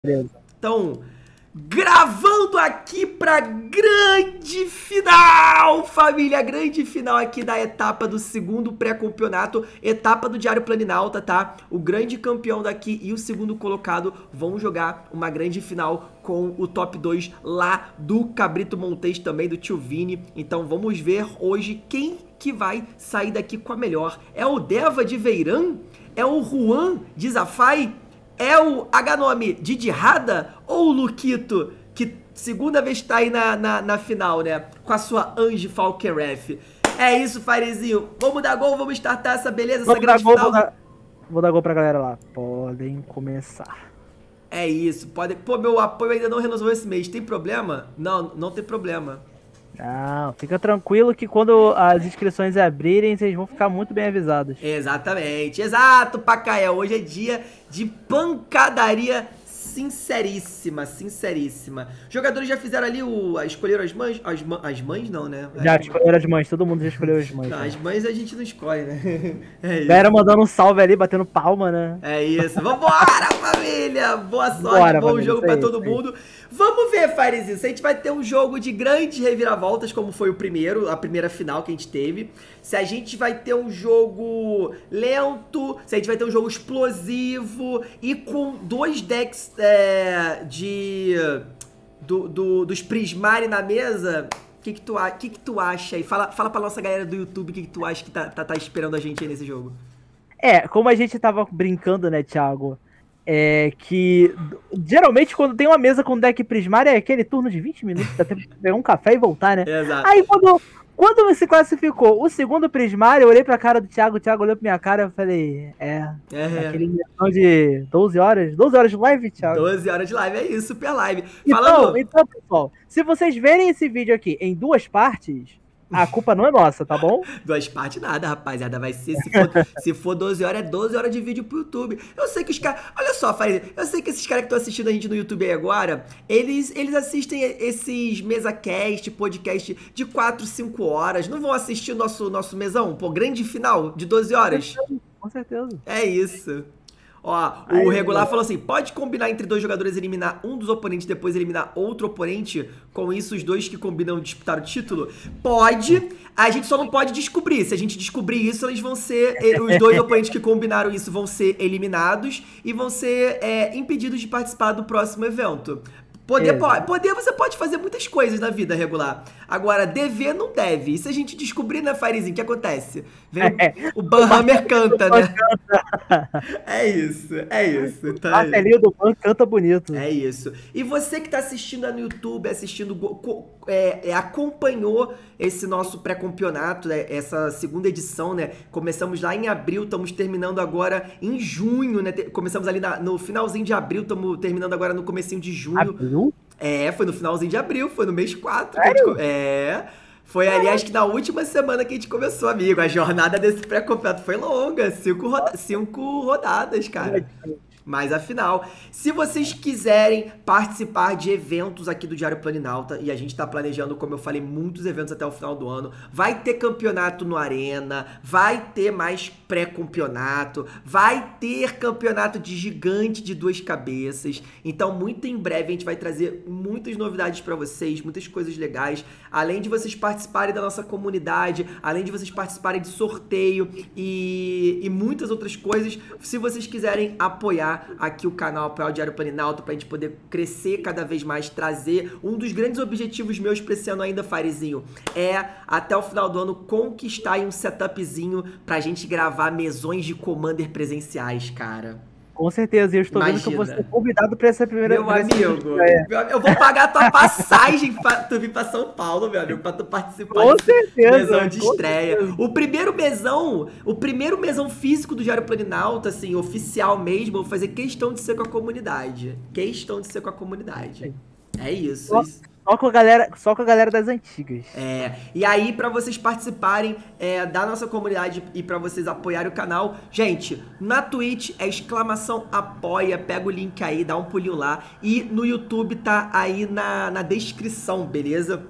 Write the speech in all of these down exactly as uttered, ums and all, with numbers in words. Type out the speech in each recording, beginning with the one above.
Beleza. Então, gravando aqui pra grande final, família, grande final aqui da etapa do segundo pré-campeonato, etapa do Diário Planinauta, tá? O grande campeão daqui e o segundo colocado vão jogar uma grande final com o top dois lá do Cabrito Montes, também do Tio Vini. Então vamos ver hoje quem que vai sair daqui com a melhor. É o Deva de Veiran? É o Juan de Zafai? É o H-Nome de Dirrada ou o Luquito, que segunda vez tá aí na, na, na final, né? Com a sua Ange Falkenref. É isso, Fairezinho. Vamos dar gol, vamos startar essa beleza, essa grande gol, final. Vou dar, vou dar gol pra galera lá. Podem começar. É isso, pode. Pô, meu apoio ainda não renovou esse mês. Tem problema? Não, não tem problema. Não, fica tranquilo que quando as inscrições abrirem, vocês vão ficar muito bem avisados. Exatamente, exato, Pacael. Hoje é dia de pancadaria sinceríssima, sinceríssima. Os jogadores já fizeram ali o... escolheram as mães? As, as mães não, né? Já escolheram as mães, todo mundo já escolheu as mães. Não, as mães a gente não escolhe, né? É isso. Galera mandando um salve ali, batendo palma, né? É isso. Vambora, família! Boa sorte, Bora, bom família, jogo pra aí, todo mundo. Vamos ver, Fairezinho, se a gente vai ter um jogo de grandes reviravoltas, como foi o primeiro, a primeira final que a gente teve. Se a gente vai ter um jogo lento, se a gente vai ter um jogo explosivo e com dois decks é, de... Do, do, dos Prismari na mesa. O que que tu, que que tu acha aí? Fala, fala pra nossa galera do YouTube o que que tu acha que tá, tá, tá esperando a gente aí nesse jogo. É, como a gente tava brincando, né, Thiago? É que geralmente quando tem uma mesa com deck Prismari é aquele turno de vinte minutos, dá tempo de pegar um café e voltar, né? Exato. Aí quando, quando se classificou o segundo Prismari, eu olhei pra cara do Thiago, o Thiago olhou pra minha cara e eu falei, é, é. Aquele missão de doze horas, doze horas de live, Thiago? doze horas de live, é isso, super live. Então, então, pessoal, se vocês verem esse vídeo aqui em duas partes, a culpa não é nossa, tá bom? Duas partes nada, rapaziada. Vai ser, se for, se for doze horas, é doze horas de vídeo pro YouTube. Eu sei que os caras... Olha só, Farid, eu sei que esses caras que estão assistindo a gente no YouTube aí agora, eles, eles assistem esses mesa-cast, podcast de quatro, cinco horas. Não vão assistir o nosso, nosso mesão? Pô, grande final de doze horas? Com certeza. É isso. Ó, o Aí, regular falou assim, pode combinar entre dois jogadores eliminar um dos oponentes, depois eliminar outro oponente? Com isso, os dois que combinam disputar o título? Pode, a gente só não pode descobrir. Se a gente descobrir isso, eles vão ser, os dois oponentes que combinaram isso vão ser eliminados e vão ser é, impedidos de participar do próximo evento. Poder, pode, poder, você pode fazer muitas coisas na vida regular. Agora, dever não deve. E se a gente descobrir, né, Fairezinho, o que acontece? Vem é. o, o Banhammer canta, né? É isso, é isso. Tá a telinha do Ban canta bonito. É isso. E você que tá assistindo no YouTube, assistindo, é, é, acompanhou esse nosso pré-campeonato, né, essa segunda edição, né? Começamos lá em abril, estamos terminando agora em junho, né? Começamos ali na, no finalzinho de abril, estamos terminando agora no comecinho de junho. Abril? É, foi no finalzinho de abril, foi no mês quatro. Sério? Que a gente, é, foi ali, acho que na última semana que a gente começou, amigo. A jornada desse pré-campeonato foi longa, cinco, roda cinco rodadas, cara. Mas afinal, se vocês quiserem participar de eventos aqui do Diário Planinauta, e a gente tá planejando, como eu falei, muitos eventos até o final do ano, vai ter campeonato no Arena, vai ter mais pré-campeonato, vai ter campeonato de gigante de duas cabeças, então muito em breve a gente vai trazer muitas novidades pra vocês, muitas coisas legais, além de vocês participarem da nossa comunidade, além de vocês participarem de sorteio e, e muitas outras coisas, se vocês quiserem apoiar aqui o canal, apoiar o Diário Planinauta, pra gente poder crescer cada vez mais, trazer um dos grandes objetivos meus pra esse ano ainda, Fairezinho, é até o final do ano conquistar aí um setupzinho pra gente gravar mesões de Commander presenciais, cara. Com certeza, eu estou Imagina. vendo que eu vou ser convidado pra essa primeira... Meu amigo, é. eu vou pagar a tua passagem pra tu vir pra São Paulo, meu amigo, pra tu participar com certeza, mesão de estreia. Certeza. O primeiro mesão, o primeiro mesão físico do Diário Planinauta, assim, oficial mesmo, eu vou fazer questão de ser com a comunidade. Questão de ser com a comunidade. É isso, Só, isso. Só com a galera, só com a galera das antigas. É, e aí pra vocês participarem é, da nossa comunidade e pra vocês apoiarem o canal, gente, na Twitch é exclamação apoia, pega o link aí, dá um pulinho lá, e no YouTube tá aí na, na descrição, beleza?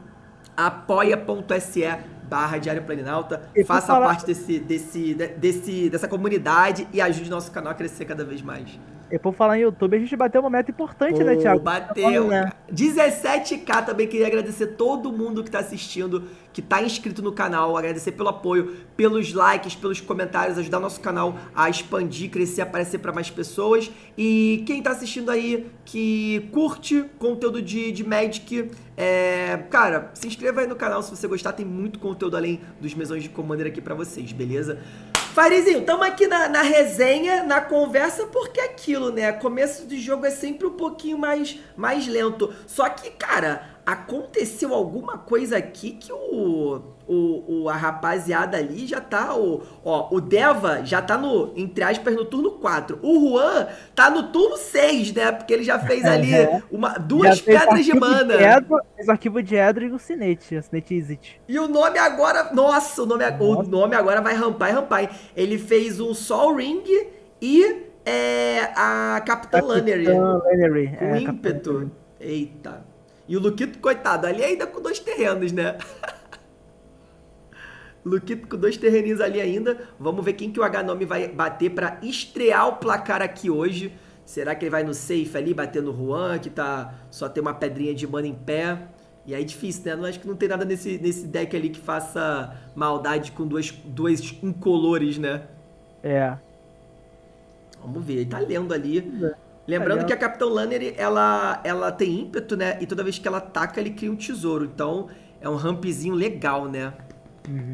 apoia.se barra Diário Planinauta, faça falar... parte desse, desse, desse, dessa comunidade e ajude nosso canal a crescer cada vez mais. E por falar em YouTube, a gente bateu uma meta importante, Pô, né, Thiago? bateu, né? dezessete K também, queria agradecer todo mundo que tá assistindo, que tá inscrito no canal, agradecer pelo apoio, pelos likes, pelos comentários, ajudar nosso canal a expandir, crescer, aparecer para mais pessoas. E quem tá assistindo aí, que curte conteúdo de, de Magic, é, cara, se inscreva aí no canal se você gostar, tem muito conteúdo além dos mesões de Commander aqui pra vocês, beleza? Farizinho, tamo aqui na, na resenha, na conversa, porque é aquilo, né? Começo de jogo é sempre um pouquinho mais, mais lento. Só que, cara, aconteceu alguma coisa aqui que o, o, o a rapaziada ali já tá, o, ó, o Deva já tá no, entre aspas, no turno quatro. O Juan tá no turno seis, né? Porque ele já fez ali uma, duas pedras de mana. Fez o arquivo de Edro e o Sinete, o Sinete Exit. E o nome agora, nossa, o nome, nossa. O nome agora vai rampar e rampar, hein? Ele fez um Sol Ring e é, a Capitã Lannery. Com é, ímpeto. Eita. E o Luquito, coitado, ali ainda com dois terrenos, né? Luquito com dois terreninhos ali ainda. Vamos ver quem que o H-Nome vai bater pra estrear o placar aqui hoje. Será que ele vai no safe ali, bater no Juan, que tá, só tem uma pedrinha de mana em pé? E aí difícil, né? Não acho que não tem nada nesse, nesse deck ali que faça maldade com duas, duas incolores, né? É. Vamos ver, ele tá lendo ali. É. Lembrando é. que a Capitã Lannery, ela, ela tem ímpeto, né? E toda vez que ela ataca, ele cria um tesouro. Então, é um rampzinho legal, né? Uhum.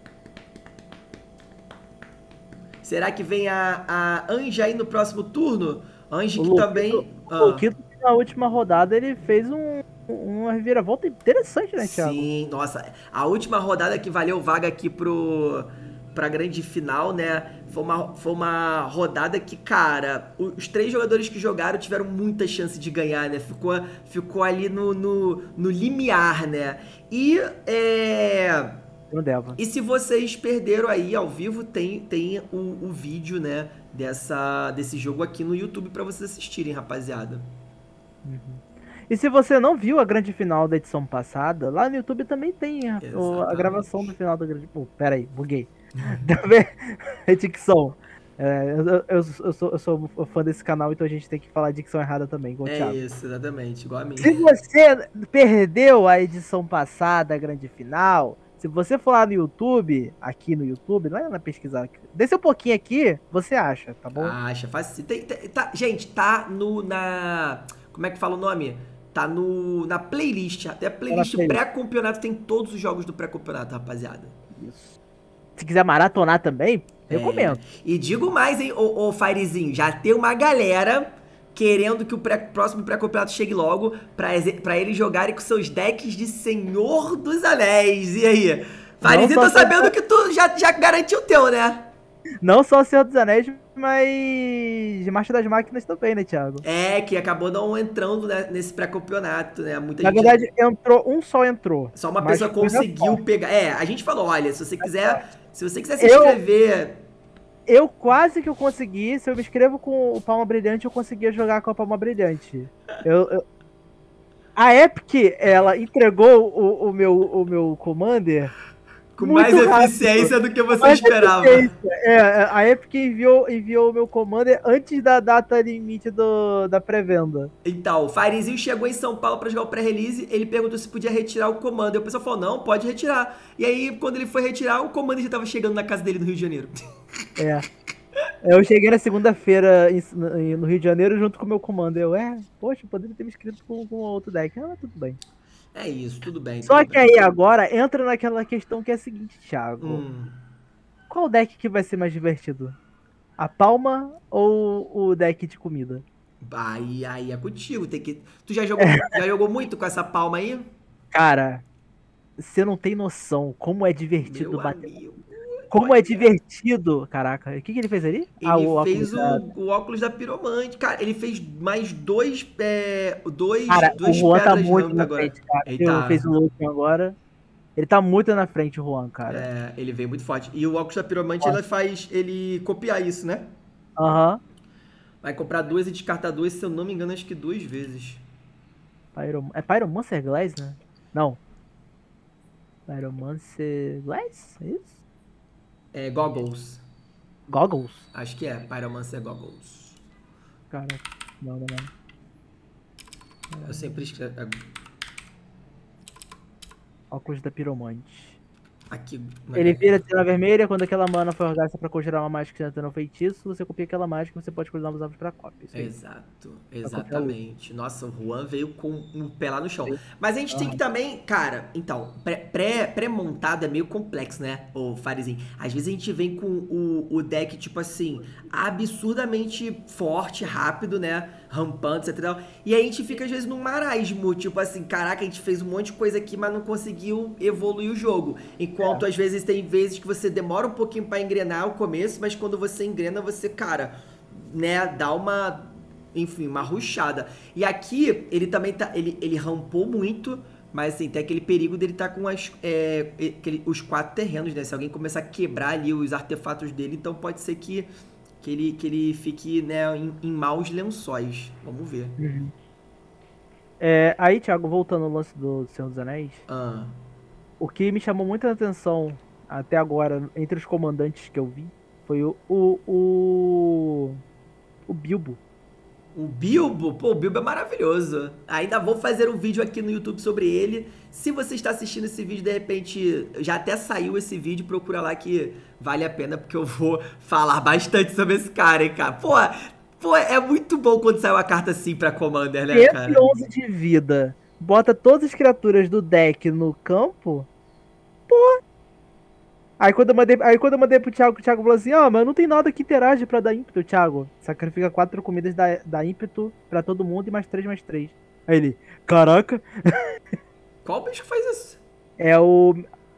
Será que vem a, a Ange aí no próximo turno? Ange que também... O Luquito, ah. na última rodada, ele fez um... uma reviravolta interessante, né, Thiago? Sim, nossa. A última rodada que valeu vaga aqui pro, pra grande final, né? Foi uma, foi uma rodada que, cara, os três jogadores que jogaram tiveram muita chance de ganhar, né? Ficou, ficou ali no, no, no limiar, né? E, é... Não deva. E se vocês perderam aí ao vivo, tem, tem o, o vídeo, né? Dessa, desse jogo aqui no YouTube pra vocês assistirem, rapaziada. Uhum. E se você não viu a grande final da edição passada, lá no YouTube também tem a, a gravação do final da grande... Pô, pera aí, buguei. Também, dicção. É, eu, eu, eu, sou, eu sou fã desse canal, então a gente tem que falar a dicção errada também, igual o É Thiago. isso, exatamente, igual a mim. Se você perdeu a edição passada, a grande final, se você for lá no YouTube, aqui no YouTube, não é na pesquisa, desce um pouquinho aqui, você acha, tá bom? Acha, faz... Tem, tem, tá, gente, tá no, na... Como é que fala o nome? Tá no, na playlist, até a playlist pré-campeonato, tem todos os jogos do pré-campeonato, rapaziada. Isso. Se quiser maratonar também, eu recomendo. É. E digo mais, hein, ô, ô Firezinho, já tem uma galera querendo que o pré, próximo pré-campeonato chegue logo pra, pra eles jogarem com seus decks de Senhor dos Anéis. E aí? Firezinho, tô sabendo que tu já, já garantiu o teu, né? Não só o Senhor dos Anéis, mas Marcha das Máquinas também, né, Thiago? É, que acabou não entrando, né, nesse pré-campeonato, né? Muita Na gente... verdade, entrou, um só entrou. Só uma pessoa conseguiu pegar. É, a gente falou, olha, se você quiser, se você quiser se inscrever... Eu, eu quase que eu consegui, se eu me inscrevo com o Palma Brilhante, eu conseguia jogar com a Palma Brilhante. Eu... eu... A Epic, ela entregou o, o, meu, o meu Commander... Com mais eficiência do que você esperava. É, a Epic enviou, enviou o meu Commander antes da data limite do, da pré-venda. Então, o Firezinho chegou em São Paulo pra jogar o pré-release, ele perguntou se podia retirar o Commander. O pessoal falou, não, pode retirar. E aí, quando ele foi retirar, o Commander já tava chegando na casa dele no Rio de Janeiro. É. Eu cheguei na segunda-feira no Rio de Janeiro junto com o meu Commander. Eu, é, poxa, eu poderia ter me inscrito com, com outro deck. Ah, tudo bem. É isso, tudo bem. Só tudo que bem. aí agora entra naquela questão que é a seguinte, Thiago. Hum. Qual deck que vai ser mais divertido? A palma ou o deck de comida? Aí, aí é contigo. Tem que... Tu já jogou, já jogou muito com essa palma aí? Cara, você não tem noção como é divertido Meu bater. Amigo. Como é divertido. Caraca, o que, que ele fez ali? Ele ah, o fez óculos o, da... o óculos da piromante. Cara, ele fez mais dois. É, dois cara, dois o Juan tá muito na agora. frente, cara. Ele tá... fez o último agora. Ele tá muito na frente, o Juan, cara. É, ele veio muito forte. E o óculos da piromante, ele faz ele copiar isso, né? Aham. Uhum. Vai comprar duas e descartar duas, se eu não me engano, acho que duas vezes. Pyrom... É Pyromancer Glass, né? Não. Pyromancer Glass? É isso? É, Goggles. Goggles? Acho que é, Pyromancer Goggles. Cara, não, não, não. Eu sempre escrevo... Óculos da piromante. Aqui... Ele vira tela vermelha quando aquela mana foi orgástica pra conjurar uma mágica tentando um feitiço. Você copia aquela mágica e você pode cruzar os alvos pra cópia. Exato, exatamente. Nossa, o Juan veio com um pé lá no chão. Mas a gente uhum. tem que também, cara, então, pré-montado é meio complexo, né, ô Farizinho? Às vezes a gente vem com o, o deck, tipo assim, absurdamente forte, rápido, né, rampante, etcétera. E aí a gente fica, às vezes, num marasmo, tipo assim, caraca, a gente fez um monte de coisa aqui, mas não conseguiu evoluir o jogo. Enquanto, é. às vezes, tem vezes que você demora um pouquinho pra engrenar o começo, mas quando você engrena, você, cara... né, dá uma, enfim, uma rushada. E aqui, ele também tá, ele, ele rampou muito, mas assim, tem aquele perigo dele tá com as, é, aquele, os quatro terrenos, né, se alguém começar a quebrar ali os artefatos dele, então pode ser que, que, ele, que ele fique, né, em, em maus lençóis. Vamos ver. Uhum. É, aí, Thiago, voltando ao lance do Senhor dos Anéis, ah. o que me chamou muita atenção até agora, entre os comandantes que eu vi, foi o... o, o... O Bilbo. O Bilbo? Pô, o Bilbo é maravilhoso. Ainda vou fazer um vídeo aqui no YouTube sobre ele. Se você está assistindo esse vídeo, de repente, já até saiu esse vídeo, procura lá que vale a pena, porque eu vou falar bastante sobre esse cara, hein, cara. Pô, pô é muito bom quando sai uma carta assim pra Commander, né, cara? cento e onze de vida. Bota todas as criaturas do deck no campo. Pô. Aí quando eu mandei, aí quando eu mandei pro Thiago, o Thiago falou assim, ó, oh, mas não tem nada que interage pra dar ímpeto, Thiago. Sacrifica quatro comidas da, da ímpeto pra todo mundo e mais três, mais três. Aí ele, caraca. Qual bicho que faz isso? É o...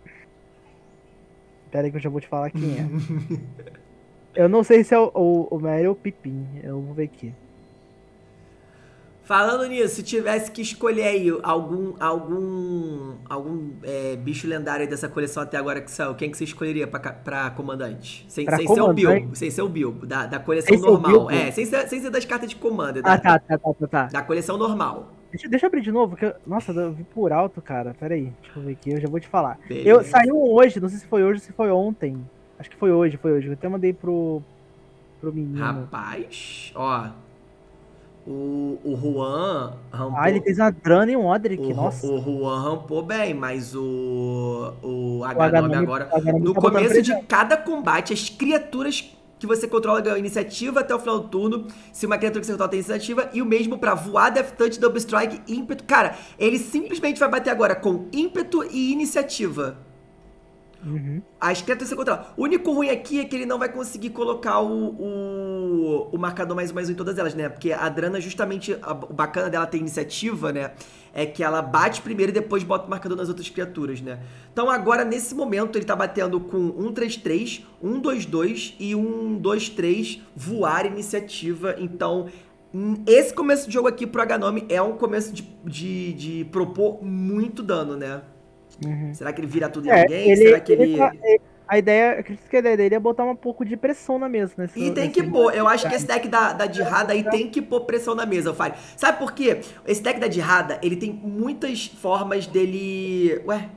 Pera aí que eu já vou te falar quem é. Eu não sei se é o, o, o Merry ou o Pipim, eu vou ver aqui. Falando nisso, se tivesse que escolher aí algum algum algum é, bicho lendário aí dessa coleção até agora que saiu, quem que você escolheria pra, pra comandante? Sem, pra sem comandante? ser o Bilbo, sem ser o Bilbo, da, da coleção sem normal. É, sem ser, sem ser das cartas de comando. Da, ah, tá, tá, tá, tá, tá. Da coleção normal. Deixa, deixa eu abrir de novo, que eu, nossa, eu vi por alto, cara. Pera aí, deixa eu ver aqui, eu já vou te falar. Eu, saiu hoje, não sei se foi hoje ou se foi ontem. Acho que foi hoje, foi hoje. Eu até mandei pro, pro menino. Rapaz, ó... O, o Juan rampou... Ah, ele fez uma Drana e um Odric, o, nossa. O Juan rampou bem, mas o, o H nove agora... H nove no tá começo de cada combate, as criaturas que você controla ganham iniciativa até o final do turno, se uma criatura que você controla tem iniciativa, e o mesmo pra voar, Death Touch, Double Strike, ímpeto. Cara, ele simplesmente vai bater agora com ímpeto e iniciativa. Uhum. As criaturas você controla. O único ruim aqui é que ele não vai conseguir colocar o, o, o marcador mais um mais um em todas elas, né? Porque a Drana, justamente, a, o bacana dela ter iniciativa, né? É que ela bate primeiro e depois bota o marcador nas outras criaturas, né? Então agora, nesse momento, ele tá batendo com um três três, um dois dois e um dois três voar iniciativa. Então, esse começo de jogo aqui pro H nove é um começo de, de, de propor muito dano, né? Uhum. Será que ele vira tudo em é, alguém? Ele, Será que ele... ele... Tá, a ideia, acredito que a ideia dele é botar um pouco de pressão na mesa. Nesse, e tem que pôr. Eu acho que esse deck da, da Dirrada aí tem que pôr pressão na mesa, Fire. Sabe por quê? Esse deck da Dirrada, ele tem muitas formas dele... Ué?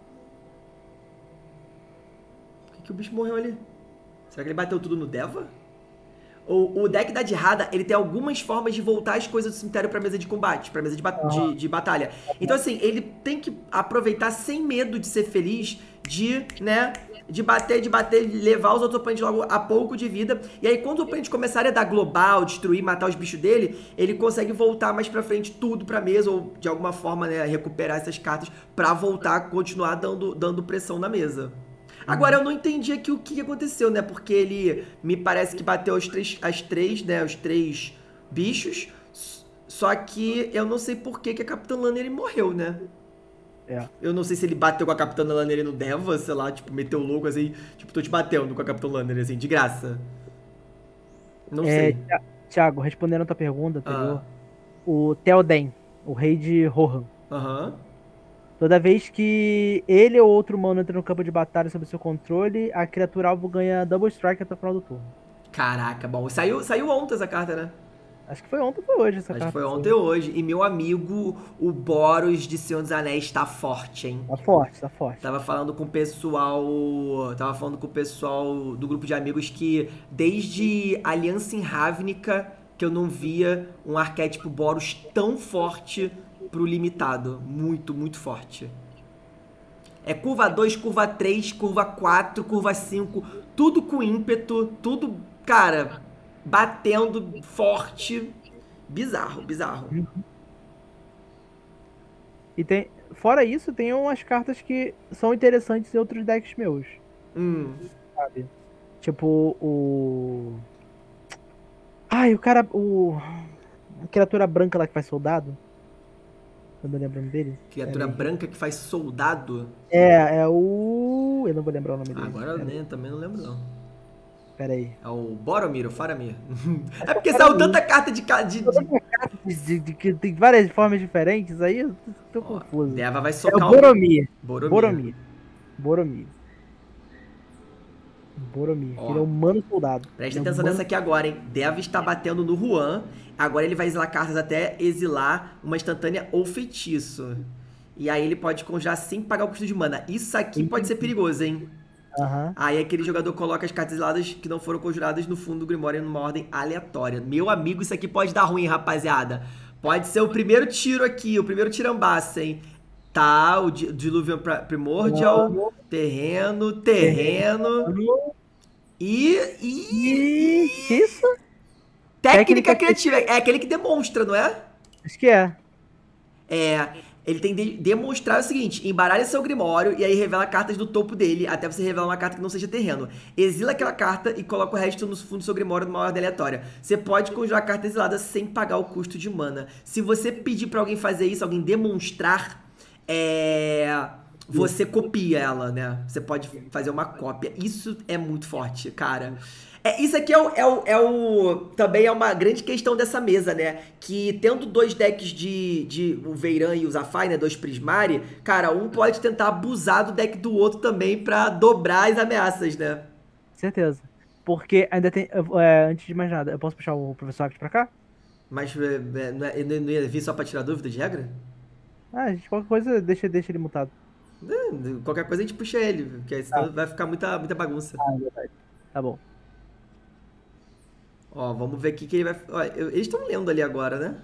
Por que, que o bicho morreu ali? Será que ele bateu tudo no Deva? O, o deck da Dirrada, ele tem algumas formas de voltar as coisas do cemitério pra mesa de combate, pra mesa de, ba uhum. de, de batalha. Então, assim, ele tem que aproveitar sem medo de ser feliz, de, né, de bater, de bater, levar os outros oponentes logo a pouco de vida. E aí, quando o oponente começar a dar global, destruir, matar os bichos dele, ele consegue voltar mais pra frente tudo pra mesa, ou de alguma forma, né, recuperar essas cartas pra voltar a continuar dando, dando pressão na mesa. Agora, eu não entendi aqui o que aconteceu, né? Porque ele me parece que bateu as três, as três, né? Os três bichos. Só que eu não sei por que, que a Capitã Lanner morreu, né? É. Eu não sei se ele bateu com a Capitã Lanner no Deva, sei lá, tipo, meteu o louco assim, tipo, tô te batendo com a Capitã Lanner, assim, de graça. Não é, sei. Thiago, respondendo a tua pergunta anterior, ah. o Theoden, o rei de Rohan. Aham. Uhum. Toda vez que ele ou outro humano entra no campo de batalha sob seu controle, a criatura alvo ganha Double Strike até o final do turno. Caraca, bom. Saiu, saiu ontem essa carta, né? Acho que foi ontem ou foi hoje essa Acho carta. Acho que foi ontem ou hoje. E meu amigo, o Boros de Senhor dos Anéis tá forte, hein? Tá forte, tá forte. Tava falando com o pessoal... Tava falando com o pessoal do grupo de amigos que desde Aliança em Ravnica que eu não via um arquétipo Boros tão forte pro limitado. Muito, muito forte. É curva dois, curva três, curva quatro, curva cinco, tudo com ímpeto, tudo, cara, batendo forte. Bizarro, bizarro. E tem, fora isso, tem umas cartas que são interessantes em outros decks meus. Hum. Sabe? Tipo o. Ai, o cara. O. A criatura branca lá que faz soldado. Eu não lembro o nome dele. Criatura branca que faz soldado. É, é o. Eu não vou lembrar o nome dele. Agora eu nem, também não lembro, não. Pera aí. É o Boromir, o Faramir. É porque saiu tanta carta de. de, de... de, de que tem várias formas diferentes, aí eu tô, tô Ó, confuso. Deva vai É socar o Boromir. Boromir. Boromir. Boromir. Boromir. Ó, Ele é um humano soldado. Presta Ele é um atenção humano- nessa aqui agora, hein? Deva está batendo no Juan. Agora ele vai exilar cartas até exilar uma instantânea ou feitiço. E aí ele pode conjurar sem pagar o custo de mana. Isso aqui pode ser perigoso, hein? Aham. Aí aquele jogador coloca as cartas exiladas que não foram conjuradas no fundo do Grimório numa ordem aleatória. Meu amigo, isso aqui pode dar ruim, rapaziada. Pode ser o primeiro tiro aqui, o primeiro tirambaço, hein? Tá, o Di- Diluvian Pra- Primordial, terreno, terreno. E. e... E que isso? Técnica, Técnica criativa. É aquele que demonstra, não é? Acho que é. É. Ele tem que demonstrar o seguinte: embaralha seu Grimório e aí revela cartas do topo dele, até você revelar uma carta que não seja terreno. Exila aquela carta e coloca o resto no fundo do seu Grimório numa ordem aleatória. Você pode conjurar carta exilada sem pagar o custo de mana. Se você pedir pra alguém fazer isso, alguém demonstrar, é. Você copia ela, né? Você pode fazer uma cópia. Isso é muito forte, cara. É, isso aqui é o, é, o, é o. Também é uma grande questão dessa mesa, né? Que tendo dois decks de, de o Veiran e o Zafai, né? Dois Prismari, cara, um pode tentar abusar do deck do outro também pra dobrar as ameaças, né? Certeza. Porque ainda tem. É, antes de mais nada, eu posso puxar o professor Actos pra cá? Mas é, é, não, é, não ia vir só pra tirar dúvida de regra? Ah, a gente, qualquer coisa, deixa, deixa ele mutado. É, qualquer coisa a gente puxa ele, porque senão vai ficar muita, muita bagunça. Ah, é verdade. Tá bom. Ó, vamos ver o que, que ele vai. Ó, eu- eles estão lendo ali agora, né?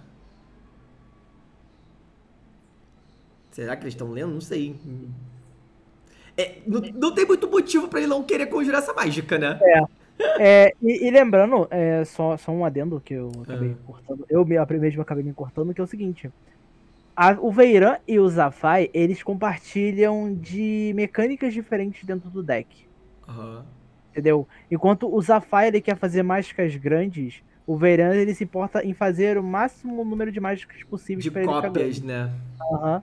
Será que eles estão lendo? Não sei. É, não, não tem muito motivo pra ele não querer conjurar essa mágica, né? É, e, e lembrando, é, só, só um adendo que eu acabei Ah. cortando. Eu me- a mesmo acabei me cortando, que é o seguinte. A- o Veiran e o Zafai, eles compartilham de mecânicas diferentes dentro do deck. Aham. Entendeu? Enquanto o Zafai ele quer fazer mágicas grandes, o Veiran ele se importa em fazer o máximo número de mágicas possíveis De pra ele ficar cópias, grande. né? Aham.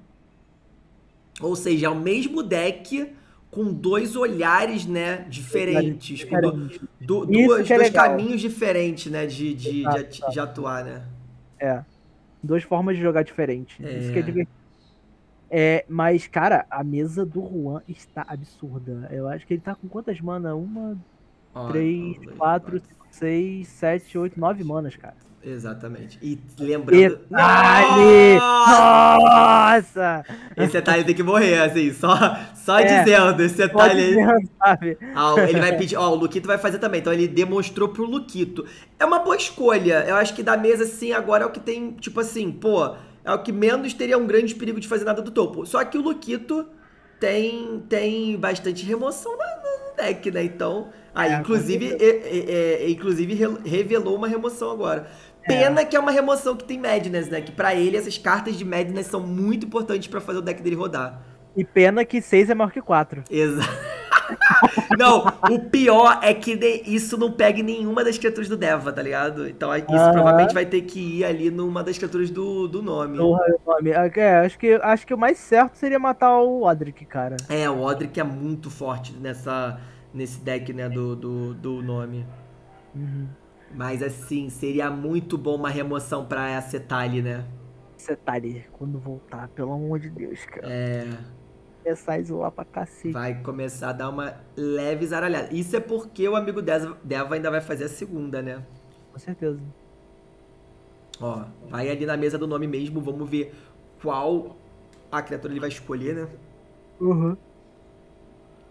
Ou seja, é o mesmo deck com dois olhares, né? Diferentes. Com du- Diferentes. du- Isso duas, que é dois legal. caminhos diferentes, né? De, de, de, Exato, ati- de atuar, né? É. Duas formas de jogar diferentes. Isso que é É. divertido. É, mas, cara, a mesa do Juan está absurda. Eu acho que ele tá com quantas manas? Uma, Ó, três, um, dois, quatro, cinco, seis, sete, oito, nove manas, cara. Exatamente. E lembrando. Detalhe! Nossa! Nossa! Esse detalhe tem que morrer, assim, só, só É, dizendo, esse Pode detalhe aí. ver, sabe? Ah, ele vai pedir. Ó, o Luquito vai fazer também. Então ele demonstrou pro Luquito. É uma boa escolha. Eu acho que da mesa, assim, agora é o que tem, tipo assim, pô, é o que menos teria um grande perigo de fazer nada do topo. Só que o Luquito tem, tem bastante remoção na- no deck, né? Então. Aí, É, com inclusive, certeza. é, é, é, inclusive re- revelou uma remoção agora. Pena que é uma remoção que tem Madness, né? Que pra ele essas cartas de Madness são muito importantes pra fazer o deck dele rodar. E pena que seis é maior que quatro. Exato. Não, o pior é que de- isso não pega em nenhuma das criaturas do Deva, tá ligado? Então isso Aham. provavelmente vai ter que ir ali numa das criaturas do, do nome. Porra, o nome. É, acho que, acho que o mais certo seria matar o Odric, cara. É, o Odric é muito forte nessa, nesse deck, né, do, do, do nome. Uhum. Mas assim, seria muito bom uma remoção pra Acetali, né? Você tá ali quando voltar, pelo amor de Deus, cara. É, Começar a isolar pra cacete. vai começar a dar uma leve zaralhada. Isso é porque o amigo Deva Deva ainda vai fazer a segunda, né? Com certeza. Ó, vai ali na mesa do nome mesmo, vamos ver qual a criatura ele vai escolher, né? Uhum.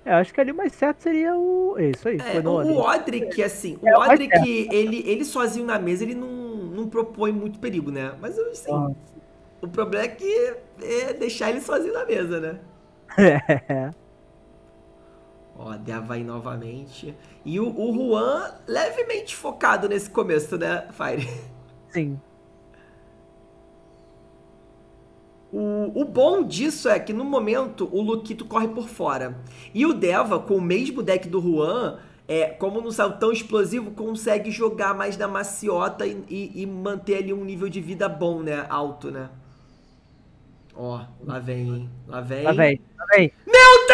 É, acho que ali o mais certo seria o. É isso aí, É, foi no o, o Odin. Odric, assim, o É o mais certo. Odric, ele, ele sozinho na mesa, ele não, não propõe muito perigo, né? Mas, assim, Aham. o problema é que é deixar ele sozinho na mesa, né? É, Ó, Deva aí novamente. E o, o Juan levemente focado nesse começo, né, Fire? sim. O, o bom disso é que no momento o Luquito corre por fora. E o Deva, com o mesmo deck do Juan, é, como não saiu tão explosivo, consegue jogar mais na maciota e, e- e manter ali um nível de vida bom, né? Alto, né? Ó, lá vem, hein? Lá Lá vem. vem, lá vem. Meu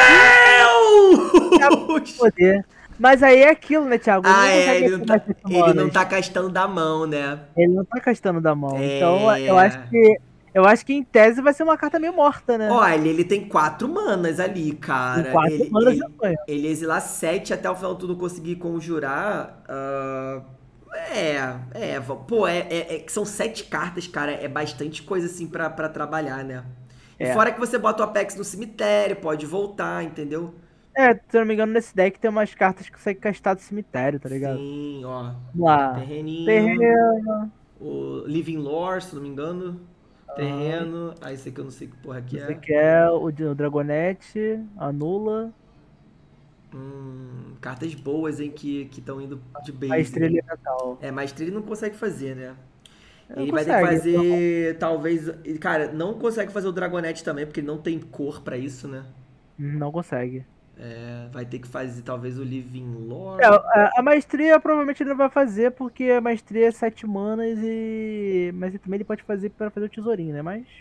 Tá com Deus! poder. Mas aí é aquilo, né, Thiago? Ele Ah, não é, consegue ele não gastar mais tá, sete ele não manas. tá gastando da mão, né? Ele não tá gastando da mão. Então, eu acho É. que. Eu acho que em tese vai ser uma carta meio morta, né? Olha, ele tem quatro manas ali, Com cara. quatro Ele, manas já ele, foi. ele exilar sete até o final do turno conseguir conjurar. ah, é, é, va- pô, é, é- é que são sete cartas, cara. É bastante coisa assim pra, pra trabalhar, né? E É. fora que você bota o Apex no cemitério, pode voltar, entendeu? É, se eu não me engano, nesse deck tem umas cartas que conseguem castar do cemitério, tá ligado? Sim, ó. Vamos lá. Terreninho, Terreno. o Living Lore, se não me engano. Aham. Terreno. Ah, esse aqui eu não sei que porra que Você é. quer o, de- o Dragonete, anula, Hum, cartas boas, hein, que estão indo de a base. Estrela Elemental. É, mas ele não consegue fazer, né? Não Ele vai ter que consegue. Então, fazer, talvez. e, Cara, não consegue fazer o Dragonete também, porque ele não tem cor pra isso, né? não consegue. É, vai ter que fazer, talvez, o Living É, Lore. a, a maestria provavelmente ele não vai fazer, porque a maestria é sete manas e. Mas ele também ele pode fazer para fazer o tesourinho, né? Mas.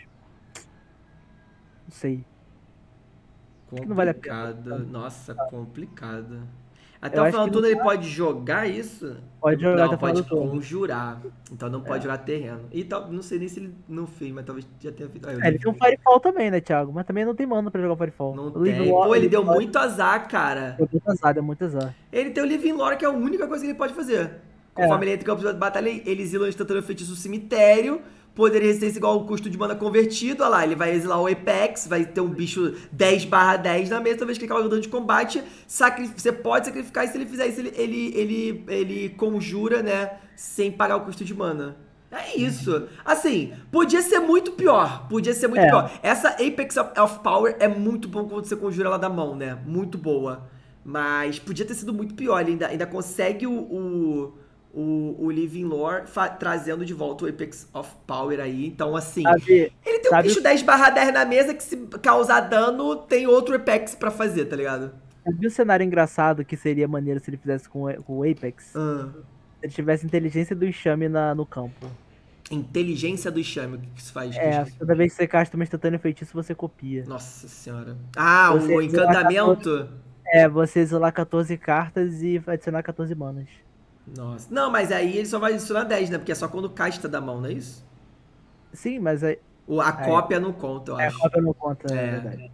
Não sei. Acho que não vale a pena. Complicado. Nossa, complicado. Até Eu o acho final que do não turno ele pode jogar isso? pode jogar até Não, o final pode do turno. conjurar. Então não pode É. jogar terreno. E tal, não sei nem se ele não fez, mas talvez já tenha feito. Ah, eu É, ele tem um Living. Firefall também, né, Thiago? Mas também não tem mana pra jogar o Firefall. Não O Live tem. War, Pô, o ele Live deu War muito azar, cara. é muito azar, é muito azar. Ele tem o Living Lore, que é a única coisa que ele pode fazer. É, Conforme ele entra em campo de batalha, ele exila o instantâneo feitiço do cemitério. Poder e resistência igual ao custo de mana convertido. Olha lá, ele vai exilar o Apex, vai ter um bicho dez barra dez na mesa. Toda vez que ele causa dano de combate, sacri... você pode sacrificar. E se ele fizer isso, ele, ele, ele, ele conjura, né? Sem pagar o custo de mana. É isso. Assim, podia ser muito pior. Podia ser muito é. pior. Essa Apex of, of Power é muito bom quando você conjura ela da mão, né? Muito boa. Mas podia ter sido muito pior. Ele ainda, ainda consegue o, o, o, o Living Lore trazendo de volta o Apex of Power aí. Então, assim, Sabe, ele tem um sabe, bicho dez barra dez na mesa que se causar dano, tem outro Apex pra fazer, tá ligado? sabe o cenário engraçado que seria maneiro se ele fizesse com, o- com o Apex? Ah, Se ele tivesse inteligência do enxame na, no campo. inteligência do enxame, o que que isso faz? Que eu É, esqueci. toda vez que você casta uma instantânea feitiço, você copia. Nossa senhora. Ah, Você o isolar quatorze, encantamento? é, você isolar quatorze cartas e adicionar quatorze manas. Nossa. Não, mas aí ele só vai adicionar dez, né? Porque é só quando casta da mão, não é isso? Sim, mas aí. O- A Ah, é. cópia não conta, eu É, a acho. cópia não conta, é É. verdade.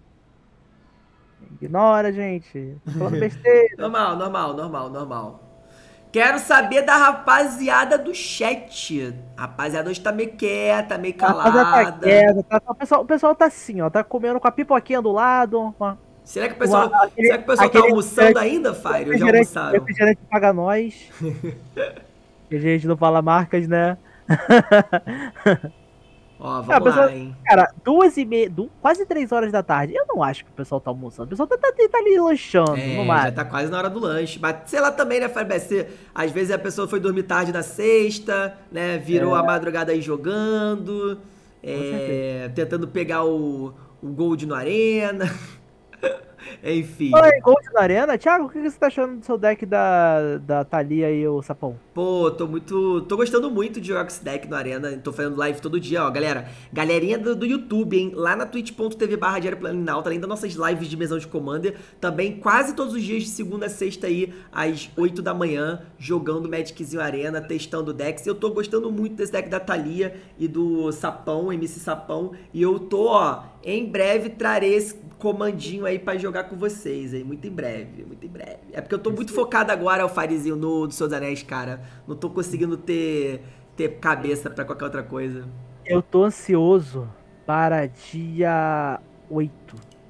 Ignora, gente. Tô falando besteira. Normal, normal, normal, normal. Quero saber da rapaziada do chat. A rapaziada hoje tá meio quieta, meio A rapaziada tá calada. quieta, tá- o, pessoal, o pessoal tá assim, ó. Tá comendo com a pipoquinha do lado. Uma, Será que o pessoal, uma- aquele, será que o pessoal tá aquele almoçando ainda, Fire? Ou já refrigerante, almoçaram? refrigerante paga nós. Que a gente não fala marcas, né? Ó, Ah, vamos pessoal, lá, hein? cara, duas e meia, du- quase três horas da tarde. Eu não acho que o pessoal tá almoçando. O pessoal tá, tá, tá ali lanchando, no É, mar. já tá quase na hora do lanche. Mas sei lá também, né, Fire? Se, às vezes a pessoa foi dormir tarde na sexta, né? Virou a madrugada aí jogando. É, tentando pegar o, o Gold no Arena. Enfim. Oi, Gold na Arena. Thiago, o que que você tá achando do seu deck da, da Thalia e o Sapão? Pô, tô muito. Tô gostando muito de jogar com esse deck no Arena. Tô fazendo live todo dia, ó, galera. Galerinha do, do YouTube, hein? Lá na twitch.tv barra Diário Planalto, além das nossas lives de mesão de Commander, também quase todos os dias de segunda a sexta aí, às oito da manhã, jogando Magiczinho Arena, testando decks. Eu tô gostando muito desse deck da Thalia e do Sapão, M C Sapão. E eu tô, ó, em breve trarei esse comandinho aí pra jogar com vocês, aí. Muito em breve, muito em breve. É porque eu tô muito focado agora, o Farizinho, no do Seus Anéis, cara. Não tô conseguindo ter, ter cabeça pra qualquer outra coisa. Eu tô ansioso para dia oito.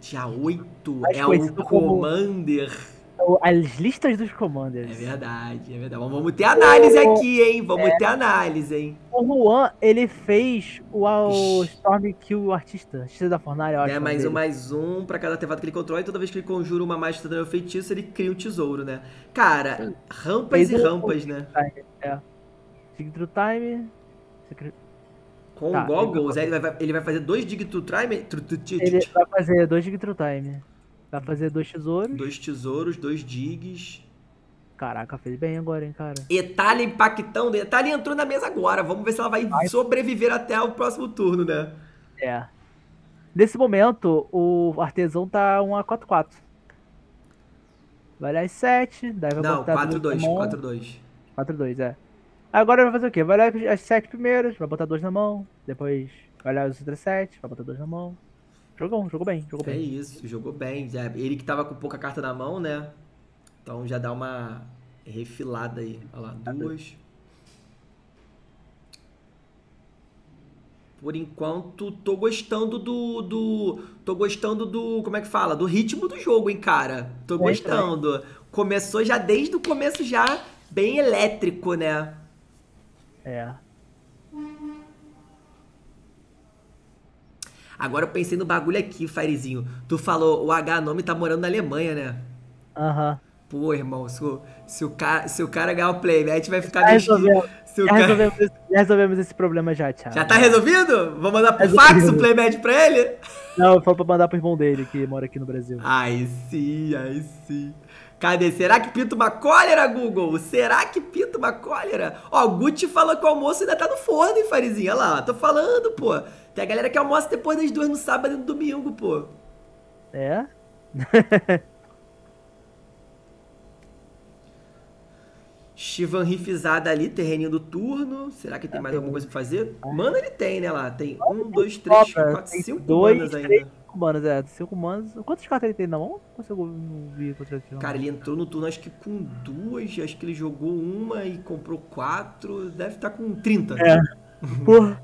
Dia oito Mais é o conhecido como- Commander. As listas dos É commanders. verdade, é verdade. Vamos ter análise O- aqui, hein? Vamos ter análise, hein? O Juan, ele fez o, o Storm Kill, o artista. Artista da Fornalha, eu acho. É o nome mais um, dele. mais um pra cada artefato que ele controla. E toda vez que ele conjura uma magia do feitiço, ele cria um tesouro, né? Cara, rampas Fez e o- rampas, o né? Time, É. Dig Through Time. Secret- Com Tá, goggles, aí ele vai, ele vai fazer dois Dig to Time. tru- tu- ti- Ele ti- vai fazer dois Dig Through Time. Vai fazer dois tesouros. Dois tesouros, dois digs. Caraca, fez bem agora, hein, cara. Etalha impactando. Etalha entrou na mesa agora. Vamos ver se ela vai Vai. sobreviver até o próximo turno, né? É. Nesse momento, o artesão tá um a quatro quatro. Vai olhar as sete, daí vai Não, botar quatro duas dois, na mão. quatro dois. quatro dois, é. Agora vai fazer o quê? Vai olhar as sete primeiras, vai botar dois na mão. Depois vai olhar as outras sete, vai botar dois na mão. Jogou, jogou bem, jogou É bem. isso, jogou bem. Já- Ele que tava com pouca carta na mão, né? Então já dá uma refilada aí. Olha lá, duas. Por enquanto, tô gostando do, do. Tô gostando do. Como é que fala? Do ritmo do jogo, hein, cara? Tô Bem, gostando. Começou já desde o começo, já bem elétrico, né? É. Agora eu pensei no bagulho aqui, Firezinho. Tu falou, o H-Nome tá morando na Alemanha, né? Aham. Pô, irmão, se o, se o, cara, se o cara ganhar o playmatch, vai ficar Já meio esqui- resolvemos, se o já, cara... resolvemos esse, já resolvemos esse problema já, Thiago. Já tá resolvido? Vou mandar pro Resolvido. fax o playmatch pra ele? Não, foi pra mandar pro irmão dele, que mora aqui no Brasil. Aí sim, aí sim. Cadê? Será que pinta uma cólera, Google? Será que pinta uma cólera? Ó, o Gucci falou que o almoço ainda tá no forno, hein, Farizinho? Olha lá, tô falando, pô. Tem a galera que almoça depois das duas no sábado e no domingo, pô. É? Shivan rifizada ali, terreninho do turno. Será que tem mais alguma coisa pra fazer? Mana ele tem, né, lá. Tem um, dois, três, Sobra, quatro, tem cinco dois, manas três, ainda. cinco manas, é. Cinco manas. Quantas cartas ele tem na mão? Não consigo não vi quantas ele tem na Cara, mão. ele entrou no turno acho que com duas, acho que ele jogou uma e comprou quatro, deve estar com trinta. É. Porra.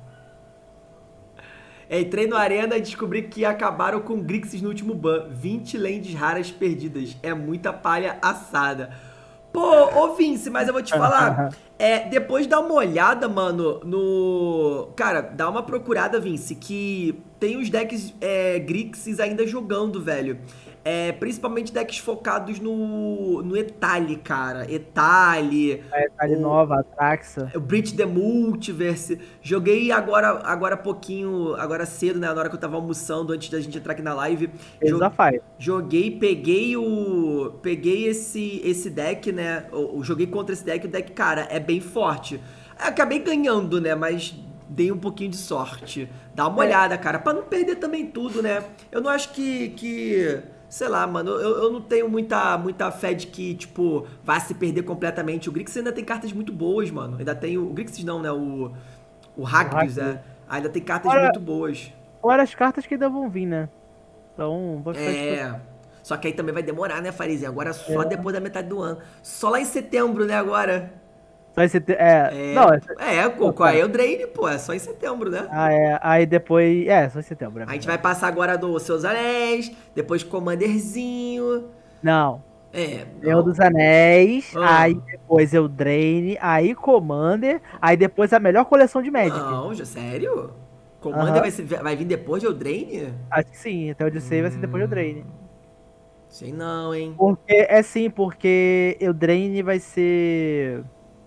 É, entrei no Arena e descobri que acabaram com Grixis no último ban. vinte lands raras perdidas. É muita palha assada. Pô, ô Vince, mas eu vou te falar. É, depois dá uma olhada, mano, no... Cara, dá uma procurada, Vince, que tem os decks é, Grixis ainda jogando, velho. É, principalmente decks focados no, no Etali, cara. Etali. A Etali o- nova, a Traxa. o Breach the Multiverse. Joguei agora, agora há pouquinho, agora cedo, né? Na hora que eu tava almoçando, antes da gente entrar aqui na live. Jo- Desafio. Joguei, peguei o. Peguei esse, esse deck, né? Eu, eu joguei contra esse deck. O deck, cara, é bem forte. Acabei ganhando, né? Mas dei um pouquinho de sorte. Dá uma É. olhada, cara, pra não perder também tudo, né? Eu não acho que. que sei lá, mano, eu, eu não tenho muita, muita fé de que, tipo, vai se perder completamente. O Grixis ainda tem cartas muito boas, mano. Ainda tem o. O Grixis não, né? O. O Rakdos, Rakdos. é. Ainda tem cartas Olha, muito boas. Fora as cartas que ainda vão vir, né? Então, vai ficar tipo, É. Só que aí também vai demorar, né, Farizinho? Agora só É. depois da metade do ano. Só lá em setembro, né, agora? Só esse te... É, É, não, é... é com, com a Eldraine, pô, é só em setembro, né? Ah, é, aí depois, é, só em setembro. é A gente vai verdade. passar agora do Seus Anéis, depois Commanderzinho. Não, É. Senhor não. dos Anéis, Ah. aí depois Eldraine, aí Commander, aí depois a melhor coleção de Magic. Não, já, sério? Commander Aham. vai, ser- vai vir depois de Eldraine? Acho que sim, até onde eu sei vai ser depois de Eldraine. Sei não, hein? Porque, é sim, porque Eldraine vai ser...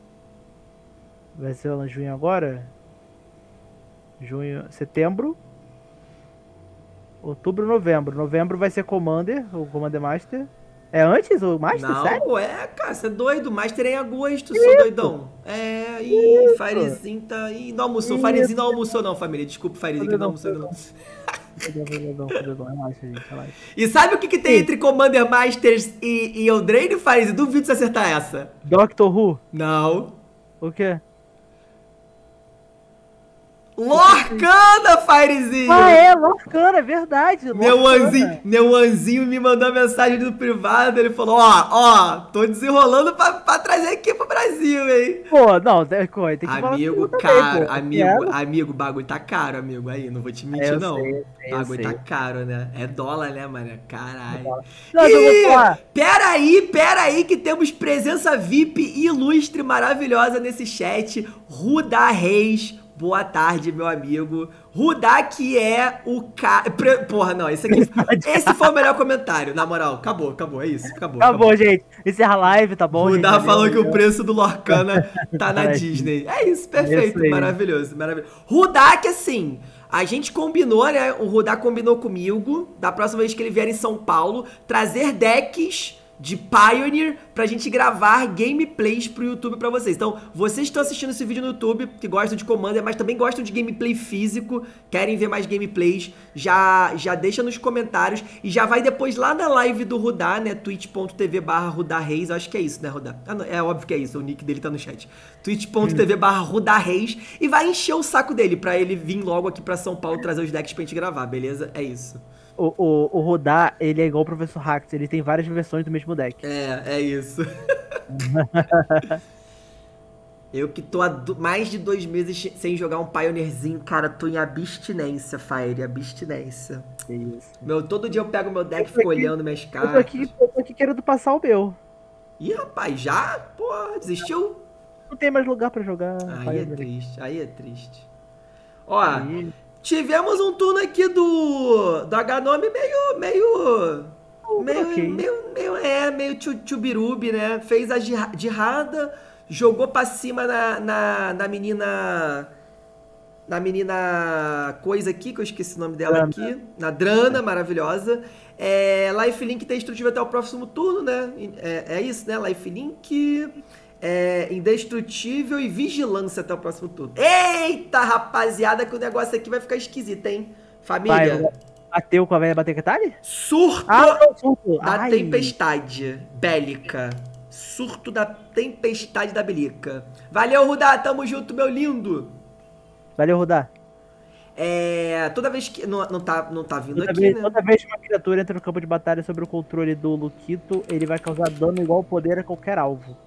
Vai ser lá em junho agora? Junho, setembro. Outubro, novembro. Novembro vai ser Commander, o Commander Master. É antes o Master? Não, Sério? é, cara, você é doido. Master é em agosto, seu doidão. É, ih, Farizinho tá. Ih, não almoçou. Isso. Farizinho não almoçou, não, família. Desculpa, Farizinho, que não almoçou ainda não. Perdão, perdão, perdão, relaxa, gente, relaxa. E sabe o que, que tem Sim. entre Commander Masters e, e Eldraine, Farizinho? Duvido você acertar essa. Doctor Who? Não. O quê? Lorcana, Firezinho! Ah, é, Lorcana, é verdade. Neuanzinho, Neuanzinho me mandou uma mensagem no privado, ele falou, ó, ó, tô desenrolando pra, pra trazer aqui pro Brasil, hein? Pô, não, tem que amigo, falar caro, também, amigo, quero. amigo, o bagulho tá caro, amigo, aí, não vou te mentir, eu não. Sei, sei, o bagulho tá caro, né? É dólar, né, mano? Caralho. Não, Ih, pera aí, pera aí, que temos presença V I P ilustre, maravilhosa nesse chat, Ruda Reis. Boa tarde, meu amigo. Rudá, que é o cara... Porra, não, esse aqui... Esse foi o melhor comentário, na moral. Acabou, acabou, é isso. Acabou, acabou, acabou. gente. Encerra a live, tá bom, Rudá gente? falou que o preço do Lorcana tá na Disney. É isso, perfeito. É isso maravilhoso, maravilhoso. Rudá, que assim... A gente combinou, né? O Rudá combinou comigo, da próxima vez que ele vier em São Paulo, trazer decks de Pioneer pra gente gravar gameplays pro YouTube pra vocês. Então, vocês que estão assistindo esse vídeo no YouTube, que gostam de Commander, mas também gostam de gameplay físico, querem ver mais gameplays, já, já deixa nos comentários e já vai depois lá na live do Rudá, né, twitch.tv barra Rudá Reis, acho que é isso, né, Rudá? Ah, não, é óbvio que é isso, o nick dele tá no chat. twitch.tv barra Rudá Reis e vai encher o saco dele pra ele vir logo aqui pra São Paulo trazer os decks pra gente gravar, beleza? É isso. O, o, o Rudá, ele é igual o Professor Hax, ele tem várias versões do mesmo deck. É, é isso. Eu que tô há do, mais de dois meses sem jogar um Pioneerzinho, cara, tô em abstinência, Fire, abstinência. É isso. Meu, todo dia eu pego meu deck e fico olhando minhas cartas. Eu tô, aqui, eu tô aqui querendo passar o meu. Ih, rapaz, já? Porra, desistiu? Não tem mais lugar pra jogar. Aí é triste, aí é triste. Ó... Aí... Tivemos um turno aqui do, do H-Nome meio, meio, oh, meio, okay. meio, meio, é, meio tchubirubi, né? Fez a dirrada, jogou pra cima na, na, na menina, na menina coisa aqui, que eu esqueci o nome dela Drana. aqui, na Drana, maravilhosa. É, Lifelink destrutivo até o próximo turno, né? É, é isso, né? Lifelink... É, indestrutível e vigilância até o próximo turno. Eita, rapaziada, que o negócio aqui vai ficar esquisito, hein? Família. Vai, bateu com a velha bater Catali? Surto ah, surto da Ai. tempestade bélica. Surto da tempestade da belica. Valeu, Rudá, tamo junto, meu lindo. Valeu, Rudá. É, toda vez que... Não, não, tá, não tá vindo toda aqui, vez, né? Toda vez que uma criatura entra no campo de batalha sob o controle do Luquito, ele vai causar dano igual ao poder a qualquer alvo.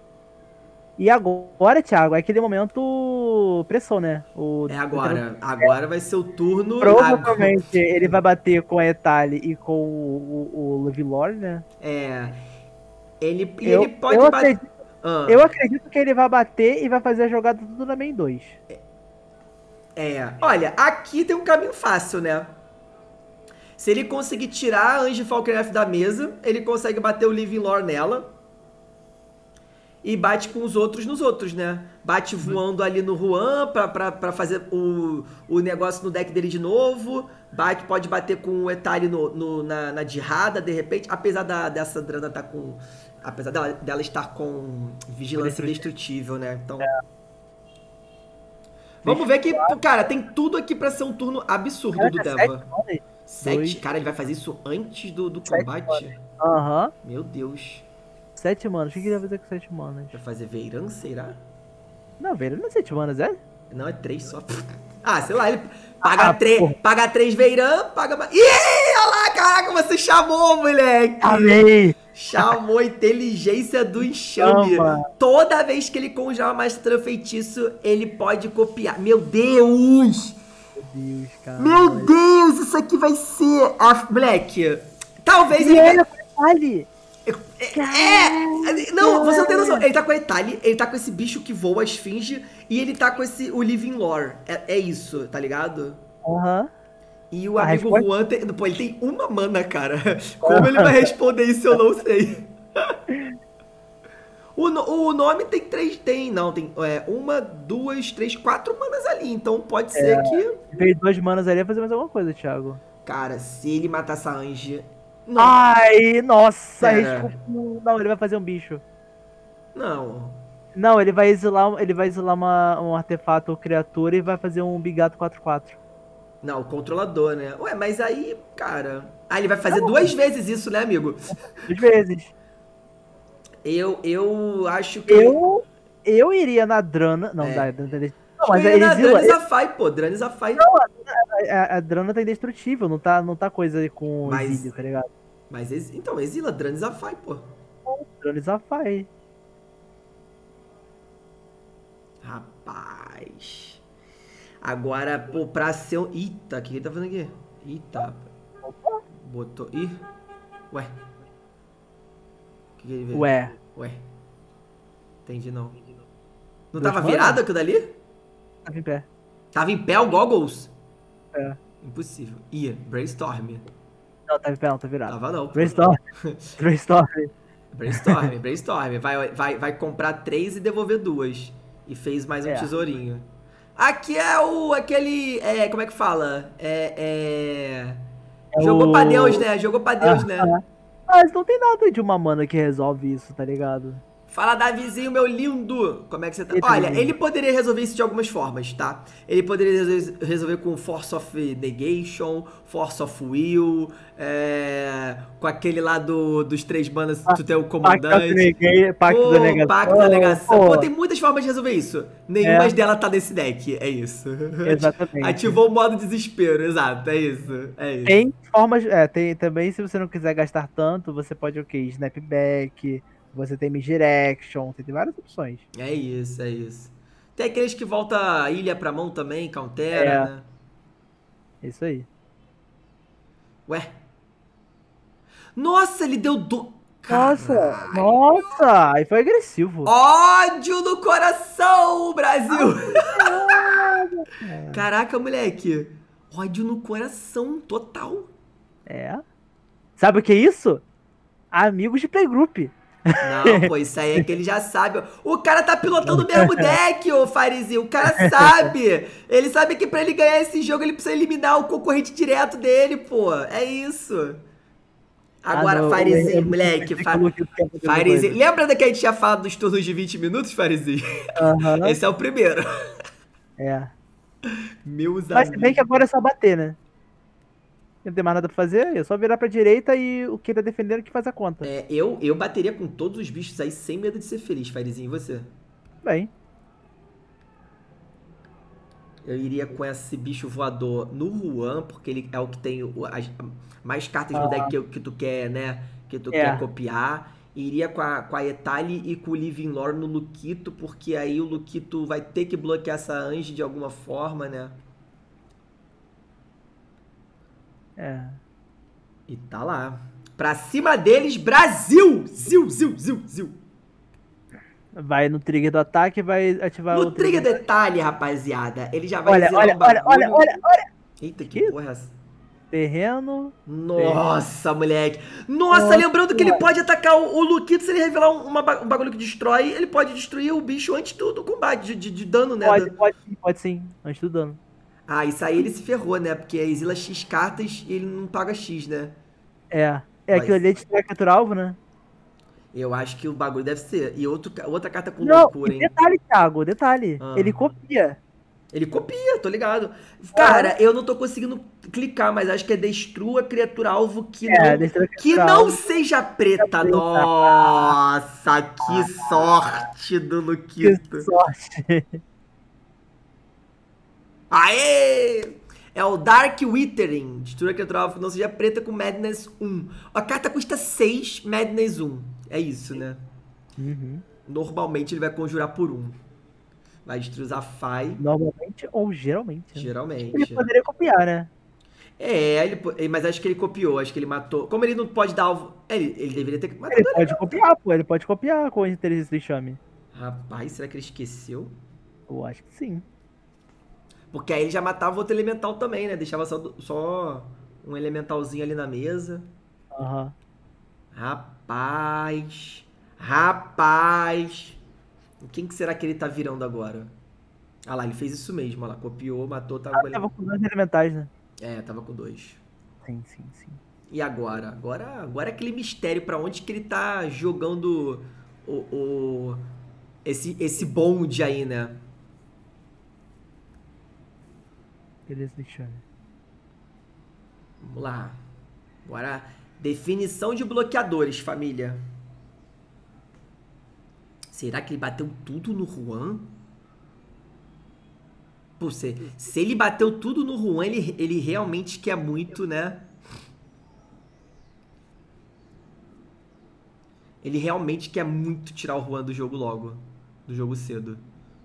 E agora, Thiago, é aquele momento pressão, né? O, é agora. O... Agora vai ser o turno... Provavelmente agora. Ele vai bater com a Etali e com o, o, o Levilor, né? É. Ele, eu, ele pode eu bater... Acredito, ah. Eu acredito que ele vai bater e vai fazer a jogada tudo na main dois. É. Olha, aqui tem um caminho fácil, né? Se ele conseguir tirar a Ange Falkenrath da mesa, ele consegue bater o Living Lore nela. E bate com os outros nos outros, né? Bate voando ali no Juan pra, pra, pra fazer o, o negócio no deck dele de novo. Bate, pode bater com o Etali no, no, na, na Dirrada, de repente. Apesar da, dessa Drana estar tá com... Apesar dela, dela estar com vigilância indestrutível, né? Então... É. Vamos ver que, cara, tem tudo aqui pra ser um turno absurdo cara, do Deva. Sete? Cara, ele vai fazer isso antes do, do combate? Aham. Uhum. Meu Deus. Sete manas. O que, que ele vai fazer com sete manas? Vai fazer Veiran, será? Não, Veiran não é sete manas, é? Não, é três só. Ah, sei lá, ele paga, ah, três, paga três Veiran, paga mais... Ih, olha lá, caraca, você chamou, moleque! Amei! Chamou a inteligência do enxame. Chama. Toda vez que ele conjura uma Maestria Feitiço, ele pode copiar. Meu Deus! Meu Deus, cara. Meu Deus, isso aqui vai ser... A... Moleque, talvez e ele... Olha, detalhe! É, é, não, você não tem noção. Ele tá com a Etali, ele tá com esse bicho que voa, a esfinge, e ele tá com esse, o Living Lore. É, é isso, tá ligado? Aham. Uhum. E o a amigo resposta... Juan tem, pô, ele tem uma mana, cara. Como ele vai responder isso, eu não sei. o, o nome tem três, tem, não, tem é, uma, duas, três, quatro manas ali, então pode ser é, que... Fez duas manas ali, vai fazer mais alguma coisa, Thiago. Cara, se ele matar essa Ange... Não. Ai, nossa, risco... Não, ele vai fazer um bicho. Não. Não, ele vai exilar, ele vai exilar uma, um artefato ou criatura e vai fazer um bigato quatro quatro. Não, o controlador, né? Ué, mas aí, cara... Ah, ele vai fazer não, duas vezes isso, né, amigo? Duas vezes. Eu, eu acho que... Eu, eu iria na Drana... Não, é. dá, dá, dá, Não, mas a Ele na Exila... Dranizafai, pô. Dranizafai. A, a Drana tá indestrutível, não tá, não tá coisa com Mas- Exílio, tá ligado? Mas, ex- então, exila. Dranizafai, pô. Dranizafai. Rapaz. Agora, pô, pra ser um... Eita, o que ele tá fazendo aqui? Eita. Botou... Ih. Ué. O que, que ele veio? Ué. Ué. Entendi, não. Não Dois tava mana? virado aquilo dali? Tava em pé. Tava em pé o Goggles? É. Impossível. Ia, Brainstorm. Não, tava em pé, não, tá virado. Tava não. pô. Brainstorm. Brainstorm. Brainstorm, brainstorm. Vai, vai, vai comprar três e devolver duas. E fez mais um É. tesourinho. Aqui é o... Aquele... É, como é que fala? É... é... É Jogou o- pra Deus, né? Jogou pra Deus, né? Ah, mas não tem nada de uma mana que resolve isso, tá ligado? Fala, Davizinho, meu lindo! Como é que você tá? E aí, Olha, Davizinho? ele poderia resolver isso de algumas formas, tá? Ele poderia resolver- resolver com Force of Negation, Force of Will, é... com aquele lá do, dos três manas, tu tem o Pacto da comandante. Nega- Pacto Pô, da negação. Pacto da negação. Pô, Pô, tem muitas formas de resolver isso. Nenhuma É. delas tá nesse deck, é isso. Exatamente. Ativou o modo desespero, exato, é isso. É isso. Tem formas. É, tem também, se você não quiser gastar tanto, você pode o quê? Snapback, você tem Misdirection, tem, tem várias opções. É isso, é isso. Tem aqueles que volta a ilha pra mão também, countera, É. né? É isso aí. Ué? Nossa, ele deu do... Nossa, Caralho. nossa, aí foi agressivo. Ódio no coração, Brasil! É. Caraca, moleque. Ódio no coração, total. É. Sabe o que é isso? Amigos de playgroup. Não, pô, isso aí é que ele já sabe. O cara tá pilotando o mesmo deck, ô Farizinho. O cara sabe. Ele sabe que pra ele ganhar esse jogo, ele precisa eliminar o concorrente direto dele, pô. É isso. Agora, Ah, não, Farizinho, eu- eu- moleque. eu- Fa eu- eu- eu- eu- eu- Farizinho. Lembra da que a gente tinha falado dos turnos de vinte minutos, Farizinho? Aham. Esse é o primeiro. É. Meus Mas se bem amigos. que agora é só bater, né? Não tem mais nada pra fazer, é só virar pra direita e o que tá defendendo que faz a conta. É, eu, eu bateria com todos os bichos aí sem medo de ser feliz, Farizinho. E você? Bem. Eu iria com esse bicho voador no Juan, porque ele é o que tem o- as, mais cartas no Ah. deck que, que tu quer, né? Que tu É. quer copiar. Iria com a, com a Etali e com o Living Lore no Luquito, porque aí o Luquito vai ter que bloquear essa Ange de alguma forma, né? É. E tá lá. Pra cima deles, Brasil! Zil, zil, zil, zil. Vai no trigger do ataque e vai ativar No o trigger detalhe, rapaziada, ele já vai Olha, zerar olha, um olha, bagulho. olha, olha, olha. Eita, que Que? porra é essa? Terreno. Nossa, moleque. Nossa, Nossa, lembrando que ele moleque. pode atacar o, o Luquito se ele revelar um, uma ba- um bagulho que destrói, ele pode destruir o bicho antes do, do combate, de, de- de dano, né? Pode, Do- pode, sim, pode sim, antes do dano. Ah, isso aí ele se ferrou, né? Porque exila X cartas e ele não paga X, né? É. É Mas- aquilo ali de captura alvo, né? Eu acho que o bagulho deve ser. E outro, ca- outra carta com Não, loucura, e hein? detalhe, Thiago, detalhe. Ah. Ele copia. Ele copia, tô ligado. Cara, eu não tô conseguindo clicar, mas acho que é destrua criatura alvo que É, não, destrua que criatura não alvo. seja preta. preta. Nossa, que sorte do Que Luquito. sorte. Aê! É o Dark Withering. Destrua criatura alvo que não seja preta com Madness um. A carta custa seis, Madness um. É isso, né? Uhum. Normalmente ele vai conjurar por um. Vai destruir o Zafai, Normalmente ou geralmente. né? Ele geralmente. poderia copiar, né? É, ele, po- mas acho que ele copiou, acho que ele matou. Como ele não pode dar alvo. Ele, ele deveria ter matado Ele ele. pode copiar, pô. Ele pode copiar com a inteligência do Enxame. Rapaz, será que ele esqueceu? Eu acho que sim. Porque aí ele já matava o outro elemental também, né? Deixava só, do- só um elementalzinho ali na mesa. Aham. Rapaz. Rapaz. Quem que será que ele tá virando agora? Ah lá, ele fez isso mesmo, olha lá. Copiou, matou, tava Ah, com ele. tava com dois elementais, né? É, tava com dois. Sim, sim, sim. E agora? Agora, agora é aquele mistério pra onde que ele tá jogando o, o esse esse bonde aí, né? Inteligência do Enxame. Vamos lá. Agora, definição de bloqueadores, família. Será que ele bateu tudo no Juan? Pô, se, se ele bateu tudo no Juan, ele, ele realmente quer muito, né? Ele realmente quer muito tirar o Juan do jogo logo. Do jogo cedo.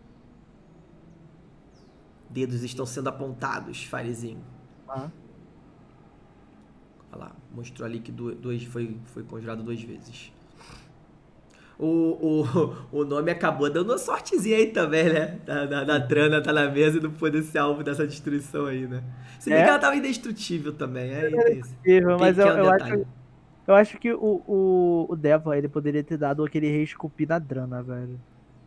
Dedos estão sendo apontados, Farizinho. Ah. Olha lá, mostrou ali que dois, foi, foi conjurado duas vezes. O, o, o nome acabou dando uma sortezinha aí também, né? Da, da, da Trana tá na mesa e não poder ser alvo dessa destruição aí, né? Se bem É? que ela tava indestrutível também, aí É tem esse possível, mas eu, pequeno eu detalhe. acho, eu acho que o, o, o Deva, ele poderia ter dado aquele rei esculpir na Drana, velho.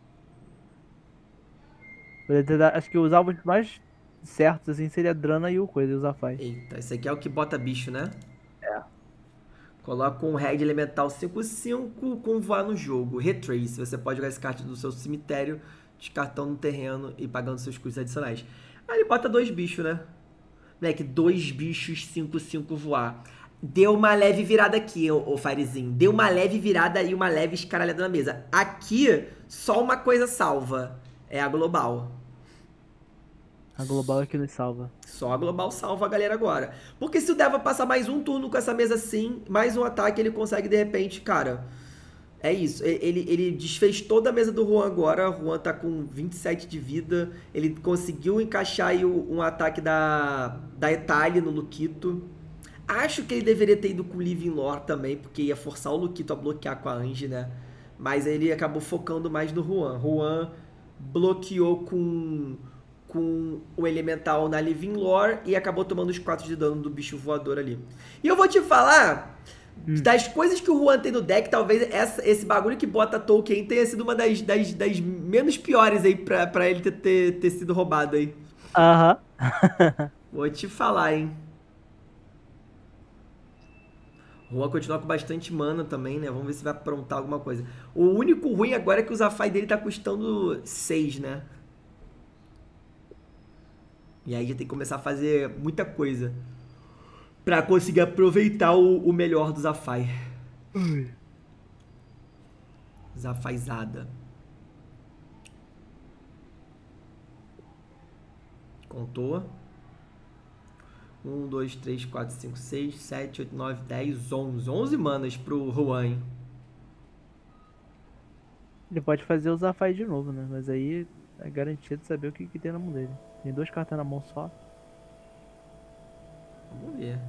Poderia ter dado, acho que os alvos mais certos, assim, seria a Drana e o Coisa, e o Zafai. Eita, esse aqui é o que bota bicho, né? É. Coloca um Red Elemental cinco cinco com voar no jogo. Retrace. Você pode jogar esse card do seu cemitério, descartando no terreno e pagando seus custos adicionais. Aí ele bota dois bichos, né? Moleque, dois bichos cinco cinco voar. Deu uma leve virada aqui, ô, ô Firezinho. Deu uma leve virada e uma leve escaralhada na mesa. Aqui, só uma coisa salva. É a global. A Global é que nos salva. Só a global salva a galera agora. Porque se o Deva passar mais um turno com essa mesa assim, mais um ataque, ele consegue de repente, cara. É isso. Ele, ele desfez toda a mesa do Juan agora. O Juan tá com vinte e sete de vida. Ele conseguiu encaixar aí um ataque da, da Etali no Luquito. Acho que ele deveria ter ido com o Living Lore também, porque ia forçar o Luquito a bloquear com a Ange, né? Mas ele acabou focando mais no Juan. Juan bloqueou com, com o Elemental na Living Lore e acabou tomando os quatro de dano do bicho voador ali. E eu vou te falar, hum. das coisas que o Juan tem no deck, talvez essa, esse bagulho que bota Tolkien tenha sido uma das, das, das menos piores aí pra, pra ele ter, ter, ter sido roubado aí. Aham. Uh-huh. Vou te falar, hein. O Juan continua com bastante mana também, né? Vamos ver se vai aprontar alguma coisa. O único ruim agora é que o Zafai dele tá custando seis, né? E aí já tem que começar a fazer muita coisa pra conseguir aproveitar o, o melhor do Zafai. Ui. Zafaizada. Contou. um, dois, três, quatro, cinco, seis, sete, oito, nove, dez, onze. onze manas pro Juan, hein? Ele pode fazer o Zafai de novo, né? Mas aí é garantido saber o que, que tem na mão dele. Tem duas cartas na mão só. Vamos ver.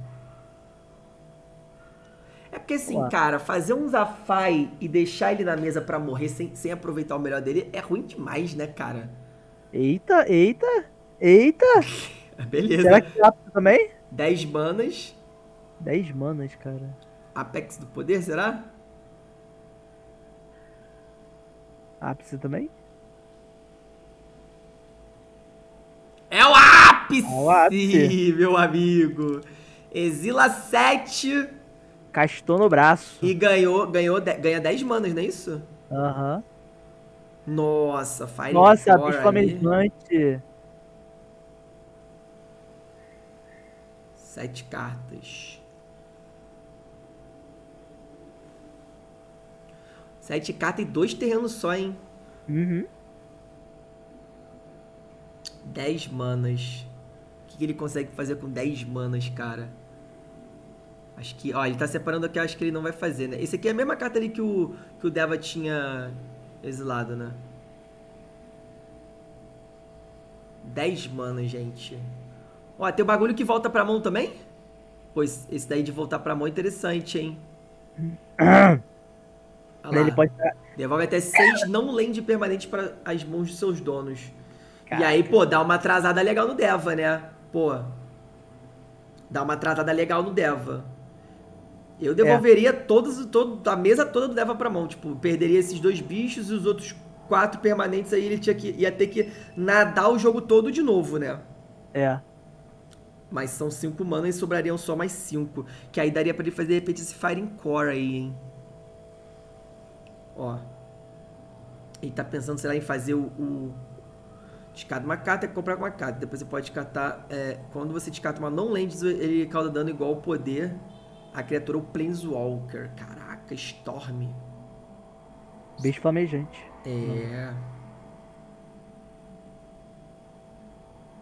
É porque assim, Ué. cara, fazer um Zafai e deixar ele na mesa pra morrer sem, sem aproveitar o melhor dele é ruim demais, né, cara? Eita, eita, eita! Beleza. Será que rápido também? dez manas. dez manas, cara. Apex do poder, será? Ápice também? É o ápice, É o ápice, meu amigo. Exila sete. Castou no braço. E ganhou, ganhou, ganha dez manas, não é isso? Aham. Uhum. Nossa, Fire Nossa, bicho flamejante. Sete cartas. Sete cartas e dois terrenos só, hein? Uhum. Dez manas. O que ele consegue fazer com dez manas, cara? Acho que... Ó, ele tá separando aqui, acho que ele não vai fazer, né? Esse aqui é a mesma carta ali que o, que o Deva tinha exilado, né? dez manas, gente. Ó, tem o bagulho que volta pra mão também? Pois esse daí de voltar pra mão é interessante, hein? Olha lá. Ele pode... Devolve até seis não land permanentes para as mãos de seus donos. Caraca. E aí, pô, dá uma atrasada legal no Deva, né? Pô. Dá uma atrasada legal no Deva. Eu devolveria é. todos, todo, a mesa toda do Deva pra mão. Tipo, perderia esses dois bichos e os outros quatro permanentes aí ele tinha que, ia ter que nadar o jogo todo de novo, né? É. Mas são cinco manas e sobrariam só mais cinco. Que aí daria pra ele fazer, de repente, esse Firing Core aí, hein? Ó. Ele tá pensando, será, em fazer o... o... Descarta uma carta e comprar uma carta. Depois você pode descartar... É, quando você descarta uma non-land, ele causa dano igual ao poder a criatura ou Planeswalker. Caraca, Storm. Bicho flamejante. É...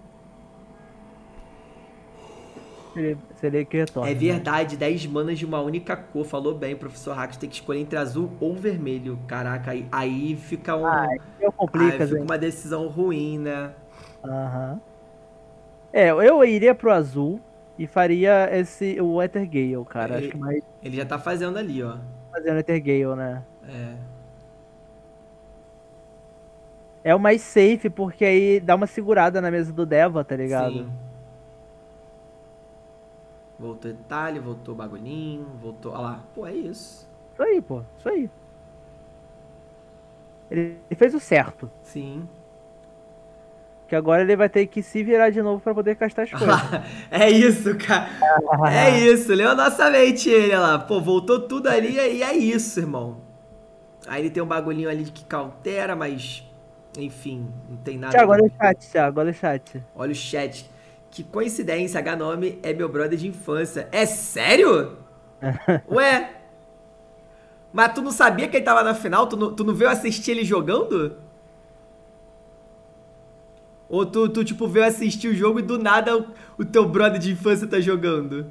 seria, seria que retorna. É verdade, dez manas de uma única cor. Falou bem, professor Hax. Tem que escolher entre azul ou vermelho. Caraca, aí, aí fica um. Ah, aí complica, aí fica hein? uma decisão ruim, né? Aham. É, eu iria pro azul e faria esse, o Ethergale, cara. Acho que mais Ele já tá fazendo ali, ó. fazendo Ethergale, né? É. É o mais safe, porque aí dá uma segurada na mesa do Deva, tá ligado? Sim. Voltou detalhe, voltou bagulhinho, voltou. Olha lá. Pô, é isso. Isso aí, pô. Isso aí. Ele, ele fez o certo. Sim. Que agora ele vai ter que se virar de novo pra poder castar as coisas. É isso, cara. É isso. Leu a nossa mente ele, olha lá. Pô, voltou tudo ali e é isso, irmão. Aí ele tem um bagulhinho ali que countera, mas... Enfim, não tem nada... Thiago, olha o chat, Thiago. Olha o chat. Olha o chat. Que coincidência, H-Nome é meu brother de infância. É sério? Ué? Mas tu não sabia que ele tava na final? Tu não, tu não veio assistir ele jogando? Ou tu, tu, tipo, veio assistir o jogo e do nada o, o teu brother de infância tá jogando?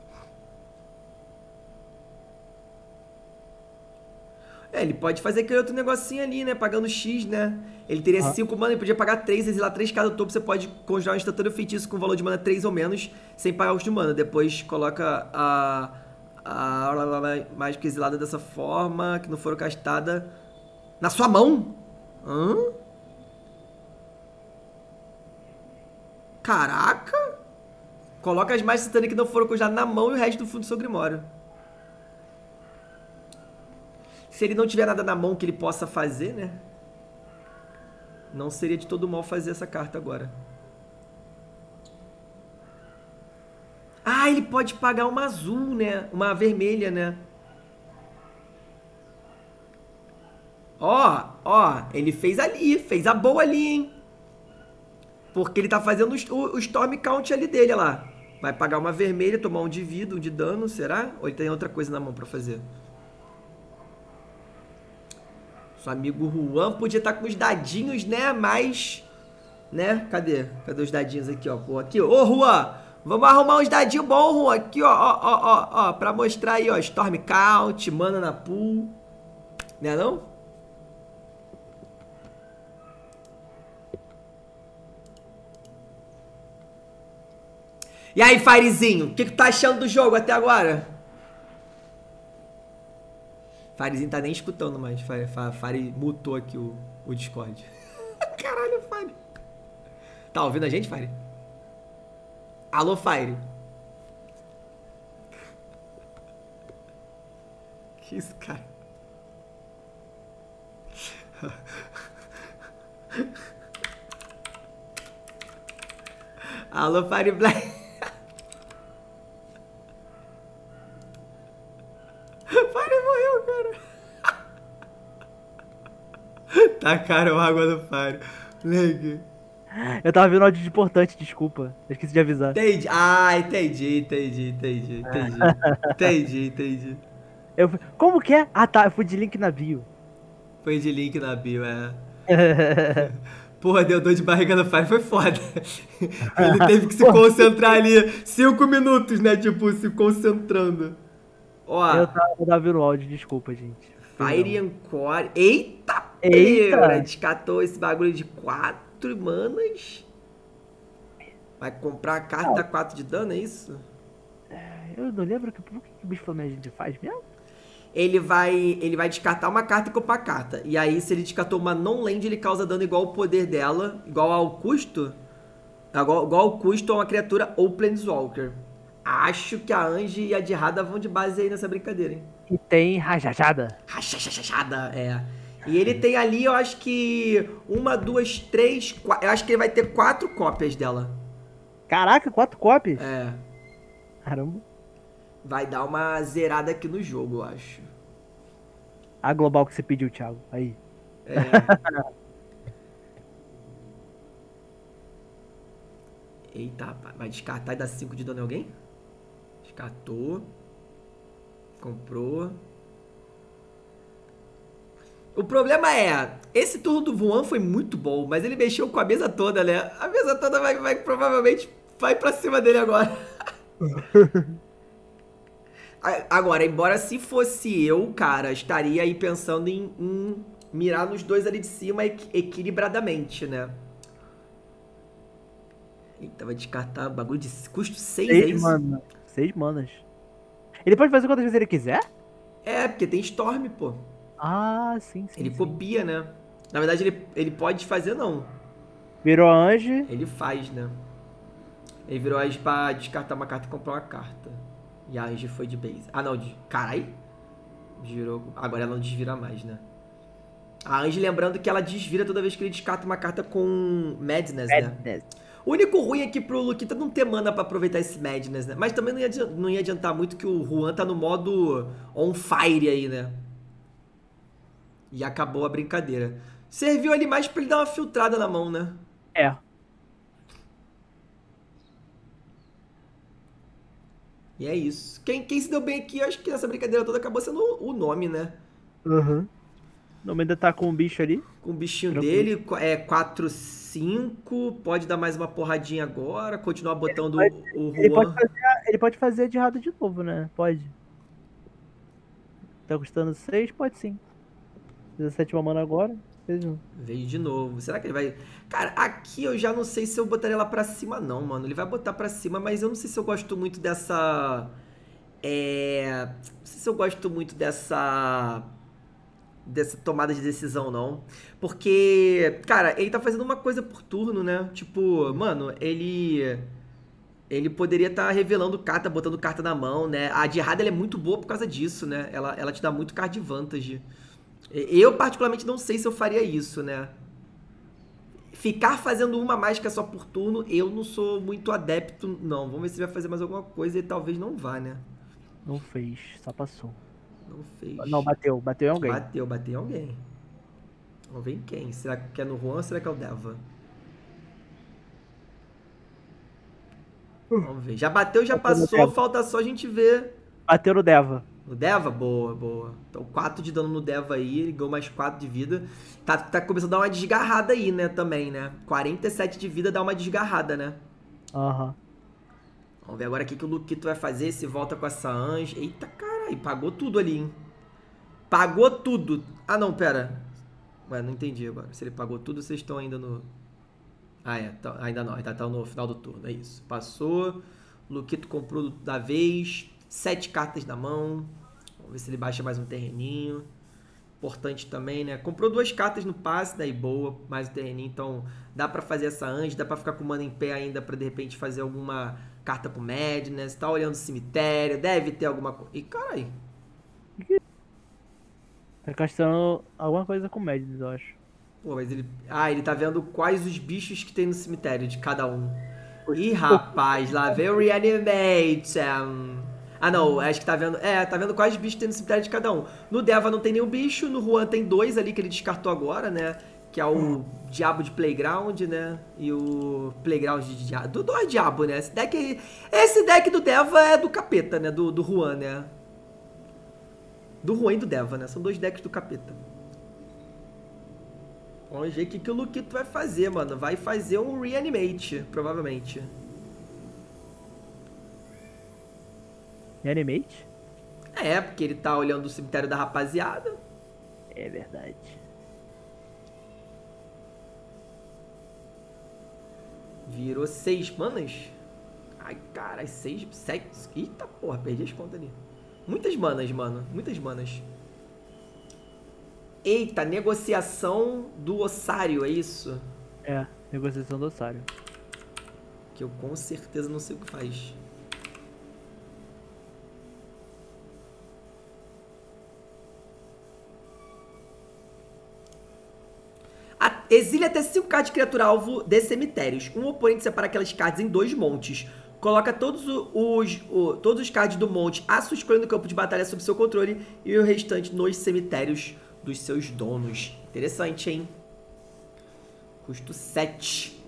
É, ele pode fazer aquele outro negocinho ali, né? Pagando X, né? Ele teria cinco mana, ele podia pagar três, exilar três cada topo, você pode conjurar um instantâneo feitiço com valor de mana três ou menos, sem pagar os de mana. Depois coloca a... a mágica exilada dessa forma, que não for castada na sua mão. Hã? Caraca! Coloca as mágicas satânicas que não foram congeladas na mão e o resto do fundo do seu grimório. Se ele não tiver nada na mão que ele possa fazer, né? Não seria de todo mal fazer essa carta agora. Ah, ele pode pagar uma azul, né? Uma vermelha, né? Ó, ó, ele fez ali, fez a boa ali, hein? Porque ele tá fazendo o, o Storm Count ali dele, olha lá. Vai pagar uma vermelha, tomar um de vida, um de dano, será? Ou ele tem outra coisa na mão pra fazer? Seu amigo Juan podia estar com os dadinhos, né? Mas, né? Cadê? Cadê os dadinhos aqui, ó? Pô, aqui, ô Juan, vamos arrumar uns dadinhos bons, Juan. Aqui, ó, ó, ó, ó, ó, pra mostrar aí, ó, Storm Count, mana na pool. Né não? E aí, Firezinho, o que, que tu tá achando do jogo até agora? Firezinho tá nem escutando mais. Fire, Fire mutou aqui o, o Discord. Caralho, Fire. Tá ouvindo a gente, Fire? Alô, Fire. Que isso, cara? Alô, Fire Black. Fire morreu, cara. Tacaram água no Fire. Moleque. Eu tava vendo áudio de importante, desculpa. Eu esqueci de avisar. Entendi. Ah, entendi, entendi, entendi, entendi. Entendi, entendi. Eu, como que é? Ah, tá. Eu fui de link na bio. Foi de link na bio, é. Porra, deu dor de barriga no Fire, foi foda. Ele teve que se concentrar ali cinco minutos, né? Tipo, se concentrando. Ó. Eu tava, eu tava vendo o áudio, desculpa, gente. Fire Encore. Eita, Eita. pera. Descatou esse bagulho de quatro manas. Vai comprar a carta da quatro de dano, é isso? Eu não lembro que, por que o bicho falou a gente faz mesmo? Ele vai, ele vai descartar uma carta e comprar a carta. E aí, se ele descartou uma non-land, ele causa dano igual ao poder dela, igual ao custo. Igual, igual ao custo a uma criatura ou Planeswalker. Acho que a Ange e a de Rada vão de base aí nessa brincadeira, hein? E tem rajajada. Rajajada, é. E ele tem ali, eu acho que uma, duas, três, quatro. Eu acho que ele vai ter quatro cópias dela. Caraca, quatro copies? É. Caramba. Vai dar uma zerada aqui no jogo, eu acho. A global que você pediu, Thiago. Aí. É. Eita, vai descartar e dar cinco de dano em alguém? Descartou. Comprou. O problema é, esse turno do Vuan foi muito bom, mas ele mexeu com a mesa toda, né? A mesa toda vai, vai provavelmente vai pra cima dele agora. Agora, embora se fosse eu, cara, estaria aí pensando em, em mirar nos dois ali de cima equ equilibradamente, né? Eita, vai descartar bagulho de custo seis, é Seis isso? manas. Seis manas. Ele pode fazer quantas vezes ele quiser? É, porque tem Storm, pô. Ah, sim, sim, Ele sim. copia, né? Na verdade, ele, ele pode fazer, não. Virou Ange. Ele faz, né? Ele virou Ange pra descartar uma carta e comprar uma carta. E a Ange foi de base. Ah, não, de... Carai. Desvirou. Agora ela não desvira mais, né? A Ange, lembrando que ela desvira toda vez que ele descarta uma carta com Madness, né? Madness. O único ruim é que pro Luquita não ter mana pra aproveitar esse Madness, né? Mas também não ia, não ia adiantar muito que o Juan tá no modo on fire aí, né? E acabou a brincadeira. Serviu ali mais pra ele dar uma filtrada na mão, né? É. E é isso. Quem, quem se deu bem aqui, acho que nessa brincadeira toda acabou sendo o, o nome, né? Uhum. O nome ainda tá com o bicho ali. Com o bichinho Tranquilo. dele, é quatro cinco, pode dar mais uma porradinha agora, continuar botando Pode- o Ele pode, Juan. fazer, ele pode fazer de errado de novo, né? Pode. Tá custando seis? Pode sim. dezessete mana agora. Fez um. Veio de novo. Será que ele vai... Cara, aqui eu já não sei se eu botaria lá pra cima não, mano. Ele vai botar pra cima, mas eu não sei se eu gosto muito dessa... É... Não sei se eu gosto muito dessa... Dessa tomada de decisão, não. Porque, cara, ele tá fazendo uma coisa por turno, né? Tipo, mano, ele... Ele poderia estar revelando carta, botando carta na mão, né? A de errada ela é muito boa por causa disso, né? Ela, ela te dá muito card advantage. Eu, particularmente, não sei se eu faria isso, né? Ficar fazendo uma mágica só por turno, eu não sou muito adepto, não. Vamos ver se ele vai fazer mais alguma coisa e talvez não vá, né? Não fez, só passou. Não fez. Não, bateu. Bateu em alguém. Bateu, bateu em alguém. Vamos ver em quem. Será que é no Juan ou será que é o Deva? Vamos ver. Já bateu, já Bateu no passou. Deva. Falta só a gente ver. Bateu no Deva. No Deva? Boa, boa. Então quatro de dano no Deva aí. Ele ganhou mais quatro de vida. Tá, tá começando a dar uma desgarrada aí, né? Também, né? quarenta e sete de vida dá uma desgarrada, né? Aham. Uhum. Vamos ver agora o que, que o Luquito vai fazer. Se volta com essa Ange. Eita, caralho. Pagou tudo ali, hein? Pagou tudo. Ah, não, pera. Ué, não entendi agora. Se ele pagou tudo, vocês estão ainda no... Ah, é. Tá, ainda não. Ainda tá no final do turno. É isso. Passou. Luquito comprou da vez. Sete cartas na mão. Vamos ver se ele baixa mais um terreninho. Importante também, né? Comprou duas cartas no passe, daí boa. Mais um terreninho. Então, dá pra fazer essa Ange. Dá pra ficar com mana em pé ainda pra, de repente, fazer alguma carta pro Madness. Tá olhando o cemitério. Deve ter alguma coisa. Ih, caralho. Tá gastando alguma coisa com Madness, eu acho. Pô, mas ele... Ah, ele tá vendo quais os bichos que tem no cemitério de cada um. Ih, rapaz, lá vem o Reanimate. Ah, não, acho que tá vendo... É, tá vendo quais bichos tem no cemitério de cada um. No Deva não tem nenhum bicho, no Juan tem dois ali que ele descartou agora, né? Que é o Diabo de Playground, né? E o Playground de Diabo. Do dois Diabo, né? Esse deck, esse deck do Deva é do capeta, né? Do, do Juan, né? Do Juan e do Deva, né? São dois decks do capeta. Vamos ver o que, que o Luquito vai fazer, mano. Vai fazer um Reanimate, provavelmente. Reanimate? É, porque ele tá olhando o cemitério da rapaziada. É verdade. Virou seis manas? Ai, caralho, seis, sete... Eita porra, perdi as contas ali. Muitas manas, mano. Muitas manas. Eita, negociação do ossário, é isso? É, negociação do ossário. Que eu com certeza não sei o que faz. Exile até cinco cards de criatura alvo de cemitérios. Um oponente separa aquelas cards em dois montes. Coloca todos os, os, todos os cards do monte à sua escolha no campo de batalha sob seu controle e o restante nos cemitérios dos seus donos. Interessante, hein? Custo sete.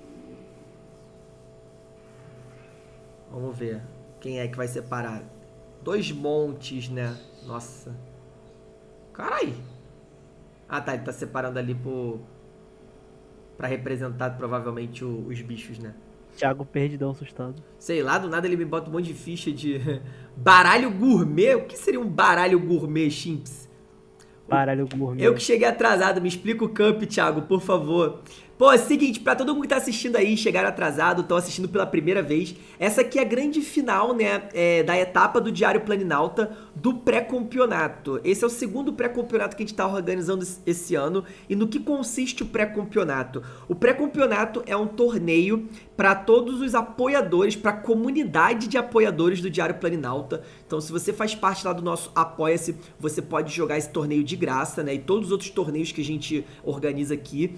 Vamos ver. Quem é que vai separar? Dois montes, né? Nossa. Carai. Ah, tá. Ele tá separando ali por... pra representar, provavelmente, o, os bichos, né? Thiago perdidão, assustado. Sei lá, do nada ele me bota um monte de ficha de baralho gourmet. O que seria um baralho gourmet, Chimps? Baralho gourmet. Eu que cheguei atrasado, me explica o camp, Thiago, por favor. Pô, é o seguinte, pra todo mundo que tá assistindo aí, chegaram atrasado, estão assistindo pela primeira vez, essa aqui é a grande final, né, é, da etapa do Diário Planinauta do pré-campeonato. Esse é o segundo pré-campeonato que a gente tá organizando esse ano. E no que consiste o pré-campeonato? O pré-campeonato é um torneio para todos os apoiadores, para a comunidade de apoiadores do Diário Planinauta. Então, se você faz parte lá do nosso Apoia-se, você pode jogar esse torneio de graça, né, e todos os outros torneios que a gente organiza aqui.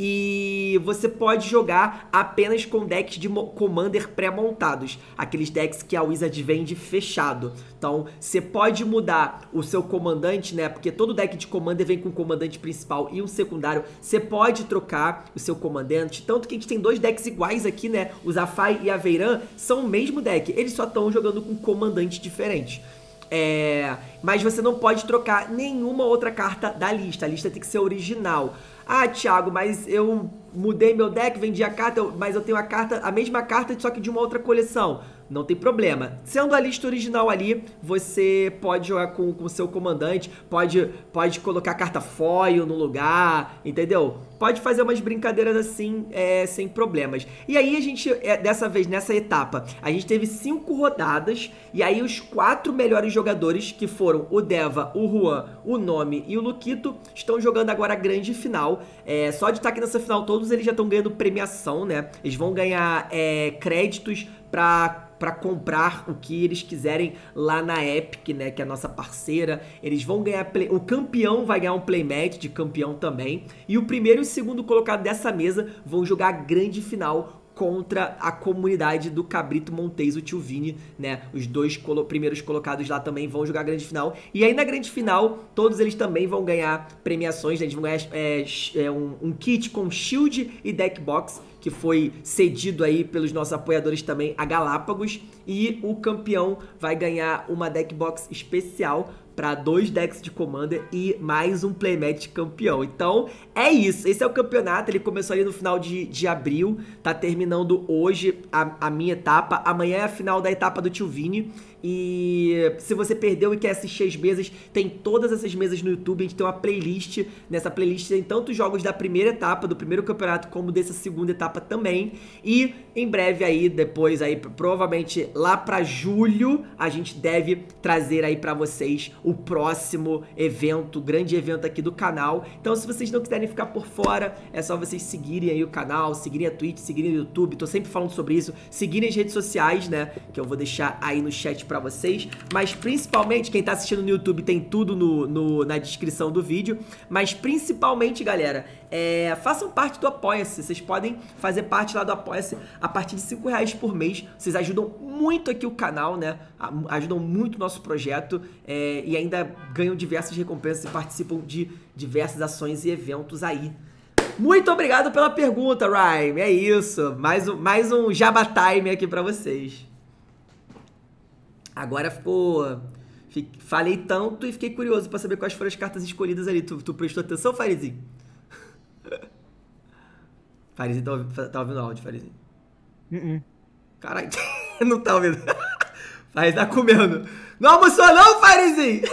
E você pode jogar apenas com decks de Commander pré-montados, aqueles decks que a Wizard vende fechado. Então, você pode mudar o seu comandante, né, porque todo deck de Commander vem com um comandante principal e um secundário. Você pode trocar o seu comandante, tanto que a gente tem dois decks iguais aqui, né, o Zafai e a Veiran são o mesmo deck, eles só estão jogando com comandantes diferentes. É... Mas você não pode trocar nenhuma outra carta da lista, a lista tem que ser original. Ah, Thiago, mas eu mudei meu deck, vendi a carta, mas eu tenho a carta, a mesma carta, só que de uma outra coleção. Não tem problema. Sendo a lista original ali, você pode jogar com o seu comandante, pode, pode colocar carta foil no lugar, entendeu? Pode fazer umas brincadeiras assim, é, sem problemas. E aí a gente, é, dessa vez, nessa etapa, a gente teve cinco rodadas, e aí os quatro melhores jogadores, que foram o Deva, o Juan, o Nomi e o Luquito, estão jogando agora a grande final. É, só de estar aqui nessa final, todos eles já estão ganhando premiação, né? Eles vão ganhar é, créditos pra... para comprar o que eles quiserem lá na Epic, né, que é a nossa parceira. Eles vão ganhar, play... o campeão vai ganhar um playmat de campeão também, e o primeiro e o segundo colocado dessa mesa vão jogar a grande final contra a comunidade do Cabrito Montes, o tio Vini, né? Os dois colo primeiros colocados lá também vão jogar a grande final. E aí na grande final, todos eles também vão ganhar premiações, né? Eles vão ganhar é, é, um, um kit com shield e deck box, que foi cedido aí pelos nossos apoiadores também a Galápagos. E o campeão vai ganhar uma deck box especial para dois decks de Commander e mais um playmat de campeão. Então, é isso. Esse é o campeonato. Ele começou ali no final de, de abril. Tá terminando hoje a, a minha etapa. Amanhã é a final da etapa do tio Vini. E se você perdeu e quer assistir as mesas, tem todas essas mesas no YouTube. A gente tem uma playlist. Nessa playlist tem tanto jogos da primeira etapa, do primeiro campeonato, como dessa segunda etapa também. E em breve aí, depois aí, provavelmente lá pra julho, a gente deve trazer aí pra vocês o próximo evento, o grande evento aqui do canal. Então, se vocês não quiserem ficar por fora, é só vocês seguirem aí o canal, seguirem a Twitch, seguirem o YouTube. Tô sempre falando sobre isso. Seguirem as redes sociais, né, que eu vou deixar aí no chat pra vocês. Mas principalmente, quem tá assistindo no YouTube tem tudo no, no, na descrição do vídeo. Mas principalmente, galera, é, façam parte do Apoia-se. Vocês podem fazer parte lá do Apoia-se a partir de cinco reais por mês. Vocês ajudam muito aqui o canal, né? Ajudam muito o nosso projeto, é, e ainda ganham diversas recompensas e participam de diversas ações e eventos aí. Muito obrigado pela pergunta, Rhyme. É isso. Mais um, mais um Jabba Time aqui pra vocês. Agora ficou... Falei tanto e fiquei curioso pra saber quais foram as cartas escolhidas ali. Tu, tu prestou atenção, Farizinho? Farizinho tá, ouvindo, tá ouvindo áudio, Farizinho? Uh -uh. Caralho, não tá ouvindo. Farizinho tá comendo. Não almoçou não, Farizinho?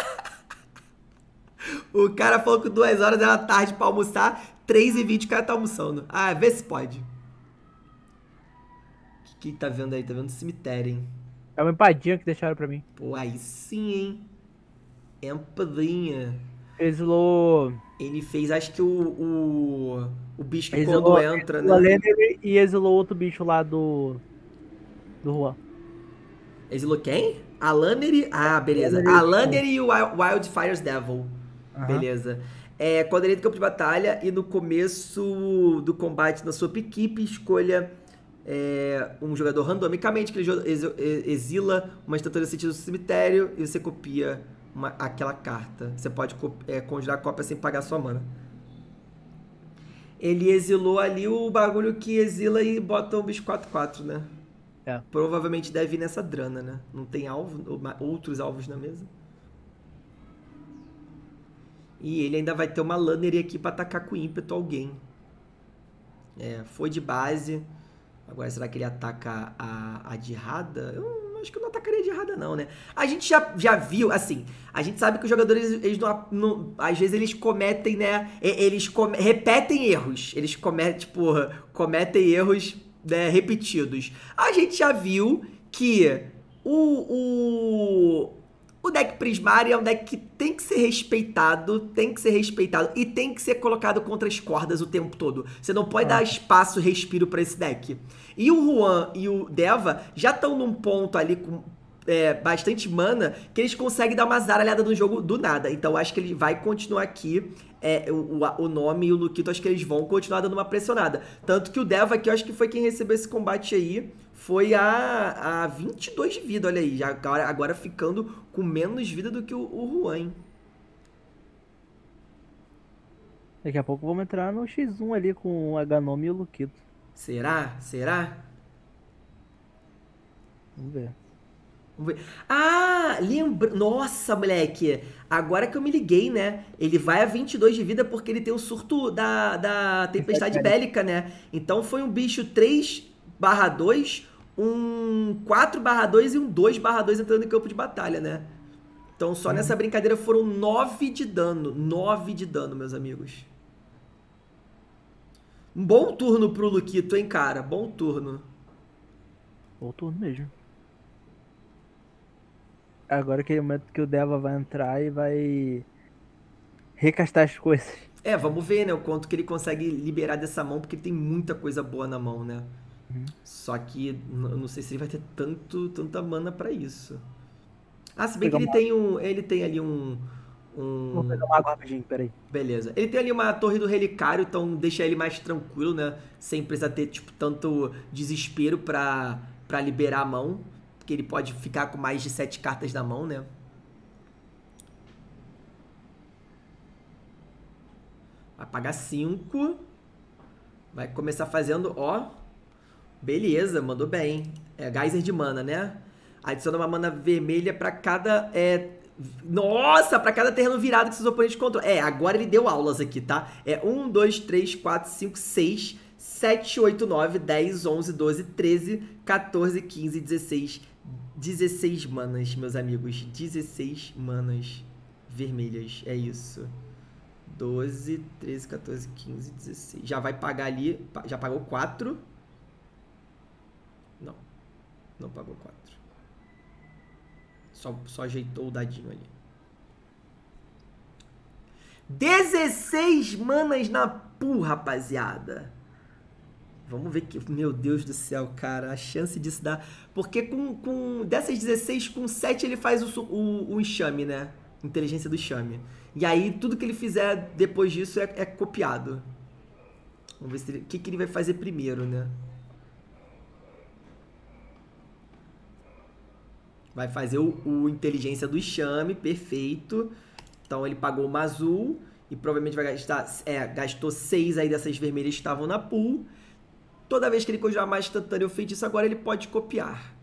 O cara falou que duas horas era tarde pra almoçar, três e vinte o cara tá almoçando. Ah, vê se pode. O que, que tá vendo aí? Tá vendo cemitério, hein? É uma empadinha que deixaram pra mim. Pô, aí sim, hein? Empadinha. Exilou... Ele fez, acho que o... O, o bicho que exilou, quando entra, exilou né? Ele e exilou outro bicho lá do... Do Juan. Exilou quem? A Lannery? Ah, beleza. A Lannery e o Wildfire's Devil. Uhum. Beleza. É, quando ele entra no campo de batalha e no começo do combate na sua equipe, escolha é, um jogador randomicamente, que ele exila uma estátua de sentido do cemitério e você copia uma, aquela carta. Você pode é, conjurar a cópia sem pagar sua mana. Ele exilou ali o bagulho que exila e bota o bicho quatro quatro, né? É. Provavelmente deve ir nessa drana, né? Não tem alvo, outros alvos na mesa. E ele ainda vai ter uma Lannery aqui pra atacar com ímpeto alguém. É, foi de base. Agora, será que ele ataca a, a de errada? Eu acho que eu não atacaria de errada, não, né? A gente já, já viu, assim, a gente sabe que os jogadores, eles não, não- às vezes eles cometem, né? e- Eles come- repetem erros. Eles cometem, tipo, cometem erros, né, repetidos. A gente já viu que o, o, o deck Prismari é um deck que tem que ser respeitado, tem que ser respeitado e tem que ser colocado contra as cordas o tempo todo. Você não pode Ah, dar espaço, respiro pra esse deck. E o Juan e o Deva já estão num ponto ali com é, bastante mana que eles conseguem dar uma zaralhada no jogo do nada. Então acho que ele vai continuar aqui. É, o, o, o nome e o Luquito, acho que eles vão continuar dando uma pressionada. Tanto que o Deva aqui, eu acho que foi quem recebeu esse combate aí. Foi a, a vinte e dois de vida, olha aí. Já agora, agora ficando com menos vida do que o, o Juan, hein? daqui a pouco vamos entrar no X um ali com o Aganome e o Luquito. Será? Será? Vamos ver. Vamos ver. Ah, lembra... Nossa, moleque. Agora que eu me liguei, né? Ele vai a vinte e dois de vida porque ele tem o surto da, da Tempestade Bélica, né? Então foi um bicho três barra dois, um quatro barra dois e um dois barra dois entrando em campo de batalha, né? Então só nessa brincadeira foram nove de dano. nove de dano, meus amigos. Um bom turno pro Luquito, hein, cara? Bom turno. Ou turno mesmo. Agora que é o momento que o Deva vai entrar e vai recastar as coisas. É, vamos ver, né, o quanto que ele consegue liberar dessa mão, porque ele tem muita coisa boa na mão, né? Uhum. Só que n- eu não sei se ele vai ter tanto, tanta mana pra isso. Ah, se Vou bem que pegar ele uma, tem um, ele tem ali um, vou um, pegar uma água rapidinho, peraí. beleza. Ele tem ali uma torre do relicário, então deixa ele mais tranquilo, né? Sem precisar ter tipo tanto desespero pra, pra liberar a mão, porque ele pode ficar com mais de sete cartas na mão, né? Vai pagar cinco. Vai começar fazendo, ó. Beleza, mandou bem. É geyser de mana, né? Adiciona uma mana vermelha pra cada. É... Nossa, pra cada terreno virado que seus oponentes controlam. É, agora ele deu aulas aqui, tá? É um, dois, três, quatro, cinco, seis, sete, oito, nove, dez, onze, doze, treze, quatorze, quinze, dezesseis. dezesseis manas, meus amigos. dezesseis manas vermelhas. É isso. doze, treze, quatorze, quinze, dezesseis. Já vai pagar ali. Já pagou quatro. Não. Não pagou quatro. Só, só ajeitou o dadinho ali. dezesseis manas na pool, rapaziada. Vamos ver que... Meu Deus do céu, cara. A chance disso dar... Porque com, com dessas dezesseis, com sete ele faz o, o, o enxame, né? Inteligência do enxame. E aí, tudo que ele fizer depois disso é, é copiado. Vamos ver se ele, o que, que ele vai fazer primeiro, né? Vai fazer o, o inteligência do enxame, perfeito. Então ele pagou uma azul e provavelmente vai gastar... É, gastou seis aí dessas vermelhas que estavam na pool. Toda vez que ele conjurar mais instantâneo feitiço, agora ele pode copiar.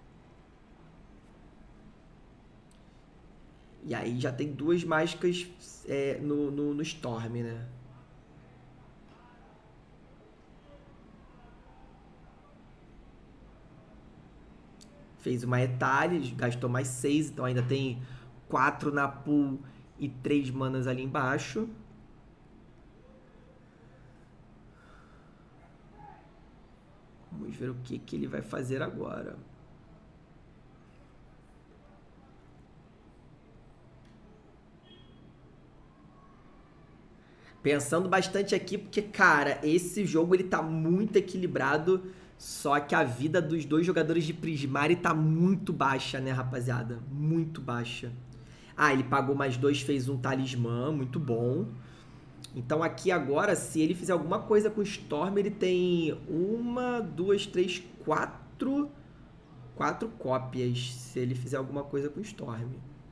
E aí já tem duas mágicas é, no, no, no Storm, né? Fez uma Etale, gastou mais seis, então ainda tem quatro na pool e três manas ali embaixo. Vamos ver o que, que ele vai fazer agora. Pensando bastante aqui, porque, cara, esse jogo ele tá muito equilibrado, só que a vida dos dois jogadores de Prismari tá muito baixa, né, rapaziada? Muito baixa. Ah, ele pagou mais dois, fez um talismã, muito bom. Então aqui agora, se ele fizer alguma coisa com o Storm, ele tem uma, duas, três, quatro... Quatro cópias, se ele fizer alguma coisa com o Storm.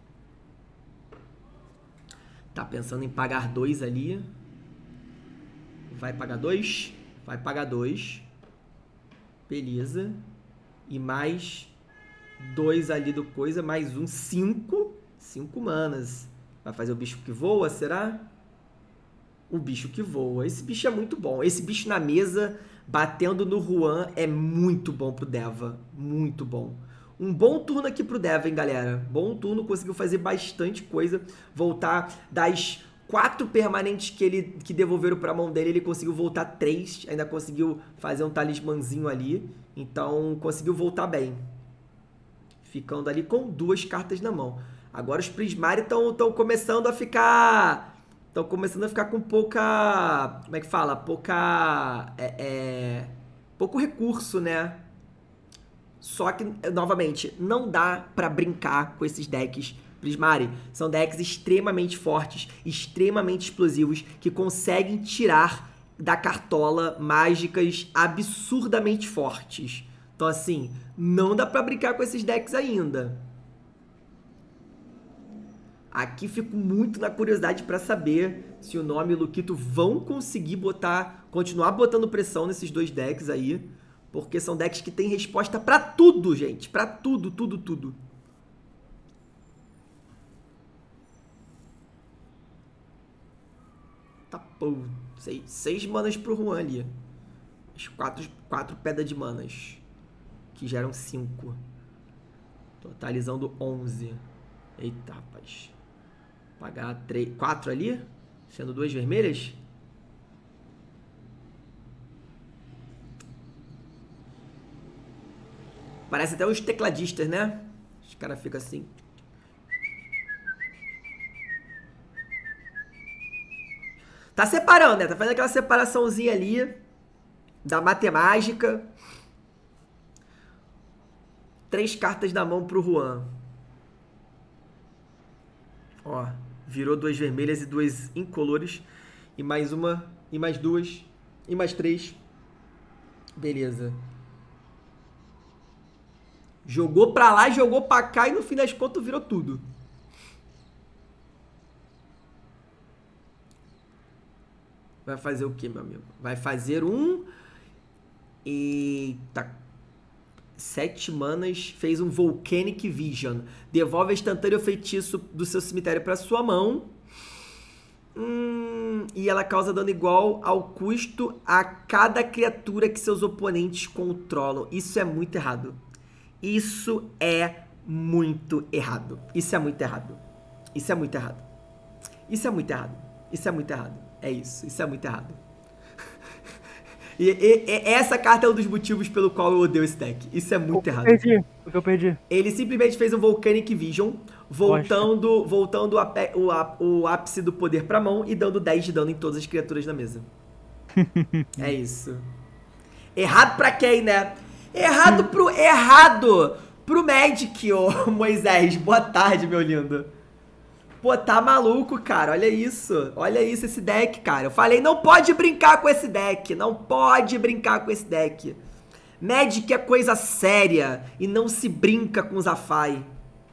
Tá pensando em pagar dois ali. Vai pagar dois? Vai pagar dois. Beleza. E mais dois ali do coisa, mais um, cinco. Cinco manas. Vai fazer o bicho que voa, será? O bicho que voa. Esse bicho é muito bom. Esse bicho na mesa, batendo no Juan, é muito bom pro Deva. Muito bom. Um bom turno aqui pro Deva, hein, galera? Bom turno, conseguiu fazer bastante coisa. Voltar das quatro permanentes que ele que devolveram pra mão dele, ele conseguiu voltar três. Ainda conseguiu fazer um talismãzinho ali. Então, conseguiu voltar bem. Ficando ali com duas cartas na mão. Agora os Prismari estão começando a ficar... Estão começando a ficar com pouca... Como é que fala? Pouca... É, é, pouco recurso, né? Só que, novamente, não dá pra brincar com esses decks Prismari. São decks extremamente fortes, extremamente explosivos, que conseguem tirar da cartola mágicas absurdamente fortes. Então, assim, não dá pra brincar com esses decks ainda. Aqui fico muito na curiosidade para saber se o Nome e o Luquito vão conseguir botar, continuar botando pressão nesses dois decks aí, porque são decks que tem resposta para tudo, gente, para tudo, tudo, tudo. Tá, pô, seis, seis manas pro Juan ali. As quatro, quatro pedras de manas, que geram cinco. Totalizando onze. Eita, rapaz. Pagar três, quatro ali, sendo duas vermelhas. Parece até os tecladistas, né? Os caras ficam assim. Tá separando, né? Tá fazendo aquela separaçãozinha ali da matemática. Três cartas na mão pro Juan. Ó, virou duas vermelhas e duas incolores. E mais uma, e mais duas, e mais três. Beleza. Jogou pra lá, jogou pra cá e no fim das contas virou tudo. Vai fazer o que, meu amigo? Vai fazer um... Eita. Sete manas, fez um Volcanic Vision. Devolve a instantâneo feitiço do seu cemitério para sua mão. Hum, e ela causa dano igual ao custo a cada criatura que seus oponentes controlam. Isso é muito errado. Isso é muito errado. Isso é muito errado. Isso é muito errado. Isso é muito errado. Isso é muito errado. É isso. Isso é muito errado. E, e, e essa carta é um dos motivos pelo qual eu odeio esse deck. Isso é muito errado. Eu perdi. O que eu perdi? Ele simplesmente fez um Volcanic Vision, voltando, voltando a, o, a, o ápice do poder pra mão e dando dez de dano em todas as criaturas na mesa. É isso. Errado pra quem, né? Errado pro... Errado pro Magic, ô Moisés. Boa tarde, meu lindo. Pô, tá maluco, cara. Olha isso. Olha isso, esse deck, cara. Eu falei, não pode brincar com esse deck. Não pode brincar com esse deck. Magic é coisa séria e não se brinca com Zafai.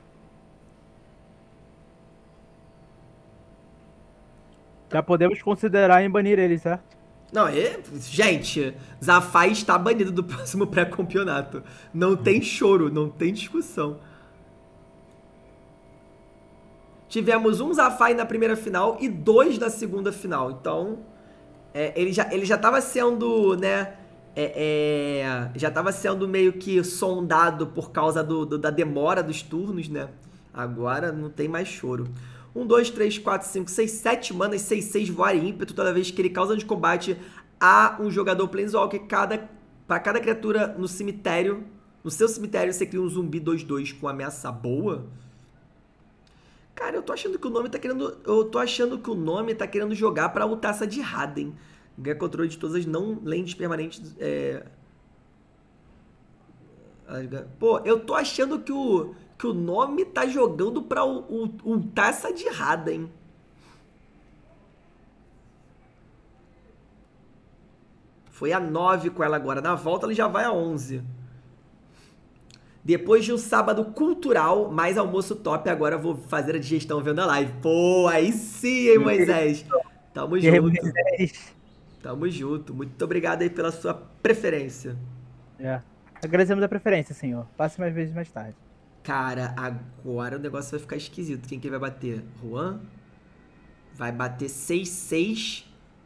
Já podemos considerar em banir ele, certo? Não, é... gente, Zafai está banido do próximo pré-campeonato. Não tem choro, não tem discussão. Tivemos um Zafai na primeira final e dois na segunda final. Então, é, ele já ele já estava sendo, né, é, é, já estava sendo meio que sondado por causa do, do, da demora dos turnos, né? Agora não tem mais choro. um, dois, três, quatro, cinco, seis, sete manas, seis, seis voar e ímpeto toda vez que ele causa de combate a um jogador Planeswalker. Cada, para cada criatura no cemitério, no seu cemitério você cria um zumbi dois dois com ameaça boa. Cara, eu tô achando que o nome tá querendo. Eu tô achando que o nome tá querendo jogar pra o Taça de Harden. Ganha controle de todas as não lentes permanentes. É... Pô, eu tô achando que o, que o nome tá jogando pra o, o, o Taça de Harden. Foi a nove com ela agora. Na volta ele já vai a onze. Depois de um sábado cultural, mais almoço top, agora eu vou fazer a digestão vendo a live. Pô, aí sim, hein, Moisés? Tamo junto. Tamo junto. Muito obrigado aí pela sua preferência. É. Agradecemos a preferência, senhor. Passe mais vezes mais tarde. Cara, agora o negócio vai ficar esquisito. Quem que vai bater? Juan? Vai bater seis seis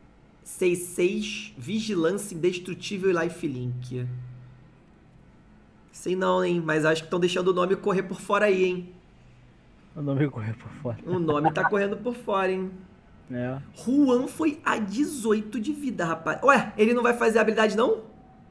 seis seis, Vigilância Indestrutível e Lifelink. Sei não, hein? Mas acho que estão deixando o nome correr por fora aí, hein? O nome correu por fora. O nome tá correndo por fora, hein? É. Juan foi a dezoito de vida, rapaz. Ué, ele não vai fazer a habilidade, não?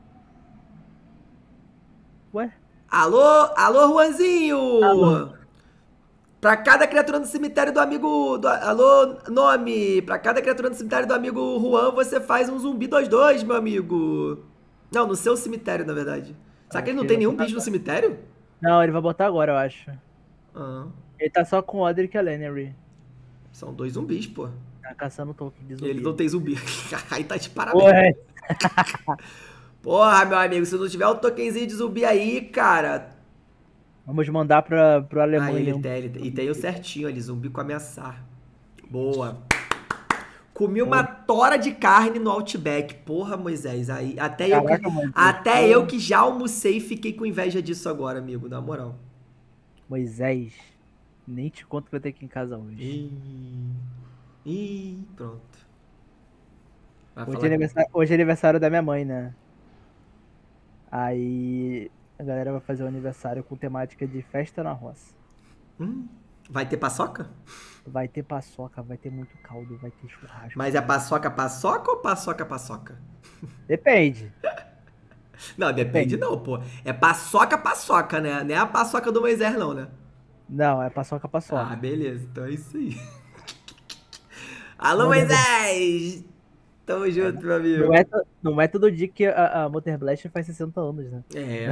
Ué? Alô? Alô, Juanzinho! Alô? Pra cada criatura no cemitério do amigo... Do, alô, nome! Pra cada criatura no cemitério do amigo Juan, você faz um zumbi dois dois, meu amigo. Não, no seu cemitério, na verdade. Será que ele não tem nenhum bicho no cemitério? Não, ele vai botar agora, eu acho. Ah. Ele tá só com o Odric e a Lenery. São dois zumbis, pô. Tá caçando token de zumbi. Ele não tem zumbi. Aí tá de parabéns. Ué. Porra, meu amigo, se não tiver o tokenzinho de zumbi aí, cara... Vamos mandar pra, pro Alemanha. Ah, ele um... tem, ele tem. E tem o certinho ali, zumbi com ameaçar. Boa. Comi uma tora de carne no Outback. Porra, Moisés. Aí, até Caraca, eu, que, Moisés, até eu que já almocei e fiquei com inveja disso agora, amigo, na moral. Moisés, nem te conto que vai ter aqui em casa hoje. Ih, Ih pronto. Hoje é, aniversário, hoje é aniversário da minha mãe, né? Aí a galera vai fazer o um aniversário com temática de festa na roça. Hum, vai ter paçoca? Vai ter paçoca, vai ter muito caldo, vai ter churrasco. Mas é paçoca paçoca ou paçoca paçoca? Depende. Não, depende, depende não, pô. É paçoca paçoca, né? Não é a paçoca do Moisés, não, né? Não, é paçoca paçoca. Ah, beleza. Então é isso aí. Alô, Moisés! Tamo junto, é, meu amigo. Não é, não é todo dia que a, a Motor Blast faz sessenta anos, né? É.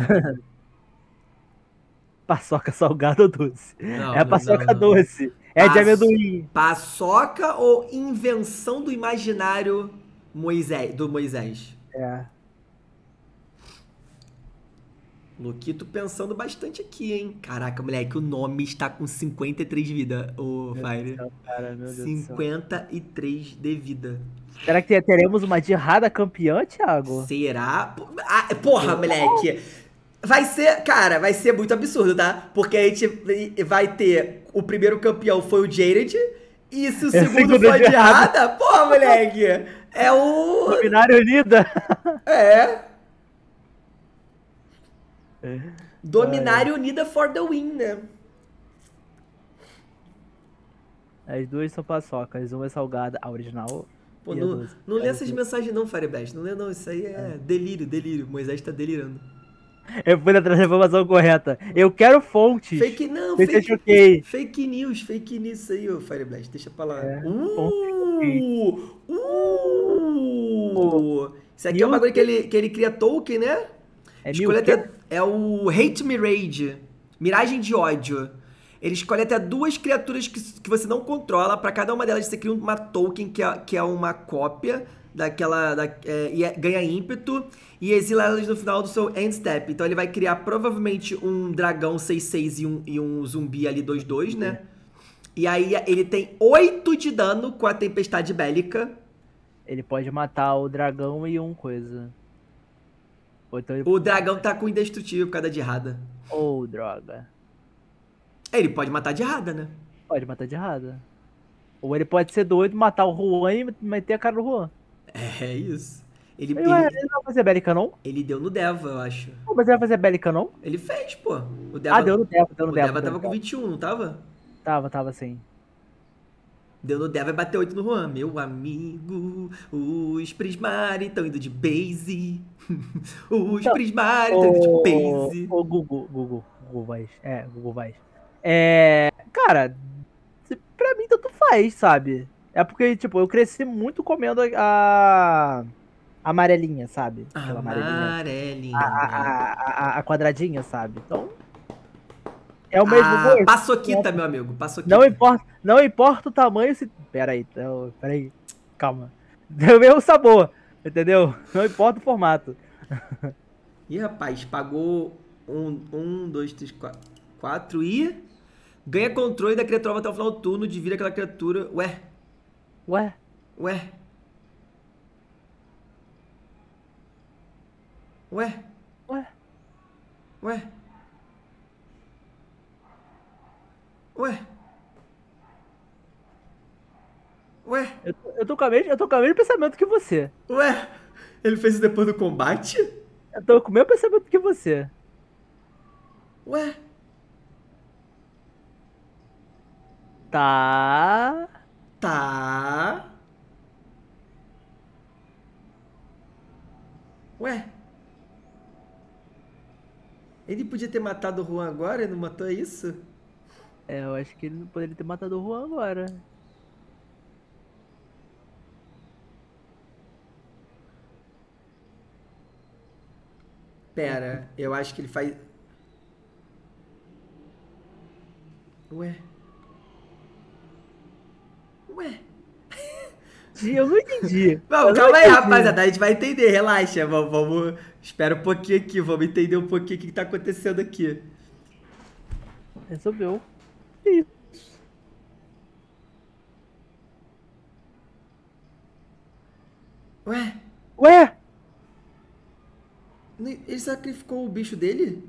Paçoca salgada ou doce? Não, é a paçoca não, não. doce. É Paç... de amendoim. Paçoca ou invenção do imaginário Moisés, do Moisés? É. Luquito pensando bastante aqui, hein? Caraca, moleque, o nome está com cinquenta e três de vida, ô Fire. Céu, cara, meu Deus cinquenta e três de vida. Será que teremos uma Dirrada campeã, Thiago? Será? Ah, porra, moleque. Vai ser, cara, vai ser muito absurdo, tá? Porque a gente vai ter, o primeiro campeão foi o Jared, e se o é segundo foi a Dirrada, porra, moleque, é o... Dominária Unida. É. Dominária Unida for the win, né? As duas são paçocas, uma é salgada, a original. Pô, não, não lê essas mensagens não, Firebest. Não lê não, isso aí é, é. delírio, delírio. Moisés tá delirando. Eu fui atrás da informação correta. Eu quero fontes. Fake, não, fake, fake, fake news, fake news isso aí, ô Fireblast. Deixa pra lá. É, uh, uh, isso aqui é um bagulho que ele, que ele cria token, né? É, Escolha até, é o Hate Mirage, Miragem de ódio. Ele escolhe até duas criaturas que, que você não controla. Pra cada uma delas você cria uma token que é, que é uma cópia daquela... Da, é, e é, ganha ímpeto e exila elas no final do seu end step. Então ele vai criar provavelmente um dragão seis seis e um, e um zumbi ali dois dois, né? E aí ele tem oito de dano com a tempestade bélica. Ele pode matar o dragão e um coisa. Então ele... O dragão tá com indestrutível por causa de errada. Ou oh, droga. Ele pode matar de errada, né? Pode matar de errada. Ou ele pode ser doido, matar o Juan e meter a cara no Juan. É isso. Ele, ele, ele, ele não vai fazer bélica, não? Ele deu no Deva, eu acho. Pô, mas ele vai fazer bélica, não? Ele fez, pô. O Deva, ah, deu no Deva, deu no o Deva. O Deva tava com vinte e um, não tava? Tava, tava sim. Deu no Deva e bateu oito no Juan. Meu amigo, os Prismari estão indo de base. Os então, Prismari estão indo de base. Ô, Google, Google, Google Vais. É, Google Vais. É, cara, pra mim tanto faz, sabe? É porque, tipo, eu cresci muito comendo a, a amarelinha, sabe? Aquela amarelinha. A, a, a, a quadradinha, sabe? Então, é o mesmo ah, gosto. Paçoquita, meu amigo, paçoquita. Não importa, não importa o tamanho, se... Pera aí, pera aí, calma. É o mesmo sabor, entendeu? Não importa o formato. Ih, rapaz, pagou um, um dois, três, quatro, quatro e... Ganha controle da criatura até o final do turno, divide aquela criatura... Ué? Ué? Ué? Ué? Ué? Ué? Ué? Ué? Eu tô, eu tô com a mesma, eu tô com o mesmo pensamento que você. Ué? Ele fez isso depois do combate? Eu tô com o mesmo pensamento que você. Ué? Tá. Tá. Ué? Ele podia ter matado o Juan agora e não matou, é isso? É, eu acho que ele não poderia ter matado o Juan agora. Pera, eu acho que ele faz... Ué? Ué? Eu não entendi. Não, Eu não calma aí, entendi. rapaziada. A gente vai entender, relaxa. Vamos, vamos... Espera um pouquinho aqui, vamos entender um pouquinho o que tá acontecendo aqui. Resolveu. Que isso? Ué? Ué? Ele sacrificou o bicho dele?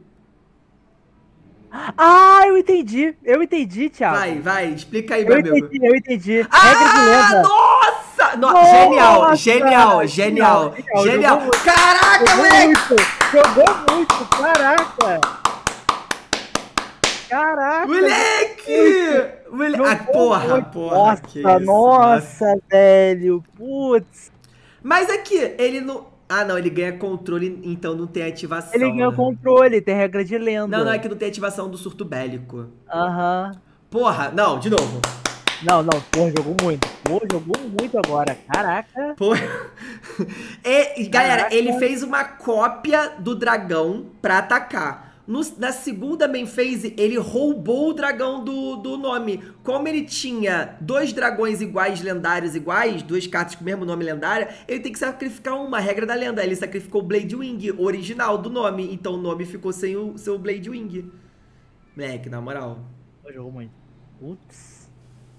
Ah, eu entendi. Eu entendi, Thiago. Vai, vai, explica aí, meu Eu amigo. entendi, eu entendi. Regra de Ah, lenda. nossa! No- Nossa! Genial, genial, genial, Genial, genial. jogou muito. Caraca, Jogou moleque! muito. Jogou muito. Caraca. Caraca. Moleque! Moleque! Jogou Ah, porra, muito. porra. Nossa, que isso, nossa, velho. Putz. Mas aqui, ele não... Ah, não, ele ganha controle, então não tem ativação. Ele ganhou né? controle, tem regra de lenda. Não, não, é que não tem ativação do surto bélico. Aham. Porra, não, de novo. Não, não, porra, jogou muito. Porra, jogou muito agora. Caraca. Porra. E, galera, Caraca. ele fez uma cópia do dragão pra atacar. No- na segunda main phase, ele roubou o dragão do, do nome. Como ele tinha dois dragões iguais, lendários iguais, duas cartas com o mesmo nome lendário, ele tem que sacrificar uma, regra da lenda. Ele sacrificou o Blade Wing, original do nome. Então o nome ficou sem o seu Blade Wing. Moleque, na moral. Pô, jogou muito. Putz.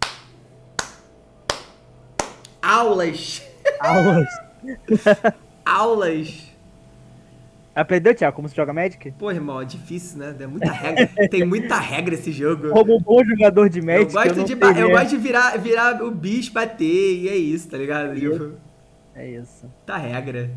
Aulas. Aulas. Aulas. Aprendeu, Thiago, como se joga Magic? Pô, irmão, é difícil, né? É muita regra. Tem muita regra esse jogo. Como um bom jogador de Eu Magic, gosto, não de, sei ba- eu mesmo. gosto de virar, virar o bicho, bater, e é isso, tá ligado? Tipo, É isso. tá regra.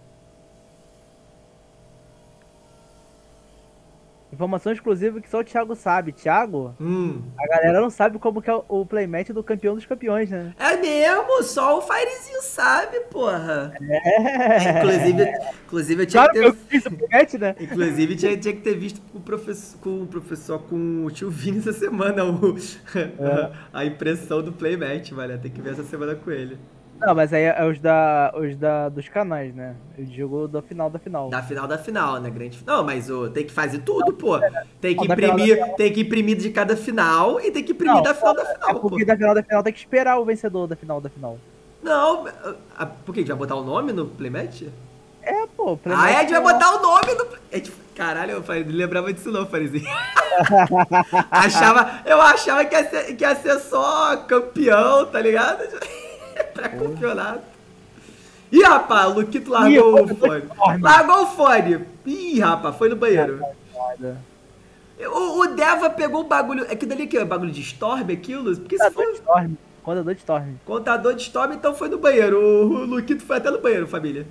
Informação exclusiva que só o Thiago sabe. Thiago, Hum. a galera não sabe como que é o playmatch do campeão dos campeões, né? É mesmo? Só o Firezinho sabe, porra. É. Inclusive, inclusive eu tinha Claro que que eu ter... fiz o playmatch, né? Inclusive, tinha, tinha que ter visto com o professor, com o professor, com o tio Vini essa semana, o, É. a impressão do playmatch, velho. Tem que ver essa semana com ele. Não, mas aí é os da, os da dos canais, né? Ele jogou da final da final. Da final da final, né? Grande final. Não, mas ô, tem que fazer tudo, pô. Tem que Não, da final da imprimir, tem que imprimir de cada final e tem que imprimir Não, da final da É final, pô. porque da final da final tem que esperar o vencedor da final da final. Não, ah, por que? A gente vai botar o nome no playmatch? É, pô. Ah, playmatch é, a gente vai é- botar o nome no... A gente- Caralho, eu falei, não lembrava disso não, Farizinho. achava, eu achava que ia, ser, que ia ser só campeão, tá ligado? Pré-campeonato. Ih, rapaz, o Luquito largou Ih, o eu tô fone. enorme. Largou o fone. Ih, rapaz, foi no banheiro. Foda. O, o Deva pegou o bagulho... Aquilo dali que é bagulho de Storm, aquilo? Porque se Contador foi de Storm. Contador de Storm. contador de Storm, então foi no banheiro. O, o Luquito foi até no banheiro, família.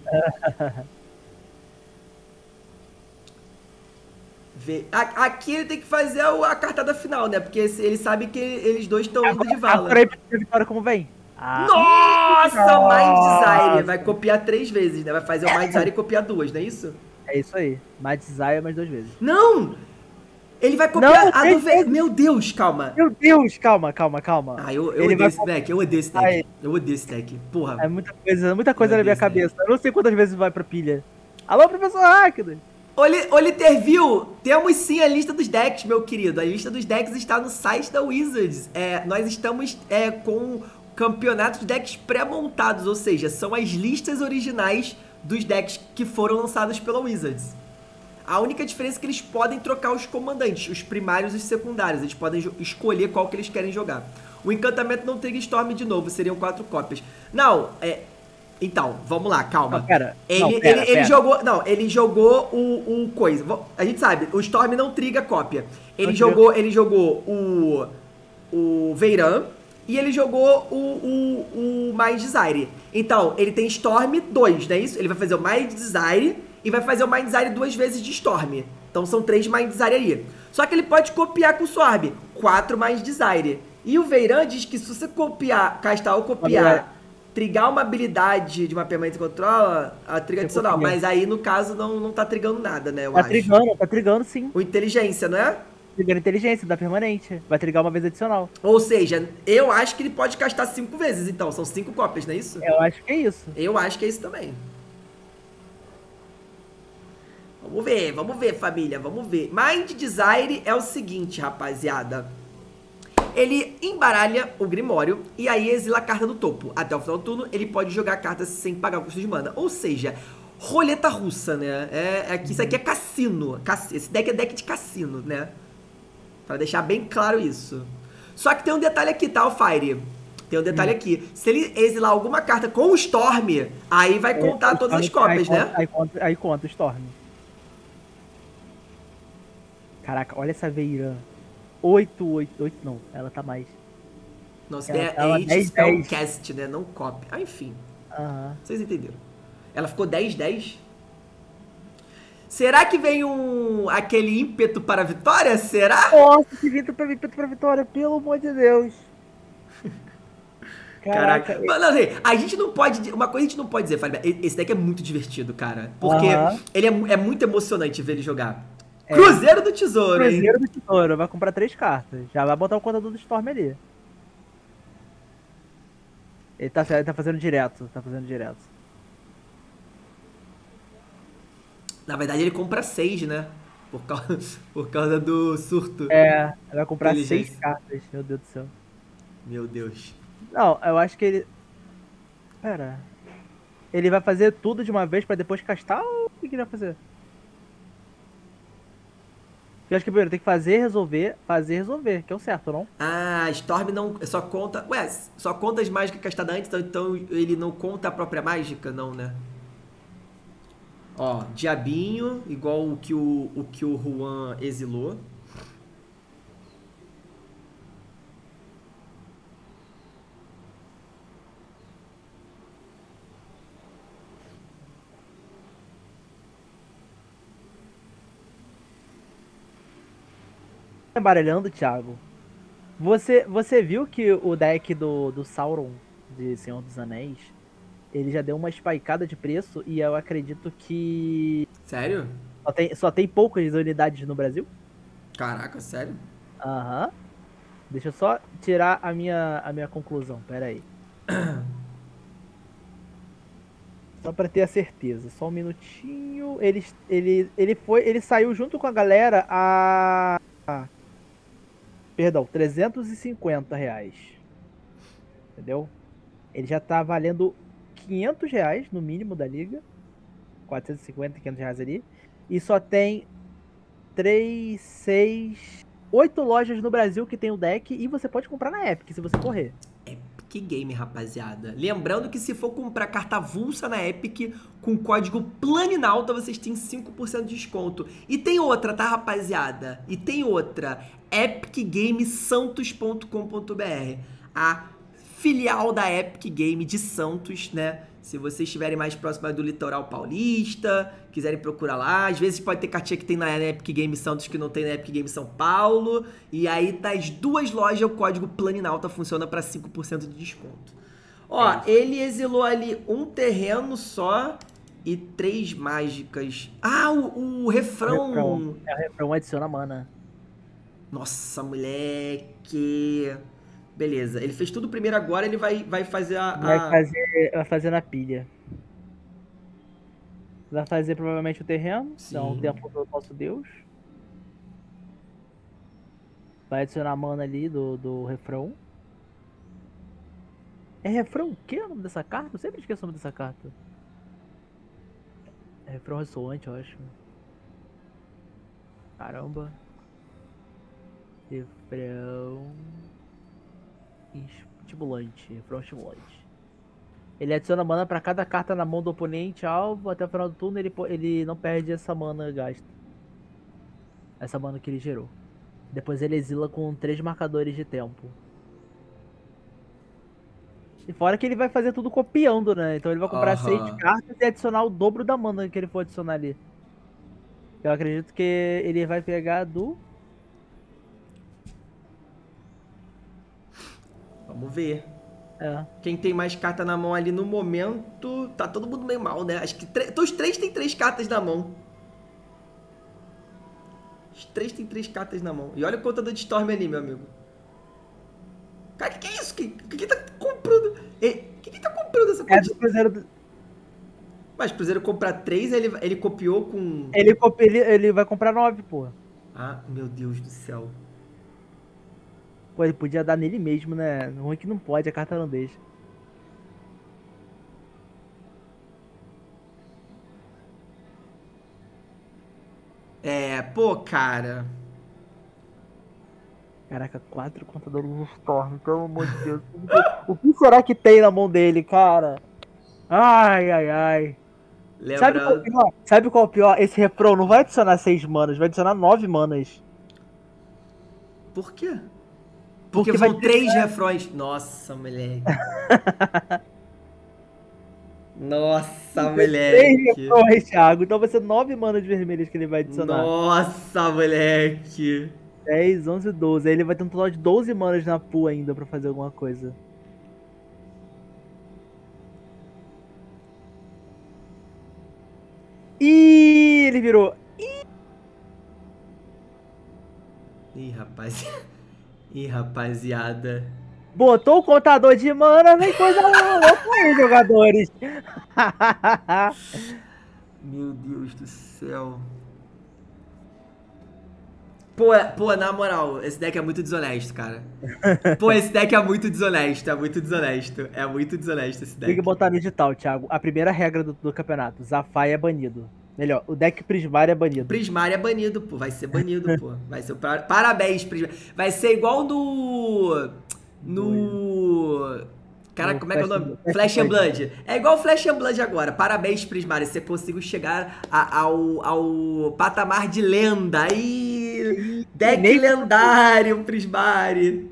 Vê. A- Aqui ele tem que fazer a, a cartada final, né? Porque esse- ele sabe que eles dois estão indo de vala. Agora aí pra ver a vitória como vem. Ah, Nossa, Mind Desire. Nossa. Vai copiar três vezes, né? Vai fazer o Mind Desire e copiar duas, não é isso? é isso aí. Mais desire mais duas vezes. Não! Ele vai copiar Não, a três do... Ve- vezes. Meu Deus, calma. Meu Deus, calma, calma, calma. Ah, eu, eu Ele odeio vai esse deck, eu odeio esse deck. Ai. Eu odeio esse deck. Porra. É muita coisa, muita coisa Meu na minha Deus, né? cabeça. Eu não sei quantas vezes vai pra pilha. Alô, professor Ráquido. Oli- Oliter viu? Temos sim a lista dos decks, meu querido. A lista dos decks está no site da Wizards. É, nós estamos é, com campeonatos de decks pré-montados, ou seja, são as listas originais dos decks que foram lançados pela Wizards. A única diferença é que eles podem trocar os comandantes, os primários e os secundários. Eles podem jo- escolher qual que eles querem jogar. O encantamento não trigger Storm de novo, seriam quatro cópias. Não, é... Então, vamos lá, calma. Não, pera. Ele, Não, pera, ele, ele pera. jogou. Não, ele jogou o, o coisa. Vo- A gente sabe, o Storm não triga cópia. Ele Não jogou. Ele jogou o. O Veiram e ele jogou o, o, o Mind Desire. Então, ele tem Storm dois, não é isso? Ele vai fazer o Mind Desire e vai fazer o Mind Desire duas vezes de Storm. Então são três Mind Desire aí. Só que ele pode copiar com o Sorb, quatro Mind Desire. E o Veiran diz que se você copiar, castar ou copiar, trigar uma habilidade de mapeamento e controla, a triga adicional. Copia. Mas aí, no caso, não, não tá trigando nada, né? Eu tá acho. trigando, tá trigando sim. O inteligência, não é? Trigando inteligência, dá permanente. Vai trigar uma vez adicional. Ou seja, eu acho que ele pode castar cinco vezes, então. São cinco cópias, não é isso? Eu acho que é isso. Eu acho que é isso também. Vamos ver, vamos ver, família, vamos ver. Mind Desire é o seguinte, rapaziada. Ele embaralha o Grimório e aí exila a carta do topo. Até o final do turno, ele pode jogar cartas sem pagar o custo de mana. Ou seja, roleta russa, né? É, é, isso aqui é cassino. Esse deck é deck de cassino, né? Pra deixar bem claro isso. Só que tem um detalhe aqui, tá, o Fire? Tem um detalhe hum. aqui. Se ele exilar alguma carta com o Storm, aí vai contar é, todas as cópias, aí, né? Aí conta, aí conta o Storm. Caraca, olha essa Veiran. oito, oito, oito não, ela tá mais. Nossa, ela, é oito Spellcast, né? Não copy. Ah, enfim. Uhum. Vocês entenderam. Ela ficou dez, dez. Será que vem um aquele ímpeto para a vitória? Será? Nossa, que ímpeto para, ímpeto para a vitória, pelo amor de Deus. Caraca. Caraca. Mas, não, assim, a gente não pode... Uma coisa a gente não pode dizer, Fábio, esse deck é muito divertido, cara. Porque uhum. ele é, é muito emocionante ver ele jogar. É. Cruzeiro do Tesouro, Cruzeiro hein? Cruzeiro do Tesouro, vai comprar três cartas. Já vai botar o contador do Storm ali. Ele tá, ele tá fazendo direto, tá fazendo direto. Na verdade ele compra seis, né? Por causa, por causa do surto. É, ele vai comprar seis cartas, meu Deus do céu. Meu Deus. Não, eu acho que ele... Pera... Ele vai fazer tudo de uma vez pra depois castar ou o que ele vai fazer? Eu acho que primeiro tem que fazer, resolver, fazer, resolver, que é o certo, não? Ah, Storm não só conta... Ué, só conta as mágicas castadas antes, então ele não conta a própria mágica, não, né? Ó, Diabinho, igual o que o, o, que o Juan exilou. Embaralhando, Thiago. Você, você viu que o deck do, do Sauron, de Senhor dos Anéis, ele já deu uma spikeada de preço e eu acredito que... Sério? Só tem, só tem poucas unidades no Brasil? Caraca, sério? Aham. Uhum. Deixa eu só tirar a minha, a minha conclusão, pera aí. Só pra ter a certeza, só um minutinho. Ele, ele, ele, foi, ele saiu junto com a galera a... a perdão, trezentos e cinquenta reais. Entendeu? Ele já tá valendo quinhentos reais no mínimo da liga. quatrocentos e cinquenta, quinhentos reais ali. E só tem três, seis, oito lojas no Brasil que tem o deck. E você pode comprar na Epic, se você correr. Epic Game, rapaziada. Lembrando que se for comprar carta avulsa na Epic, com código Planinalta, vocês têm cinco por cento de desconto. E tem outra, tá, rapaziada? E tem outra. epic game santos ponto com ponto br. A filial da Epic Game de Santos, né? Se vocês estiverem mais próximos do litoral paulista, quiserem procurar lá. Às vezes pode ter cartinha que tem na Epic Game Santos que não tem na Epic Game São Paulo. E aí, das duas lojas, o código Planinalta funciona para cinco por cento de desconto. Ó, é ele exilou ali um terreno só e três mágicas. Ah, o, o refrão. O refrão. É, o refrão adiciona mana. Nossa, moleque. Beleza, ele fez tudo primeiro agora, ele vai, vai fazer a... Vai a... fazer, vai fazer na pilha. Vai fazer provavelmente o terreno, então o tempo do nosso Deus. Vai adicionar a mana ali do, do refrão. É refrão o que é o nome dessa carta? Eu sempre esqueço o nome dessa carta. É refrão ressoante, eu acho. Caramba. Refrão... estimulante, refrão estimulante. Ele adiciona mana pra cada carta na mão do oponente alvo. Até o final do turno ele, ele não perde essa mana gasta. Essa mana que ele gerou. Depois ele exila com três marcadores de tempo. E fora que ele vai fazer tudo copiando, né? Então ele vai comprar seis Aham. cartas e adicionar o dobro da mana que ele for adicionar ali. Eu acredito que ele vai pegar do... Vamos ver. É. Quem tem mais carta na mão ali no momento... Tá todo mundo meio mal, né? Acho que tre... os três tem três cartas na mão. Os três tem três cartas na mão. E olha o contador de Storm ali, meu amigo. Cara, que que é isso? Que que, que tá comprando? Ei, que que tá comprando essa É coisa? do Cruzeiro... do- Mas o Cruzeiro comprar três, ele, ele copiou com... Ele, copi- ele, ele vai comprar nove, pô. Ah, meu Deus do céu. Pô, ele podia dar nele mesmo, né? Ruim que não pode, a carta não deixa. É, pô, cara. Caraca, quatro contadores do Storm, pelo amor de Deus. O que será que tem na mão dele, cara? Ai, ai, ai. Sabe qual é o Lembrando... pior? Sabe qual é o pior? Esse refrão não vai adicionar seis manas, vai adicionar nove manas. Por quê? Porque, Porque vai são ter três refrões. Nossa, moleque. Nossa, três moleque. refrões, Thiago. Então vai ser nove manas vermelhas que ele vai adicionar. Nossa, moleque. dez, onze, doze. Aí ele vai ter um total de doze manas na pool ainda pra fazer alguma coisa. Ih, ele virou. Ih, rapaz. Ih, rapaziada. Botou o contador de mana, vem coisa louca aí, jogadores. Meu Deus do céu. Pô, é- pô, na moral, esse deck é muito desonesto, cara. Pô, esse deck é muito desonesto, é muito desonesto. É muito desonesto esse Tem que deck. botar no digital, Thiago. A primeira regra do, do campeonato: Zafai é banido. Melhor, o deck Prismar é banido. Prismari é banido, pô. Vai ser banido, pô. Vai ser. par- Parabéns, Prismari. Vai ser igual no. No. Caraca, No como é que é o Flash nome? and- Flash and Blood. É igual Flash and Blood agora. Parabéns, Prismari. Você conseguiu chegar a- ao, ao patamar de lenda. Aí. Deck nem- lendário, Prismari.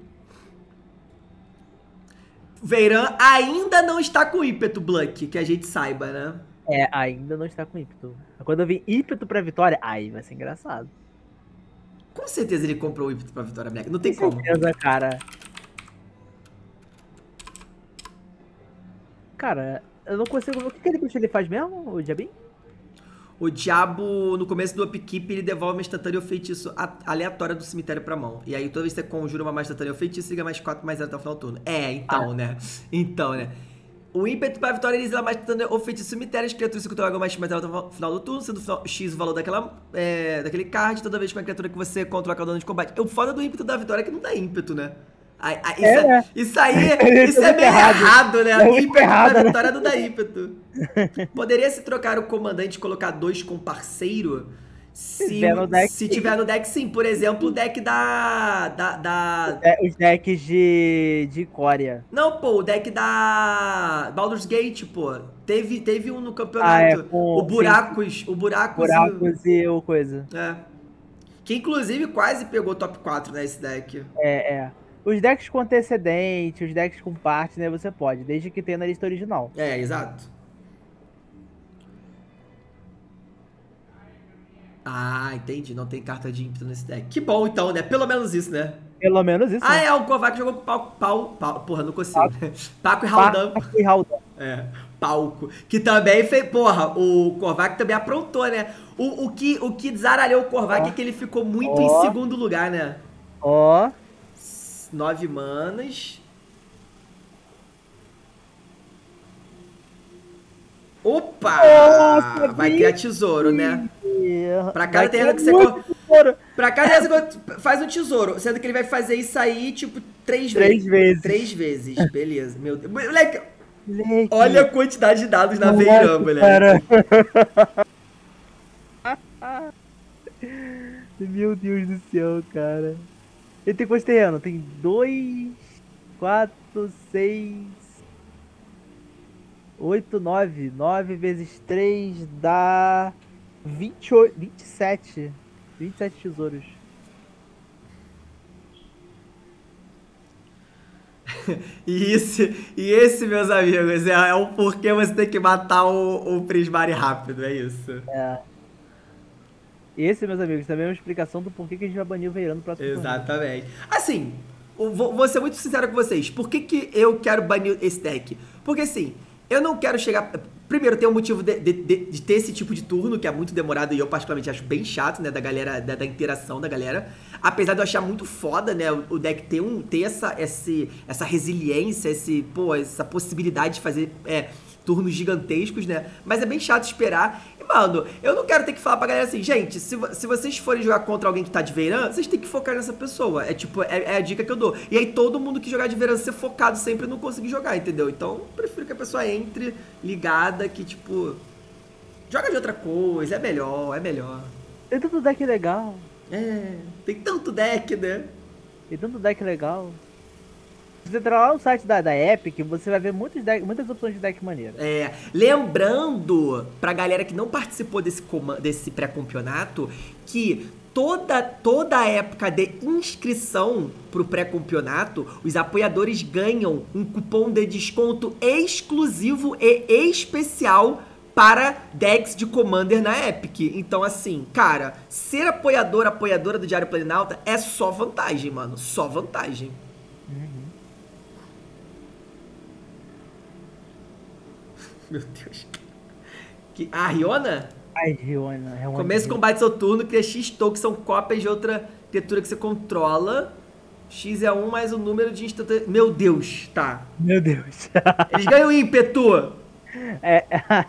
Veiran ainda não está com ímpeto, Blank, que a gente saiba, né? É, ainda não está com ímpeto. Quando eu vi ímpeto pra vitória, aí vai ser engraçado. Com certeza ele comprou o ímpeto pra Vitória Black. Não tem Com como. certeza, cara. Cara, eu não consigo ver. O que aquele bicho ele faz mesmo, o Diabinho? O diabo, no começo do upkeep, ele devolve uma instantânea ou feitiço a- aleatória do cemitério pra mão. E aí, toda vez que você conjura uma mais instantânea ou feitiço, liga mais quatro mais zero até o final do turno. É, então, Ah. né? Então, né? O ímpeto pra vitória, ele exila mais instantânea ou feitiço cemitério. As criaturas se controlam mais mais zero até o final do turno, sendo final- X o valor daquela, é, daquele card, toda vez que uma criatura que você controla causa dano de combate. O foda do ímpeto da vitória é que não dá ímpeto, né? Aí- aí- isso, É, é- né? isso aí, Ele isso tá é muito meio errado, errado. né? É muito Ímpeto errado, da né? vitória não dá ímpeto. Poderia se trocar o comandante e colocar dois com parceiro se, tiver no deck, se sim. tiver no deck, sim. Por exemplo, o deck da. da, da... É, os decks de, de Coreia. Não, pô, o deck da. Baldur's Gate, pô. Teve, teve um no Ah, campeonato. é, com- o Buracos. O Buracos. Buracos e o coisa. E... É. Que inclusive quase pegou top quatro nesse deck. É, é. Os decks com antecedente, os decks com partner, você pode, desde que tenha na lista original. É, exato. Ah, entendi. Não tem carta de ímpeto nesse deck. Que bom, então, né? Pelo menos isso, né? Pelo menos isso. Ah, né? é, o Kovac jogou com pau, pau, pau. Porra, não consigo. Paco, Paco e Haldam. Paco e Haldam. É, palco. Que também fez. Porra, o Korvac também aprontou, né? O, o, que, o que desaralhou o Korvac Ó. é que ele ficou muito Ó. em segundo lugar, né? Ó, Nove manas. Opa! Nossa, Vai criar tesouro, né? Pra vai cada terreno ter que você. muito co- tesouro. Pra cada terreno que você faz um tesouro. Sendo que ele vai fazer isso aí, tipo, três, Três vezes. Três vezes. Beleza. Meu Deus. Moleque, Moleque. olha a quantidade de dados na Moleque, Veiram, moleque. cara. Meu Deus do céu, cara. Ele tem quantos terrenos? Tem dois, quatro, seis, oito, nove. Nove vezes três dá vinte e oito, vinte e sete. vinte e sete tesouros. E esse, e esse, meus amigos, é, é o porquê você tem que matar o, o Prismari rápido, é isso. É. Esse, meus amigos, também é uma explicação do porquê que a gente vai banir o Veiran no próximo torneio. Exatamente. Assim, eu vou, vou ser muito sincero com vocês. Por que, que eu quero banir esse deck? Porque assim, eu não quero chegar... Primeiro, tem um motivo de, de, de, de ter esse tipo de turno, que é muito demorado e eu particularmente acho bem chato, né, da galera, da, da interação da galera. Apesar de eu achar muito foda, né, o, o deck ter, um, ter essa, esse, essa resiliência, esse, pô, essa possibilidade de fazer é, turnos gigantescos, né. Mas é bem chato esperar. E, mano, eu não quero ter que falar pra galera assim, gente, se, se vocês forem jogar contra alguém que tá de Veiran, vocês têm que focar nessa pessoa. É tipo, é, é a dica que eu dou. E aí todo mundo que jogar de Veiran ser focado sempre não conseguir jogar, entendeu? Então, eu prefiro que a pessoa entre ligada, que tipo, joga de outra coisa, é melhor, é melhor. Tem tanto deck legal. É, tem tanto deck, né? Tem tanto deck legal. Se você entrar lá no site da, da Epic, você vai ver muitos deck, muitas opções de deck maneiro. É, lembrando pra galera que não participou desse, desse pré-campeonato, que toda, toda a época de inscrição pro pré-campeonato, os apoiadores ganham um cupom de desconto exclusivo e especial para decks de Commander na Epic. Então, assim, cara, ser apoiador, apoiadora do Diário Planinauta é só vantagem, mano. Só vantagem. Uhum. Meu Deus. Que, a Riona? Ai, Riona. É Começa o combate seu turno, cria X tokens, são cópias de outra criatura que você controla. X é um mais o número de instantâneos. Meu Deus, tá. Meu Deus. Eles ganham ímpeto. É.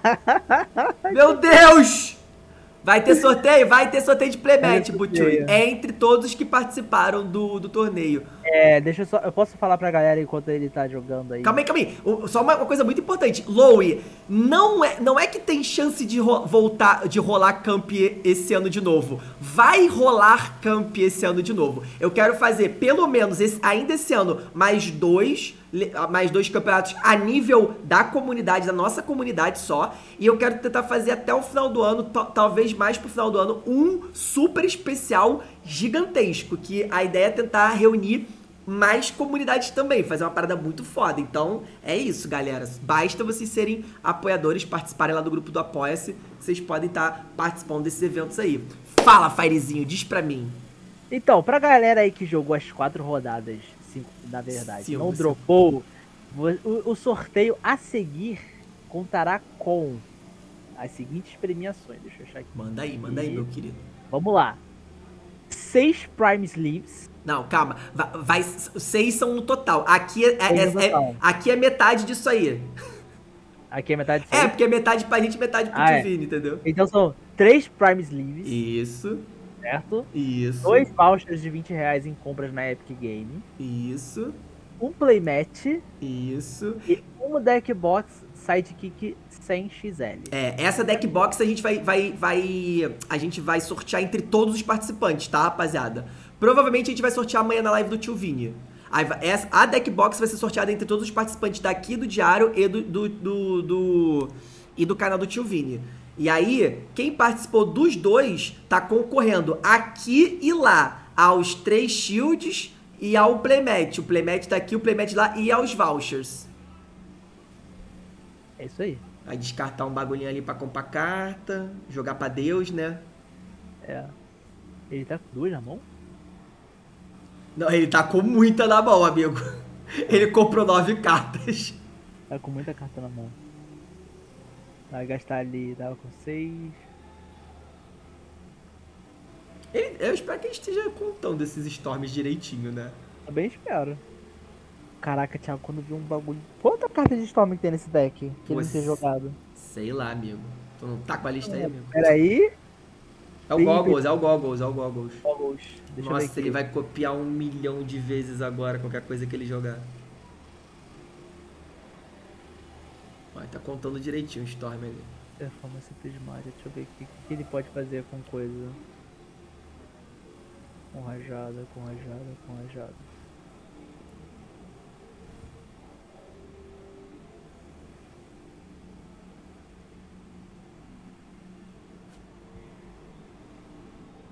Meu Deus! Vai ter sorteio? Vai ter sorteio de playmatch, Butchui. É entre todos os que participaram do, do torneio. É, deixa eu só. Eu posso falar pra galera enquanto ele tá jogando aí. Calma aí, calma aí. O- Só uma, uma coisa muito importante. Lowe, não é, não é que tem chance de ro- voltar, de rolar camp esse ano de novo. Vai rolar camp esse ano de novo. Eu quero fazer, pelo menos, esse- ainda esse ano, mais dois, le- mais dois campeonatos a nível da comunidade, da nossa comunidade só. E eu quero tentar fazer até o final do ano, ta- talvez mais pro final do ano, um super especial gigantesco. Que a ideia é tentar reunir mais comunidades também, fazer uma parada muito foda. Então, é isso, galera. Basta vocês serem apoiadores, participarem lá do grupo do Apoia-se, que vocês podem estar participando desses eventos aí. Fala, Firezinho, diz pra mim. Então, pra galera aí que jogou as quatro rodadas, cinco na verdade, Cinco, não cinco. dropou, o, o sorteio a seguir contará com as seguintes premiações. Deixa eu achar aqui. Manda aí, manda aí, meu querido. Vamos lá. Seis Prime Sleeves. Não, calma. Vai, vai- seis são no total. Aqui é, é- Seis no é- é- total. aqui é metade disso aí. Aqui é metade de É, seis. porque é metade pra gente, metade pro Ah, é. Divine, entendeu? Então são três Prime Sleeves, Isso, certo? isso, Dois vouchers de vinte reais em compras na Epic Game. isso, Um playmatch isso. e um deck box Sidekick cem X L. É, essa deck box a gente vai, vai, vai, a gente vai sortear entre todos os participantes, tá, rapaziada? Provavelmente a gente vai sortear amanhã na live do Tio Vini. Aí, vai- essa, a deck box vai ser sorteada entre todos os participantes daqui do Diário e do, do, do, do- e do canal do Tio Vini. E aí, quem participou dos dois tá concorrendo aqui e lá aos três shields e ao playmatch. O playmatch tá aqui, o playmatch lá e aos vouchers. É isso aí. Vai descartar um bagulhinho ali pra comprar carta, jogar pra Deus, né? É. Ele tá com duas na mão? Não, ele tá com muita na mão, amigo. Ele comprou nove cartas. Tá com muita carta na mão. Vai gastar ali, tava com seis. Ele- eu espero que ele esteja contando esses storms direitinho, né? Também espero. Caraca, Thiago, quando vi um bagulho. Quanta carta de Storm que tem nesse deck? Que ele não Você- tem jogado. Sei lá, amigo. Tu não tá com a lista aí, amigo? Peraí. É o Goggles, é o Goggles, é o Goggles. Vamos. Deixa eu ver Nossa, aqui. ele vai copiar um milhão de vezes agora, qualquer coisa que ele jogar. Vai, tá contando direitinho o Storm ali. Performance prismária. Deixa eu ver aqui. O que que ele pode fazer com coisa? Com rajada, com rajada, com rajada.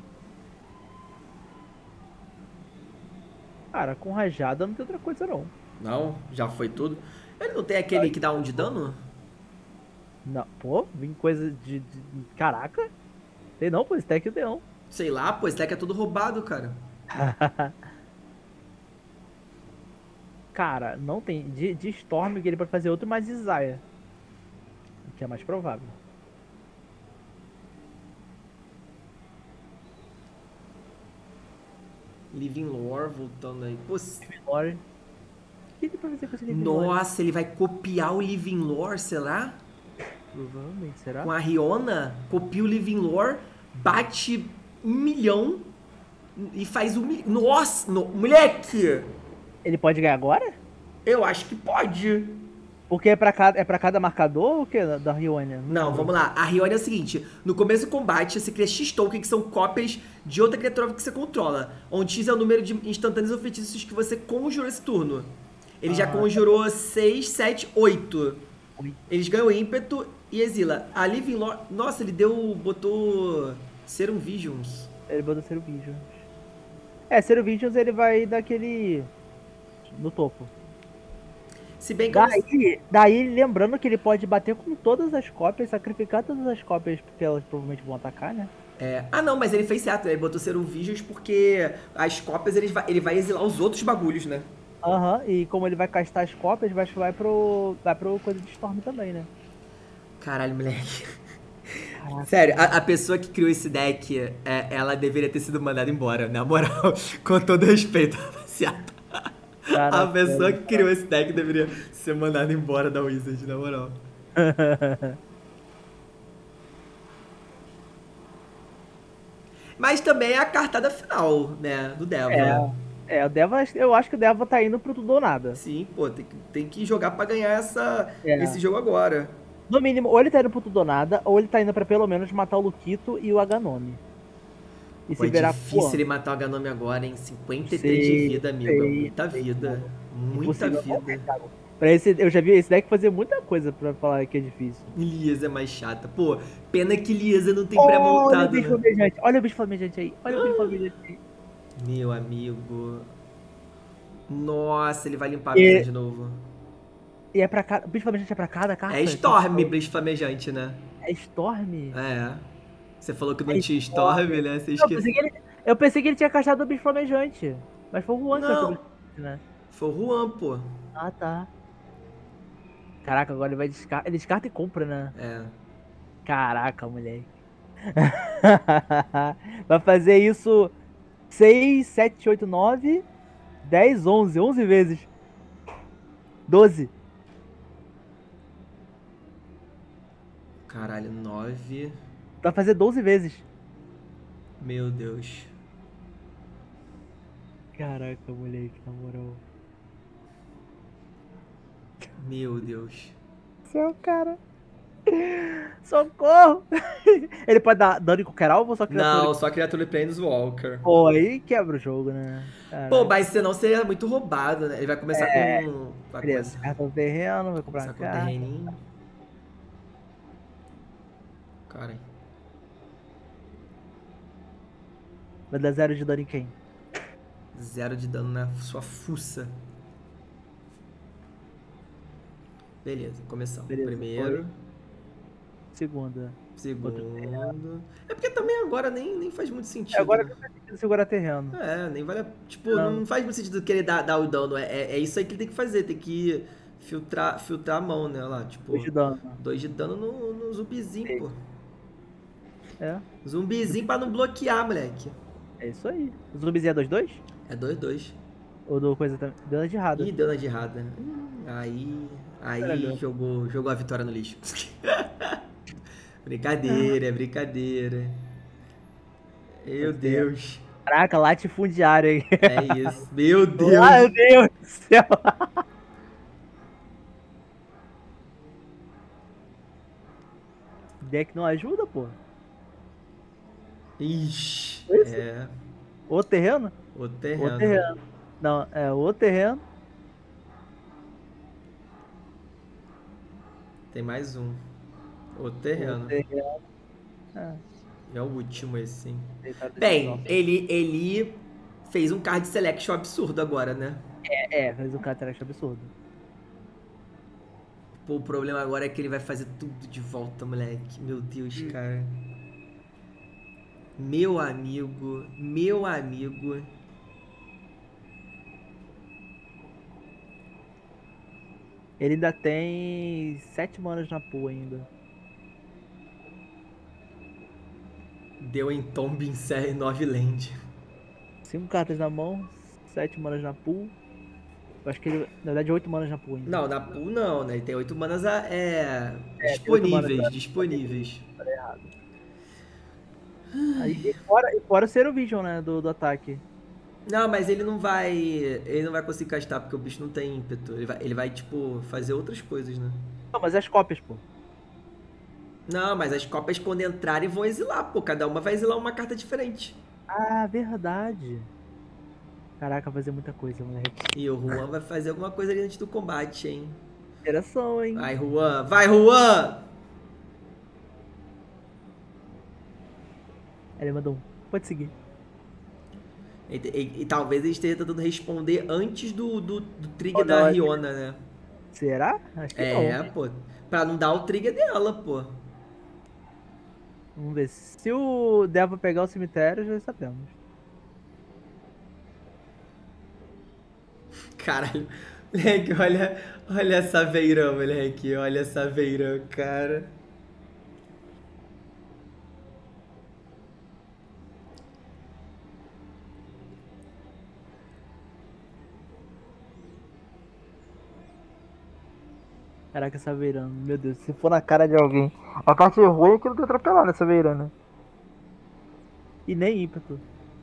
Cara, com rajada não tem outra coisa não. Não? Já foi tudo? Ele não tem aquele que dá um de dano? Não, pô, vem coisa de, de- Caraca, tem não, pô, stack tem não. Sei lá, pô, esse deck é tudo roubado, cara. Cara, não tem. De, de Storm que ele pode fazer outro mais Desire. O que é mais provável. Living Lore voltando aí. Pô, se- Lore. O que ele pode fazer com esse Living Lore? nossa, ele vai copiar o Living Lore, será? Provavelmente, será? Com a Riona, copia o Living Lore, bate um milhão e faz um milhão. Nossa, no, moleque! Ele pode ganhar agora? Eu acho que pode. Porque é pra cada, é pra cada marcador ou o que? Da, da Rionia? Não, vamos lá. A Riona é o seguinte: no começo do combate, você cria X token, que são cópias de outra criatura que você controla. Onde X é o número de instantâneos ou feitiços que você conjurou esse turno. Ele já Ah, conjurou seis, sete, oito. Eles ganham ímpeto e exila. A Living Lore. Nossa, ele deu. Botou. Serum Visions. Ele botou Zero Visions. É, Zero Visions ele vai daquele. No topo. Se bem que eu não- Daí, daí, lembrando que ele pode bater com todas as cópias, sacrificar todas as cópias, porque elas provavelmente vão atacar, né? É, ah, não, mas ele fez certo. Ele botou Serum Visions porque as cópias ele vai, ele vai exilar os outros bagulhos, né? Aham, e como ele vai castar as cópias, vai, vai pro. Vai pro coisa de Storm também, né? Caralho, moleque. Caraca. Sério, a, a pessoa que criou esse deck, é, ela deveria ter sido mandada embora, na moral. Com todo respeito, rapaziada. A Caraca, pessoa que criou esse deck deveria ser mandada embora da Wizard, na moral. Mas também é a cartada final, né, do Deva. É, é, o Deva, eu acho que o Deva tá indo pro tudo ou nada. Sim, pô, tem que, tem que jogar pra ganhar essa, É. esse jogo agora. No mínimo, ou ele tá indo pro tudo ou nada, ou ele tá indo pra pelo menos matar o Luquito e o Aganome. E Pô, é se virar difícil pô, ele matar o Aganome agora, hein? cinquenta e três sei, de vida, amigo. É sei, muita sei, vida. cara. Muita Impossível vida. qualquer cara. Pra esse, eu já vi esse deck fazer muita coisa pra falar que é difícil. Liesa é mais chata. Pô, pena que Liesa não tem Olha o pré-montado, bicho né? flamejante, olha o bicho flamejante aí, olha o bicho flamejante aí. Meu amigo. Nossa, ele vai limpar a E- mesa de novo. E é pra cada. O bicho flamejante é pra cada carta? É Storm, bicho flamejante, né? É Storm? É. Você falou que não É tinha Storm. Storm, né? Você Não, eu, esqueceu. pensei que ele, eu pensei que ele tinha castado o bicho flamejante. Mas foi o Juan que Não. castou o bicho flamejante, né? Foi o Juan, pô. Ah, tá. Caraca, agora ele vai descartar. Ele descarta e compra, né? É. Caraca, moleque. Vai fazer isso seis, sete, oito, nove, dez, onze. onze vezes. doze. Caralho, nove. Vai fazer doze vezes. Meu Deus. Caraca, moleque, na moral. Meu Deus. Seu cara. Socorro! Ele pode dar dano em qualquer alvo ou só criatura? Não, só criatura Planeswalker. Pô, aí quebra o jogo, né? Caraca. Pô, mas senão seria muito roubado, né? Ele vai começar É, com. Vai Beleza, começar, carta do terreno, vai comprar começar uma com o carta. terreninho. Cara, Vai dar zero de dano em quem? zero de dano na sua fuça. Beleza, começamos. Beleza, Primeiro, Segunda. segundo. É porque também agora nem, nem faz muito sentido. Agora né? que faz sentido segurar terreno. É, nem vale a... Tipo, Não. não. faz muito sentido querer dar, dar o dano. É, é, é isso aí que ele tem que fazer. Tem que filtrar, filtrar a mão, né? Lá, tipo... Dois de dano. Dois de dano no, no zumbizinho, pô. É, Zumbizinho pra não bloquear, moleque. é isso aí. O zumbizinho é dois dois? É dois dois. Ou do coisa também? Dano de errado. Ih, deu na de errada. Hum, Aí... Aí Caralho. jogou, jogou a vitória no lixo. Brincadeira, é brincadeira. Meu Deus. Caraca, latifundiário aí. É isso. Meu Deus. Ah, meu Deus do céu. Deck não ajuda, pô. Ixi. Esse? É. O terreno? O O terreno. terreno. Não, é o terreno. Tem mais um. O O terreno. terreno. É, É o último esse, sim. deitado Bem, no chão. ele, ele fez um card selection absurdo agora, né? É, é, fez um cataract absurdo. Pô, o problema agora é que ele vai fazer tudo de volta, moleque. Meu Deus, Hum. cara. Meu amigo, meu amigo. Ele ainda tem sete manas na pool ainda. Deu em tomb em série nove land. Cinco cartas na mão, sete manas na pool. Eu acho que ele, na verdade, oito manas na pool ainda. Não, na pool não, né? Ele tem oito manas é, É, tem oito manas disponíveis, na disponíveis. falei errado. Aí, e fora, e fora o Zero Vision, né, do, do ataque. Não, mas ele não vai. Ele não vai conseguir castar, porque o bicho não tem ímpeto. Ele vai, ele vai tipo, fazer outras coisas, né? Não, mas as cópias, pô. Não, mas as cópias quando entrarem vão exilar, pô. Cada uma vai exilar uma carta diferente. Ah, verdade. Caraca, vai fazer muita coisa, moleque. E o Juan vai fazer alguma coisa ali antes do combate, hein? Interação, hein? Vai, Juan! Vai, Juan! Aí ele mandou um. Pode seguir. E, e- e talvez ele esteja tentando responder antes do, do, do trigger Oh, da não, Riona, né? será? Acho que É, não. pô. Pra não dar o trigger dela, pô. Vamos ver. Se o Deva pegar o cemitério, já sabemos. Caralho. Moleque, olha, olha essa veirão, moleque. Olha essa veirão, cara. Caraca, essa veirana. Meu Deus, se for na cara de alguém. A parte ruim é que não tem atropelar nessa veirana. E nem ímpeto.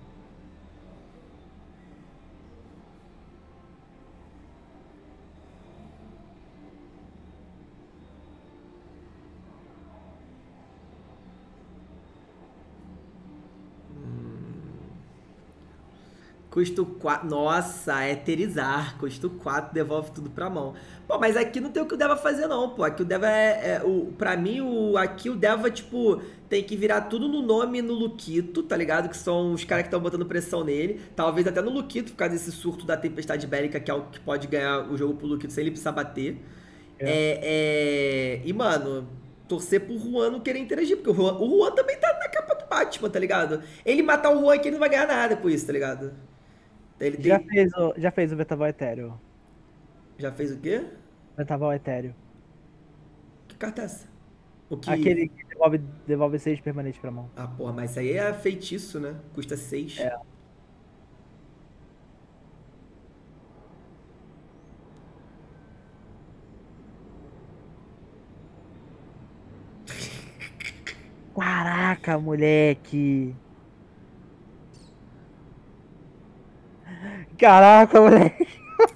Custo quatro. Nossa, eterizar. Custo quatro, devolve tudo pra mão. Pô, mas aqui não tem o que o Deva fazer, não, pô. Aqui o Deva é. é o, pra mim, o, aqui o Deva, tipo, tem que virar tudo no nome e no Luquito, tá ligado? Que são os caras que estão botando pressão nele. Talvez até no Luquito, por causa desse surto da tempestade bélica, que é o que pode ganhar o jogo pro Luquito sem ele precisar bater. É. É. é... E, mano, torcer pro Juan não querer interagir, porque o Juan, o Juan também tá na capa do Batman, tá ligado? Ele matar o Juan aqui, ele não vai ganhar nada com isso, tá ligado? Ele Já tem. fez o, já fez o Vetaval Etéreo. Já fez o quê? Vetaval Etéreo. Que carta é essa? O que. Aquele que devolve, devolve seis permanentes pra mão. Ah, porra, mas isso aí é feitiço, né? Custa seis. É. Caraca, moleque. Caraca, moleque.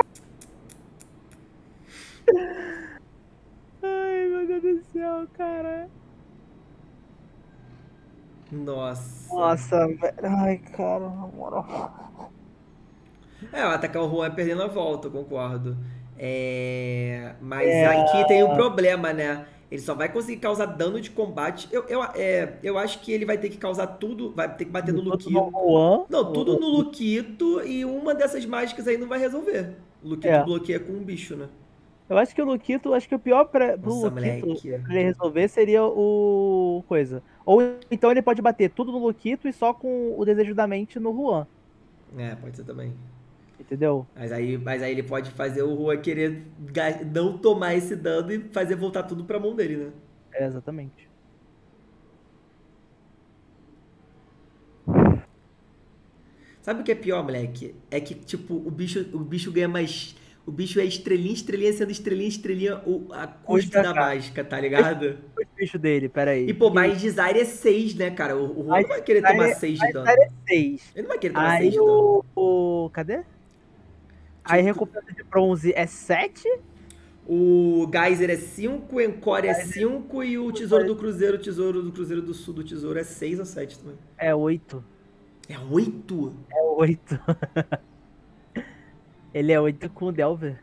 Ai, meu Deus do céu, cara. Nossa. Nossa, velho. Ai, cara, na moral. É, o atacar o Juan é perdendo a volta, eu concordo. É. Mas É, aqui tem um problema, né? Ele só vai conseguir causar dano de combate. Eu, eu, é, eu acho que ele vai ter que causar tudo. Vai ter que bater no tudo no Luquito. Juan. Não, tudo o- no o- Luquito e uma dessas mágicas aí não vai resolver. O Luquito É. bloqueia com um bicho, né? Eu acho que o Luquito, acho que o pior pra, pro Nossa, Luquito moleque. pra ele resolver seria o coisa. Ou então ele pode bater tudo no Luquito e só com o desejo da mente no Juan. É, pode ser também. Entendeu? Mas aí, mas aí ele pode fazer o Juan querer ga- não tomar esse dano e fazer voltar tudo pra mão dele, né? É, exatamente. Sabe o que é pior, moleque? É que, tipo, o bicho, o bicho ganha mais. O bicho é estrelinha, estrelinha, sendo estrelinha, estrelinha o, a custo Custa da caro. mágica, tá ligado? O bicho dele, peraí. E, pô, Que que é mais desire é seis, né, cara? O, o Juan Mais não vai querer tomar Desire seis de mais dano. Desire é seis. Ele não vai querer tomar seis Aí de dano. o, o. Cadê? Aí Tipo, recompensa de bronze é sete. o Geyser é cinco, o Encore é cinco e o Tesouro do Cruzeiro, o Tesouro do Cruzeiro do Sul do Tesouro é seis ou sete também. É oito. É oito? É oito. Ele é oito com o Delver.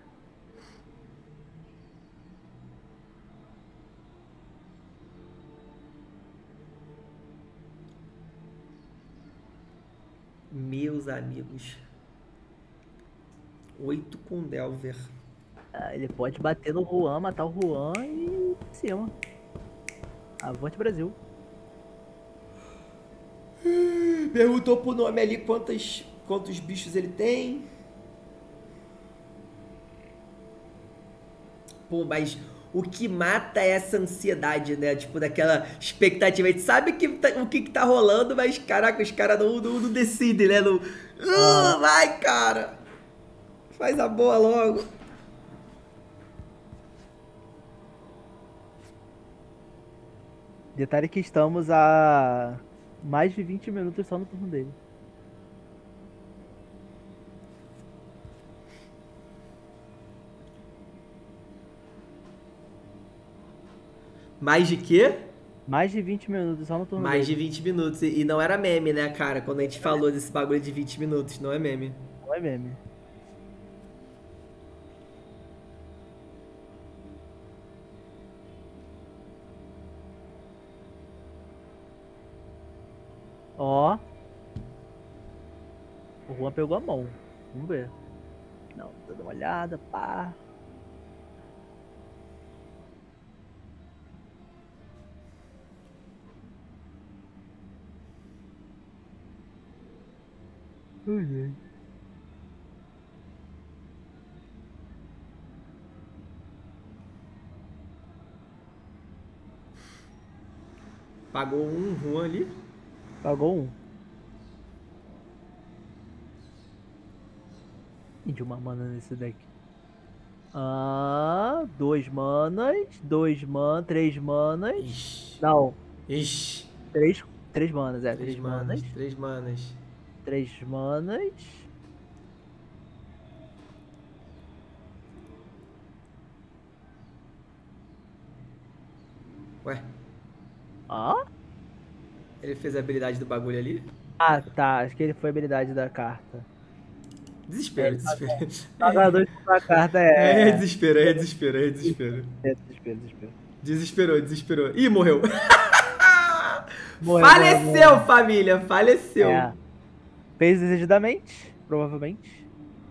Meus amigos. oito com Delver. Ah, ele pode bater no Juan, matar o Juan e ir pra cima. Avante Brasil. Perguntou pro nome ali quantos, quantos bichos ele tem. Pô, mas o que mata é essa ansiedade, né? Tipo, daquela expectativa. A gente sabe que tá, o que, que tá rolando, mas caraca, os caras não, não, não decidem, né? Não... Uh, vai, cara! Faz a boa logo. Detalhe que estamos a mais de vinte minutos só no turno dele. Mais de quê? Mais de vinte minutos só no turno Mais de dele. vinte minutos. E e não era meme, né, cara? Quando a gente falou desse bagulho de vinte minutos, não é meme. Não é meme. Ó. O Juan pegou a mão. Vamos ver. Não, tô dando uma olhada, pá. Ui. Pagou um Juan ali. Pagou um. E de uma mana nesse deck. Ah, dois manas, dois manas, três manas. Ixi. Não, Ixi. três, três manas, é, Três três manas. manas. Três manas. Três manas. Ué, Ah? ele fez a habilidade do bagulho ali? Ah, tá. Acho que ele foi a habilidade da carta. Desespero, desespero. Pagar dois pra carta É é. desespero, é desespero, é desespero. É desespero, desespero. Desesperou, desesperou. Ih, morreu. Morreu, Faleceu, morreu, morreu. família, faleceu. É. Fez desejadamente, provavelmente.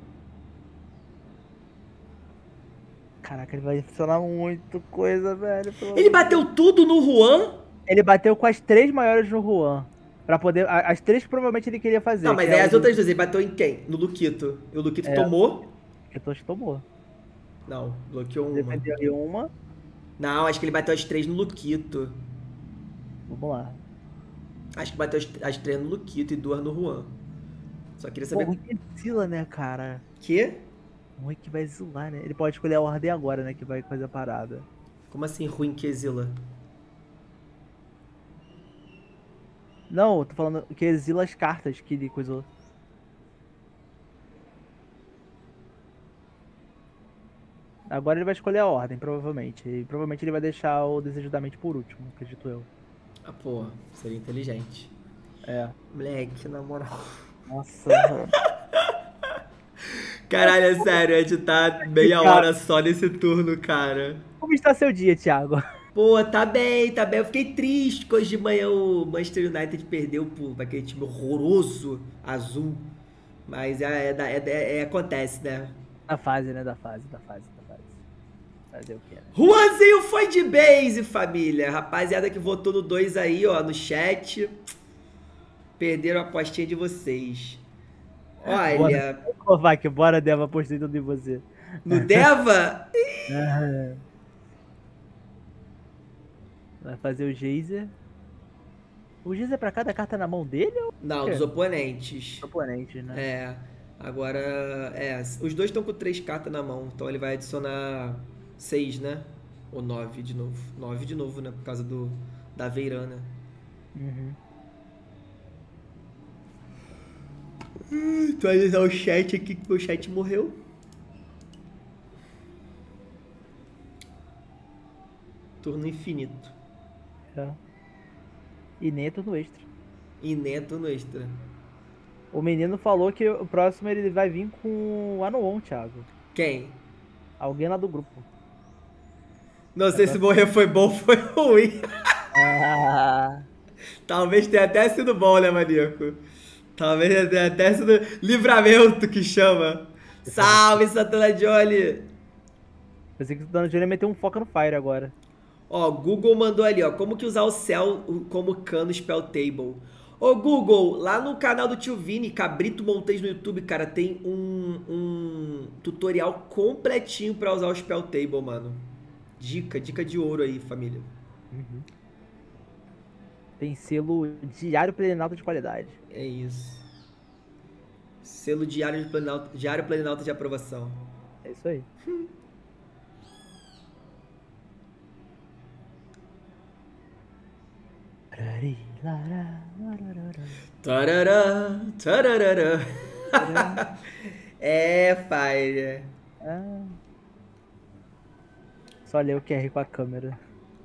Caraca, ele vai funcionar muito coisa, velho. Ele bateu tudo no Juan? Ele bateu com as três maiores no Juan. Pra poder. a- As três que provavelmente ele queria fazer. Não, mas que aí é as o- outras duas, ele bateu em quem? No Luquito. E o Luquito É. tomou? Que tu acho que tomou. Não, bloqueou uma. Defendeu aí uma. Não, acho que ele bateu as três no Luquito. Vamos lá. Acho que bateu as, as três no Luquito e duas no Juan. Só queria Pô, saber. ruim que exila, né, cara? Que? Ruim que vai exilar, né? Ele pode escolher a ordem agora, né? Que vai fazer a parada. Como assim ruim que exila? Não, eu tô falando que exila as cartas que ele coisou. Agora ele vai escolher a ordem, provavelmente. E provavelmente ele vai deixar o Desejo da Mente por último, acredito eu. Ah, pô, seria inteligente. É. Moleque, na moral. Nossa. Caralho, é sério, a gente tá meia hora só nesse turno, cara. Como está seu dia, Thiago? Pô, tá bem, tá bem. Eu fiquei triste que hoje de manhã o Manchester United perdeu por aquele time horroroso, azul. Mas é, é, da- é, é- é- acontece, né? Da fase, né? Da fase, da fase, da fase. Fazer o que, né? Juanzinho foi de base, família. Rapaziada que votou no dois aí, ó, no chat. Perderam a apostinha de vocês. Olha, Bora. Ô, Vac, bora, Deva, apostei tudo em você. no Deva... Vai fazer o Geyser. O Geyser é pra cada carta na mão dele ou Não, quê? dos oponentes. oponente, né? É, agora, é, os dois estão com três cartas na mão, então ele vai adicionar seis, né? Ou nove de novo. Nove de novo, né? Por causa do, da Veirana. Uhum. Atualizar o chat aqui, que meu chat morreu. Turno infinito. É. E nem é turno extra. E neto no extra. O menino falou que o próximo ele vai vir com o Anuon, Thiago. Quem? Alguém lá do grupo. Não sei se morrer foi bom ou foi ruim. Ah, Talvez tenha até sido bom, né, maníaco? Talvez tenha até sido livramento que chama. Salve, Santana Jolie! Pensei que o Dano ia meter um foca no Fire agora. Ó, Google mandou ali, ó. Como que usar o céu como cano Spell Table? Ô, Google, lá no canal do Tio Vini, Cabrito Montes no YouTube, cara, tem um, um tutorial completinho pra usar o Spell Table, mano. Dica, dica de ouro aí, família. Uhum. Tem selo diário Planalto de qualidade. É isso. Selo diário de Planalto, diário Planalto de aprovação. É isso aí. Tarará, tarará. É, Fire. Ah. Só ler o Q R com a câmera.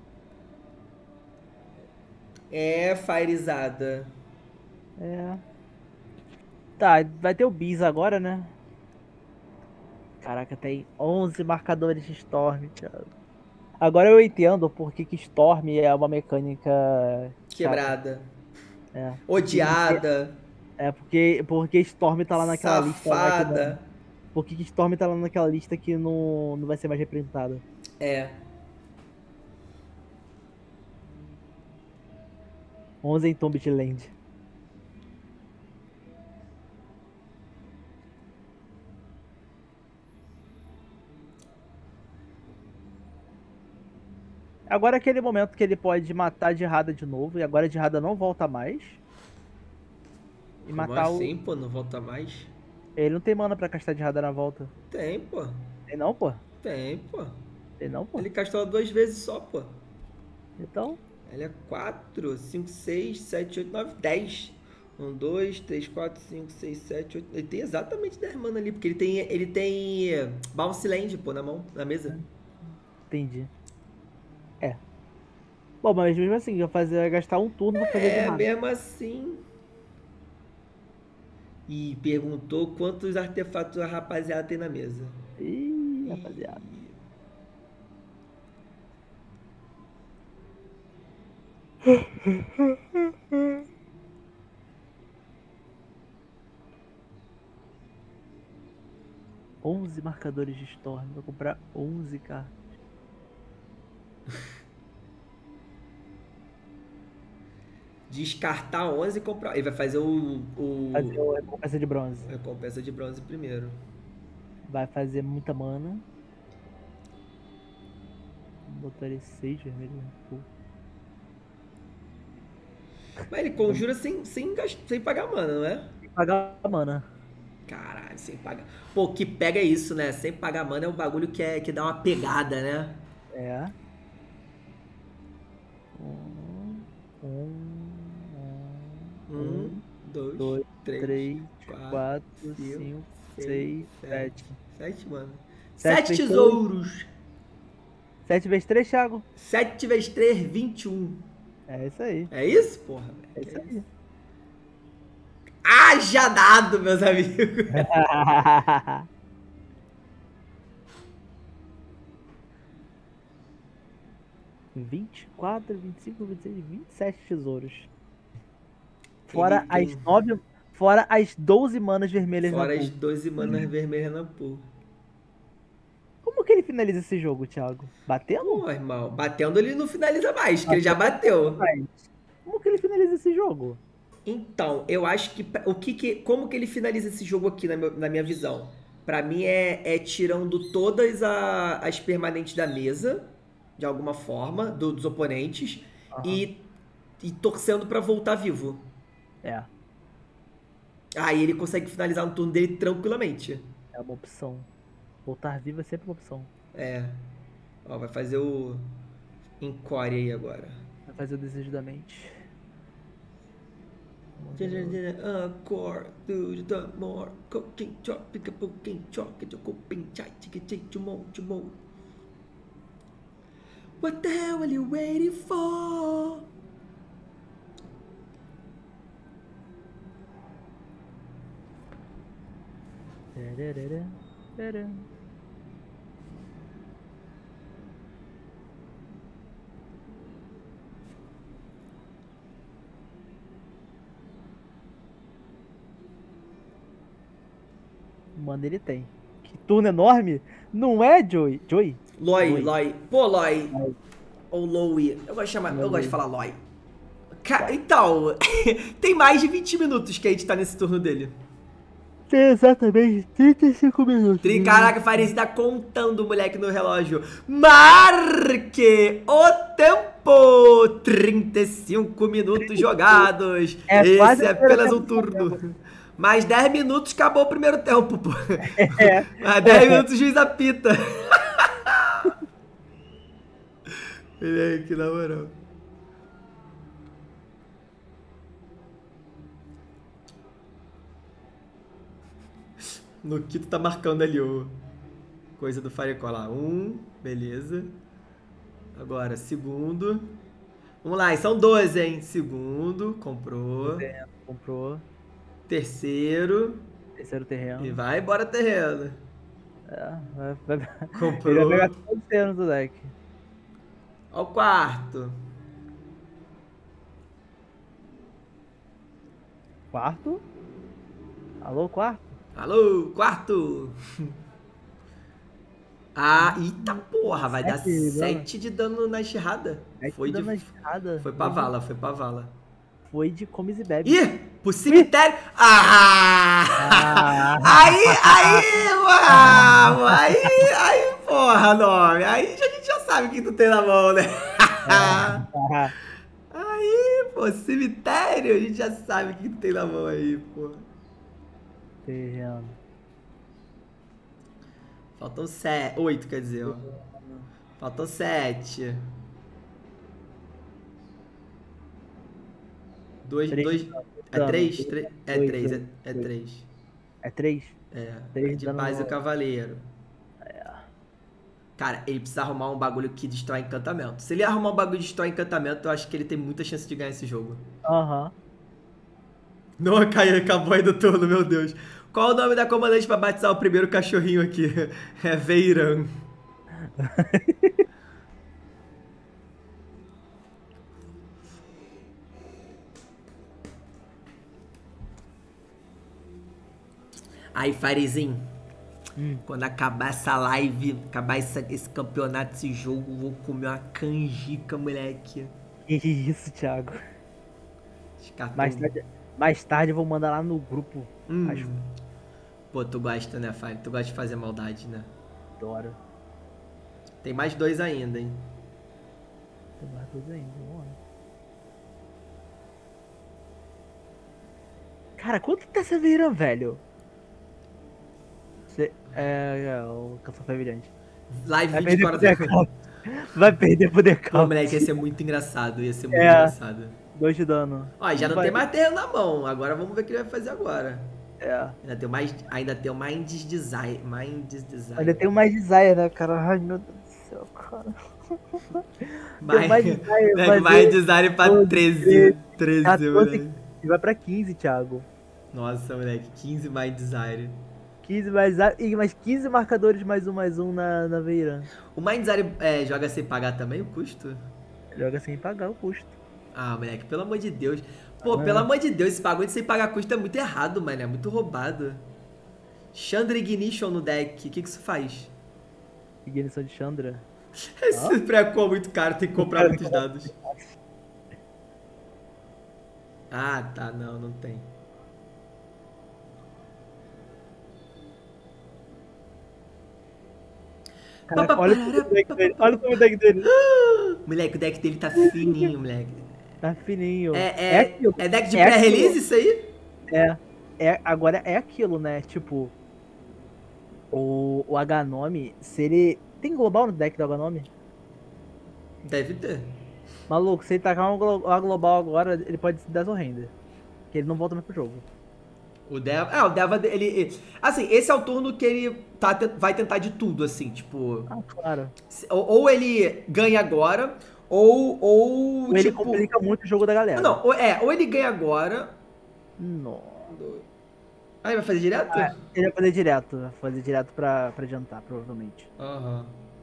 É, Firezada. É. Tá, vai ter o Bis agora, né? Caraca, tem onze marcadores de Storm, Thiago. Agora eu entendo por que que Storm é uma mecânica chata. Quebrada. É. Odiada. É, porque, porque Storm tá lá naquela lista lá que não. Safada. Por que que Storm tá lá naquela lista que não, não vai ser mais representada? É. onze em Tomb de Land. Agora é aquele momento que ele pode matar de Rada de novo, e agora de Rada não volta mais. E Como matar assim, o. pô? Não volta mais? Ele não tem mana pra castar de Rada na volta. Tem, pô. Tem não, pô? Tem, pô. Tem não, pô? Ele castou duas vezes só, pô. Então. Ele é quatro, cinco, seis, sete, oito, nove, dez. um, dois, três, quatro, cinco, seis, sete, oito. Ele tem exatamente dez mana ali, porque ele tem, ele tem Bounce Land, pô, na mão, na mesa. Entendi. É. Bom, mas mesmo assim, eu fazer vai gastar um turno pra fazer de É, Rada. mesmo assim. E perguntou quantos artefatos a rapaziada tem na mesa. Ih, rapaziada. onze marcadores de Storm. Vou comprar onze cartas. Descartar onze e comprar. Ele vai fazer o. o... Fazer a recompensa de bronze. Recompensa de bronze primeiro. Vai fazer muita mana. Vou botar ele seis vermelho. Pô. Mas ele conjura sem, sem, gast... sem pagar mana, não é? Tem que pagar a mana. Caralho, sem pagar. Pô, o que pega é isso, né? Sem pagar mana é um bagulho que, é, que dá uma pegada, né? É. Um, um, Um, um, dois, dois, três, três, quatro, quatro, cinco, cinco, seis, seis, sete. sete. Sete, mano. Sete Sete vezes tesouros! sete vezes três, Thiago? Sete vezes três, vinte e um. É isso aí. É isso, porra? É Que isso é aí. Haja dado, meus amigos! vinte e quatro, vinte e cinco, vinte e seis, vinte e sete tesouros. Fora Ele as tem- nove. Fora as doze manas vermelhas Fora na as pool. doze manas vermelhas na pool. Como que ele finaliza esse jogo, Thiago? Batendo? Pô, irmão, batendo ele não finaliza mais, que ele já bateu. Mas como que ele finaliza esse jogo? Então, eu acho que o que, que como que ele finaliza esse jogo aqui na, meu- na minha visão? Pra mim é, é tirando todas a- as permanentes da mesa, de alguma forma, do- dos oponentes, Aham. e, e torcendo pra voltar vivo. É, Aí ele consegue finalizar no turno dele tranquilamente. é uma opção. Voltar vivo é sempre uma opção. É. Ó, vai fazer o Encore aí agora. Vai fazer o desejo da mente. Encore, do the more cooking chop, pick a cooking chop, get your cooking chai, chicken chick, chumo, chumo. What the hell are you waiting for? Tararara, tarará. Manda ele tem. Que turno enorme. Não é, Joey? Joey? Loi, Loi. Loi. Pô, Loi. Loi. Ou Loui. Eu gosto de chamar, eu Loi. gosto de falar Loi. Ca- Então, tem mais de vinte minutos que a gente tá nesse turno dele. Tem exatamente trinta e cinco minutos. Tri- Caraca, o Farizi tá contando, moleque, no relógio. Marque o tempo! trinta e cinco minutos jogados. É Esse quase é o primeiro apenas um tempo do turno. jogo. Mais dez minutos, acabou o primeiro tempo, pô. É. Mais dez minutos, o juiz apita. Moleque, na moral. Luquito tá marcando ali o coisa do Firecall lá. Um, beleza. Agora, segundo. Vamos lá, e são doze, hein? Segundo, comprou. Comprou. Terceiro. Terceiro terreno. E vai embora terreno. É, vai, vai... Comprou. Ele vai pegar todos os terrenos do deck. Ó o quarto. Quarto? Alô, quarto? Alô, quarto. Ah, eita porra, vai dar Sete de dano. sete de dano na enxerrada. Sete Foi de de... dano na escada. Foi pra vala, foi pra vala. Foi de comes e bebe. Ih, pro cemitério. Ah! Ah. Aí, aí, mano, aí, aí, porra, nome. Aí a gente já sabe o que tu tem na mão, né? Ah. Aí, pô, cemitério, a gente já sabe o que tu tem na mão aí, pô. Terreno. Faltam sete, oito, quer dizer, ó. Faltam sete. Dois, Três dois, dano. é três? Tre- É Dois, três, é, dois, é dois. três. É três? É, Três é de dano paz e no- o cavaleiro. É. Cara, ele precisa arrumar um bagulho que destrói encantamento. Se ele arrumar um bagulho que destrói encantamento, eu acho que ele tem muita chance de ganhar esse jogo. Aham. Não, caiu, acabou aí do turno, meu Deus. Qual o nome da comandante pra batizar o primeiro cachorrinho aqui? É Veiran. Aí, Farizinho, Hum. quando acabar essa live, acabar essa- esse campeonato, esse jogo, vou comer uma canjica, moleque. Que isso, Thiago. Os caras Mais tão- tarde, mais tarde eu vou mandar lá no grupo. Hum. Acho Pô, tu gosta, né, Fari? Tu gosta de fazer maldade, né? que adoro. Tem mais dois ainda, hein? Tem mais coisa ainda, vamos lá. Cara, quanto tá essa Veiran, velho? Cê, é, é, o Canção Fervilhante. Live Vai vinte e perder quatro pro Decaut. Vai perder pro Pô, Decaut. moleque, ia ser muito engraçado. Ia ser muito É. engraçado. Dois de dano. Ó, já não Vai- tem mais terreno na mão. Agora vamos ver o que ele vai fazer agora. É. Ainda tem mais. Ainda tem o Minds Design. Minds Design. Ainda tem mais desire, né, cara? Ai, meu Deus do céu, cara. Mais, mais design, mais, fazer design pra doze, treze. treze, quatorze, moleque. E vai pra quinze, Thiago. Nossa, moleque. quinze Mind Design. quinze mais desire e mais quinze marcadores mais um mais um na, na Veiran. O Mind Design é, joga sem pagar também o custo? Joga sem pagar o custo. Ah, moleque, pelo amor de Deus. Pô, Ah. pelo amor de Deus, esse bagulho de sem pagar custo é muito errado, mano. É muito roubado. Chandra Ignition no deck. O que, que isso faz? Ignição de Chandra. Esse pré-com é muito caro, tem que comprar muitos dados. Ah, tá. Não, não tem. Caraca, olha o deck dele. Olha o deck dele. Moleque, o deck dele tá fininho, moleque. Tá fininho. É, é, aquilo. é deck de É pré-release aquilo. isso aí? É, é, agora é aquilo, né? Tipo, o, o Aganome, se ele. Tem global no deck do Aganome? Deve ter. Maluco, se ele tacar uma glo- uma global agora, ele pode se dar surrender. Que ele não volta mais pro jogo. O Deva. Ah, o Deva, ele, ele. Assim, esse é o turno que ele tá, te- vai tentar de tudo, assim, tipo. Ah, claro. se- Ou, ou ele ganha agora, ou. Ou, Ou ele tipo. complica muito o jogo da galera. Não, ou, é, ou ele ganha agora. Não. Ah, ele vai fazer direto? Ah, ele vai fazer direto. Vai fazer direto pra, pra adiantar, provavelmente. Aham.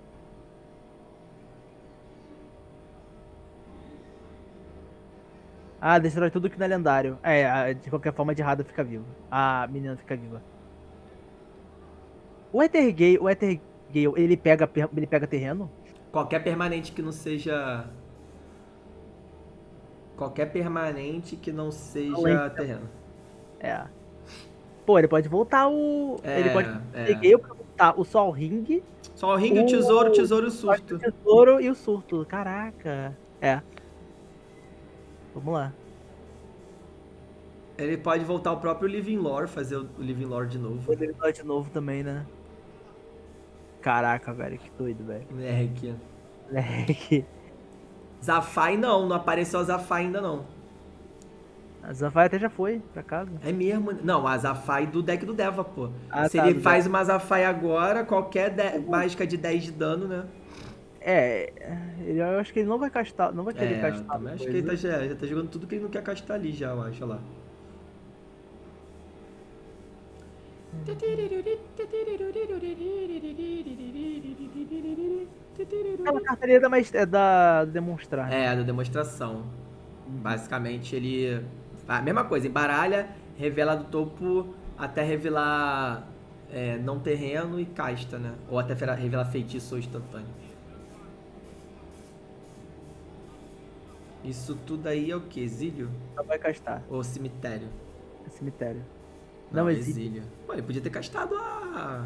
Ah, destrói tudo que não é lendário. É, a- de qualquer forma, de errado fica vivo. A menina fica viva. O Ethergale, o Ethergale, ele pega, ele pega terreno? Qualquer permanente que não seja... Qualquer permanente que não seja terreno. É. Pô, ele pode voltar o... É, ele pode é. Ethergale pra voltar o Sol Ring. Sol Ring, o tesouro, o tesouro e o surto. O tesouro e o surto. Caraca. É. Vamos lá. Ele pode voltar o próprio Living Lore, fazer o Living Lore de novo. O Living Lore de novo também, né? Caraca, velho, que doido, velho. Moleque. Moleque. Zafai não, não apareceu a Zafai ainda não. A Zafai até já foi pra casa. É mesmo? Não, a Zafai do deck do Deva, pô. Ah, Se tá, ele faz Deva. uma Zafai agora, qualquer de... mágica de dez de dano, né? É, ele, eu acho que ele não vai castar, não vai querer É, castar. eu acho que ele tá, já, já tá jogando tudo que ele não quer castar ali já, eu acho, olha lá. Aquela carta ali é da, mais, é da demonstrar. É, da demonstração. Basicamente ele... A mesma coisa, embaralha, revela do topo até revelar é, não terreno e casta, né? Ou até revelar feitiço ou instantâneo. Isso tudo aí é o que? Exílio? Não vai castar. Ou cemitério? É cemitério. Não, Não exílio. exílio. Pô, ele podia ter castado a...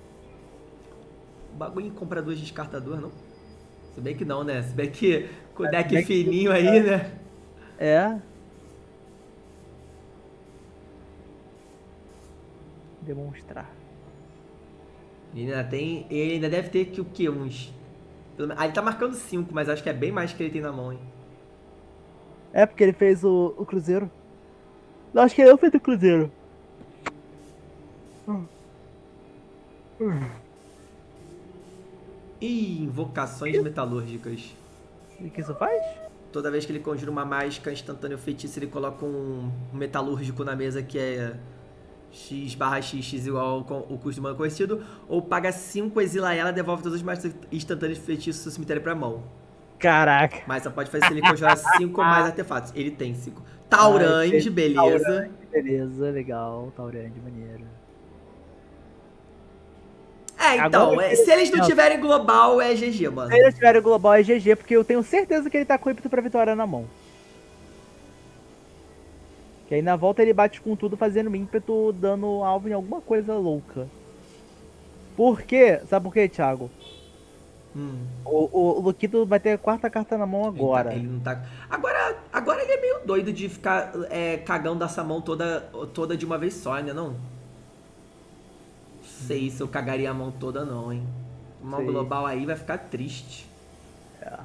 O bagulho em comprar duas descartadoras, não? Se bem que não, né? Se bem que com o deck fininho aí, né? É. Demonstrar. Ele ainda tem... Ele ainda deve ter que o quê? Uns... Ah, ele tá marcando cinco, mas acho que é bem mais que ele tem na mão, hein? É porque ele fez o, o Cruzeiro. Não, acho que ele não fez o Cruzeiro. Hum. Hum. Ih, invocações metalúrgicas. O que isso faz? Toda vez que ele conjura uma mágica instantânea ou feitiço, ele coloca um metalúrgico na mesa que é x barra x, x igual ao o custo de mana conhecido, ou paga cinco, exila ela, devolve todas as mágicas instantâneas de feitiço do seu cemitério pra mão. Caraca. Mas só pode fazer se ele conjurar cinco ou mais artefatos. Ele tem cinco. Taurande, ah, beleza. Taurande, beleza, legal. Taurande, maneiro. É, então, Agora, é, se eles não tiverem global, é G G, mano. Se eles tiverem global, é G G, porque eu tenho certeza que ele tá com ímpeto pra vitória na mão. Que aí na volta ele bate com tudo, fazendo ímpeto, dando alvo em alguma coisa louca. Por quê? Sabe por quê, Thiago? Hum. O, o, o Luquito vai ter a quarta carta na mão agora. Ele, tá, ele não tá... Agora, agora ele é meio doido de ficar é, cagando essa mão toda, toda de uma vez só, né, não? Sei se eu cagaria a mão toda não, hein. Uma global aí vai ficar triste. É.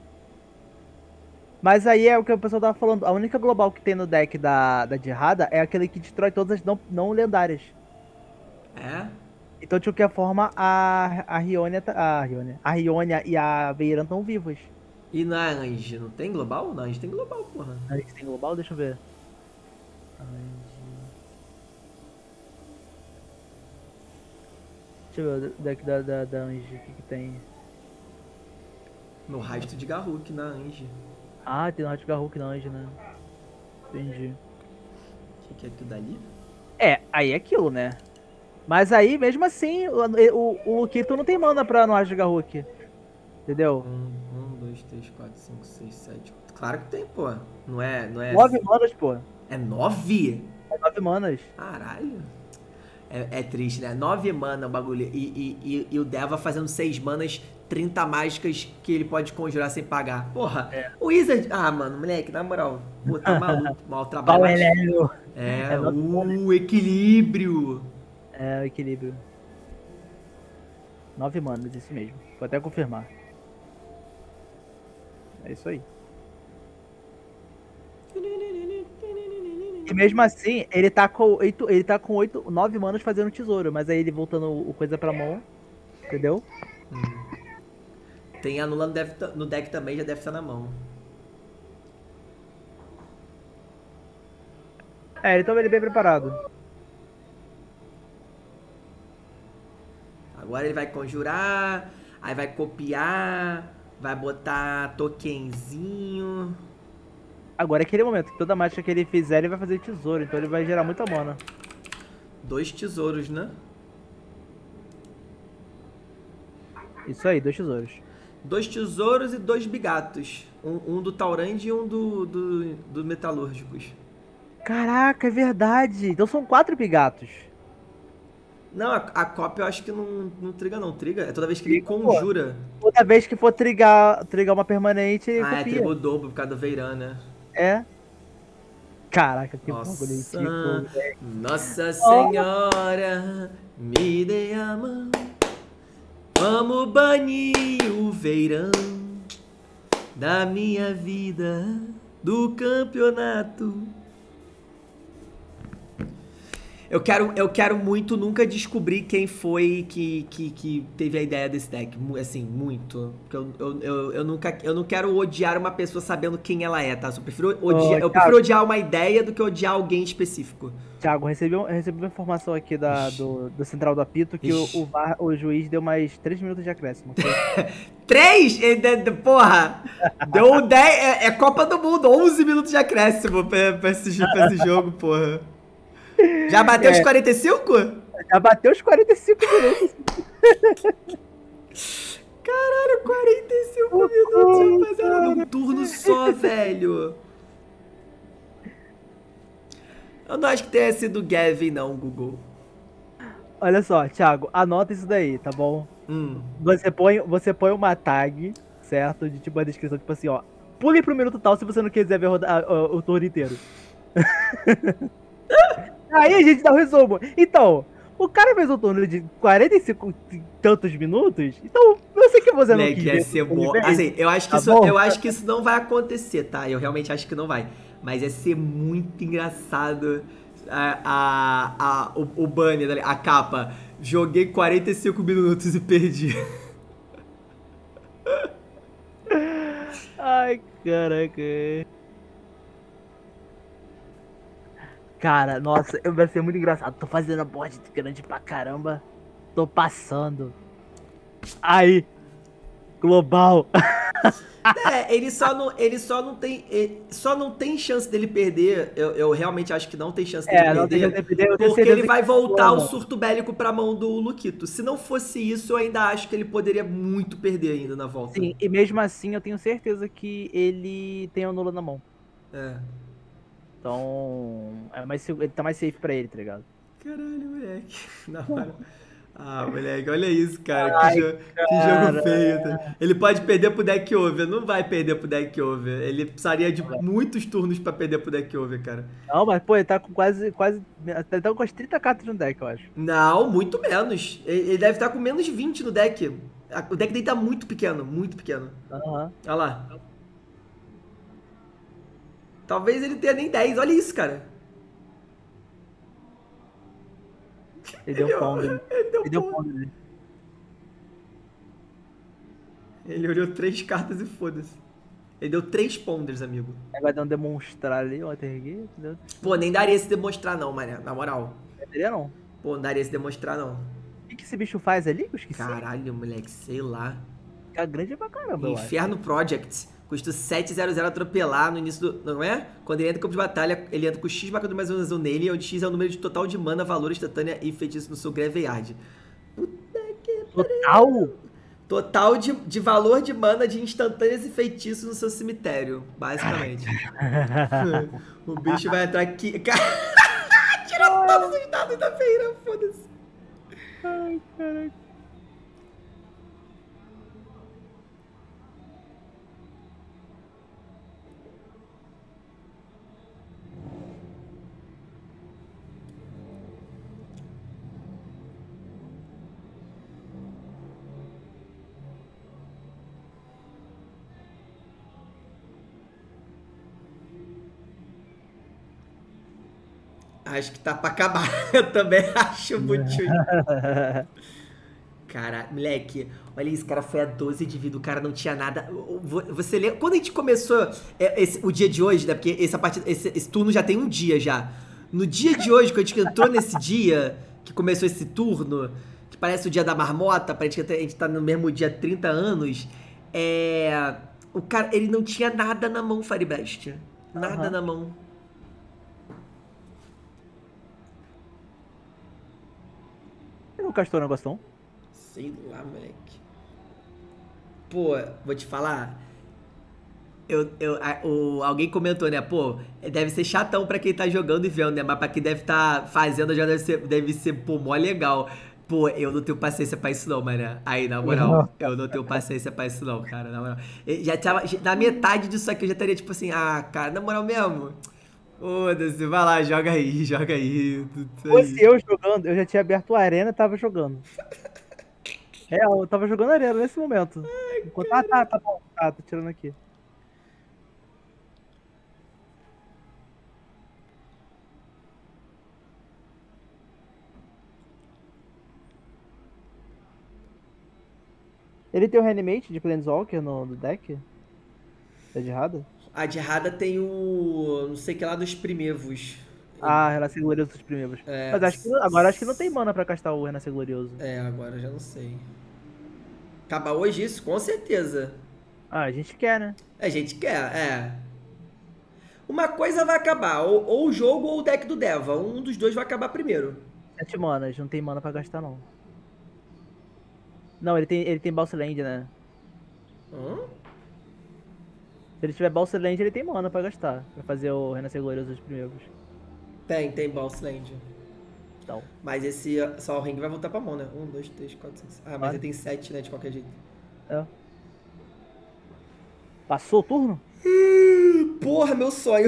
Mas aí é o que o pessoal tava falando. A única global que tem no deck da, da Dirrada é aquele que destrói todas as não, não lendárias. É? Então, de qualquer forma, a, a Rionia, a Rionia, a Rionia e a Veiran estão vivas. E na Ange, não tem global? Na Ange tem global, porra. A gente tem global? Deixa eu ver. Ange... Deixa eu ver o deck da, da, da Ange, o que que tem? No rastro de Garruk na Ange. Ah, tem no rastro de Garruk na Ange, né? Entendi. O que, que é aquilo dali? É, aí é aquilo, né? Mas aí, mesmo assim, o, o, o Luquito não tem mana pra no rastro de Garruk. Entendeu? Um, um, dois, três, quatro, cinco, seis, sete. Claro que tem, pô. Não é. Não é... Nove manas, pô. É nove? É nove manas. Caralho. É, é triste, né? Nove mana o bagulho. E, e, e, e o Deva fazendo seis manas, trinta mágicas que ele pode conjurar sem pagar. Porra, é. O Wizard. Ah, mano, moleque, na moral. Pô, tá maluco. Mal trabalho. Mas... É, é o equilíbrio. É, o equilíbrio. Nove manas, isso mesmo. Vou até confirmar. É isso aí. E mesmo assim, ele tá com oito, ele tá com oito, nove manas fazendo tesouro, mas aí ele voltando o coisa pra mão, entendeu? Hum. Tem anulando deve tá, no deck também, já deve estar na mão. É, então ele é bem preparado. Agora ele vai conjurar, aí vai copiar, vai botar tokenzinho. Agora é aquele momento que toda mágica que ele fizer, ele vai fazer tesouro, então ele vai gerar muita mana. Dois tesouros, né? Isso aí, dois tesouros. Dois tesouros e dois bigatos. Um, um do Taurand e um do, do, do Metalúrgicos. Caraca, é verdade. Então são quatro bigatos. Não, a, a cópia eu acho que não, não triga não. Triga é toda vez que ele Triga, pô. conjura. Toda vez que for trigar, trigar uma permanente, ele Ah, é, copia. triga o dobro por causa do Veiran, né? É. Caraca, que bagulho Nossa, ridículo. Nossa Oh. Senhora, me dê a mão. Vamos banir o Veirão da minha vida, do campeonato. Eu quero, eu quero muito nunca descobrir quem foi que, que, que teve a ideia desse deck. Assim, muito. Porque eu, eu, eu, eu, nunca, eu não quero odiar uma pessoa sabendo quem ela é, tá? Eu prefiro odiar, Oh, eu prefiro odiar uma ideia do que odiar alguém específico. Thiago, recebi, um- recebi uma informação aqui da, do, do Central do Apito que o, o, VAR, o juiz deu mais três minutos de acréscimo. três? Porra! Deu dez. É, é Copa do Mundo, onze minutos de acréscimo pra, pra, esse, pra esse jogo, porra. Já bateu é. os quarenta e cinco? Já bateu os quarenta e cinco minutos. Caralho, quarenta e cinco oh, minutos, rapaziada, num turno só, velho. Eu não acho que tenha sido o Gavin, não, Google. Olha só, Thiago, anota isso daí, tá bom? Hum. Você põe, você põe uma tag, certo? De tipo uma descrição, tipo assim, ó. Pule pro minuto tal se você não quiser ver a roda, a, a, o turno inteiro. Aí a gente dá o um resumo. Então, o cara fez um turno de quarenta e cinco e tantos minutos, então eu sei que você não quis ver. Ser bom. Assim, eu acho, que tá isso, eu acho que isso não vai acontecer, tá? Eu realmente acho que não vai. Mas ia ser muito engraçado a, a, a, o, o banner, a capa. Joguei quarenta e cinco minutos e perdi. Ai, caraca. Cara, nossa, vai ser muito engraçado. Tô fazendo a board grande pra caramba. Tô passando. Aí. Global. É, ele só não, ele só não tem, ele só não tem chance dele perder. Eu, eu realmente acho que não tem chance dele é, perder, não tem chance de perder. Eu tenho porque ele vai que voltar o surto bélico pra mão do Luquito. Se não fosse isso, eu ainda acho que ele poderia muito perder ainda na volta. Sim, e mesmo assim eu tenho certeza que ele tem o Nula na mão. É. Então, é mais, ele tá mais safe pra ele, tá ligado? Caralho, moleque. Na hora. Ah, moleque, olha isso, cara. Ai, que, jo que jogo feio. Tá? Ele pode perder pro deck over. Não vai perder pro deck over. Ele precisaria de muitos turnos pra perder pro deck over, cara. Não, mas pô, ele tá com quase. quase ele tá com as trinta cartas no deck, eu acho. Não, muito menos. Ele deve estar com menos de vinte no deck. O deck dele tá muito pequeno, muito pequeno. Aham. Olha lá. Talvez ele tenha nem dez. Olha isso, cara. Ele deu um pão dele. Ele deu Ele deu pão. pão dele. Ele olhou três cartas e foda-se. Ele deu três ponders, amigo. Aí vai dar um demonstrar ali, ó, Terguei. Pô, nem daria se demonstrar não, mané. Na moral. Não daria não. Pô, não daria se demonstrar não. O que, que esse bicho faz ali? Eu esqueci. Caralho, moleque, sei lá. Fica grande pra caramba, Inferno Project. Custa setecentos atropelar no início do... Não é? Quando ele entra no campo de batalha, ele entra com X marcador mais um nele, onde X é o número de total de mana, valor, instantânea e feitiço no seu Graveyard. Puta que Total? Total de, de valor de mana de instantâneas e feitiços no seu cemitério, basicamente. O bicho vai entrar aqui... Tirou todos os dados da feira, foda-se. Ai, caraca. Acho que tá pra acabar. Eu também acho muito. Cara, moleque, olha isso, cara, foi a doze de vida, o cara não tinha nada. Você lembra? Quando a gente começou esse, o dia de hoje, né? Porque essa parte, esse, esse turno já tem um dia já. No dia de hoje, quando a gente entrou nesse dia, que começou esse turno, que parece o dia da marmota, parece que a gente tá no mesmo dia há trinta anos, é. O cara, ele não tinha nada na mão, Fireblast. Nada uhum. na mão. Ele não castou o negócio não? Sei lá, moleque. Pô, vou te falar. Eu, eu, a- o, alguém comentou, né? Pô, deve ser chatão pra quem tá jogando e vendo, né? Mas pra quem deve tá fazendo já deve ser, deve ser, pô, mó legal. Pô, eu não tenho paciência pra isso não, mané. Aí, na moral, eu não tenho paciência pra isso não, cara, na moral. Eu já tava, já- na metade disso aqui eu já estaria tipo assim, ah, cara, na moral mesmo, foda-se, vai lá, joga aí, joga aí, tudo Fosse aí. eu jogando, eu já tinha aberto a arena e tava jogando. É, eu tava jogando arena nesse momento. Enquanto, ah, tá, tá bom, tá, tô tirando aqui. Ele tem o Reanimate de Planeswalker no, no deck? É de errado? A de Rada tem o, não sei o que lá dos primevos. Ah, Renascer Glorioso dos primeiros. É, Mas acho que agora acho que não tem mana pra castar o Renascer Glorioso. é, agora eu já não sei. Acaba hoje isso? Com certeza. Ah, a gente quer, né? A gente quer, é. Uma coisa vai acabar, ou, ou o jogo ou o deck do Deva. Um dos dois vai acabar primeiro. Sete manas, não tem mana pra gastar, não. Não, ele tem, ele tem Boss Land, né? Hã? Se ele tiver Boss Land, ele tem mana pra gastar. Pra fazer o Renascer Glorioso dos primeiros. Tem, tem Boss Land. Então, Mas esse uh, Sol Ring vai voltar pra mão, né? Um, dois, três, quatro, cinco. Ah, mas Vai. ele tem sete, né? De qualquer jeito. é. Passou o turno? Porra, meu sonho.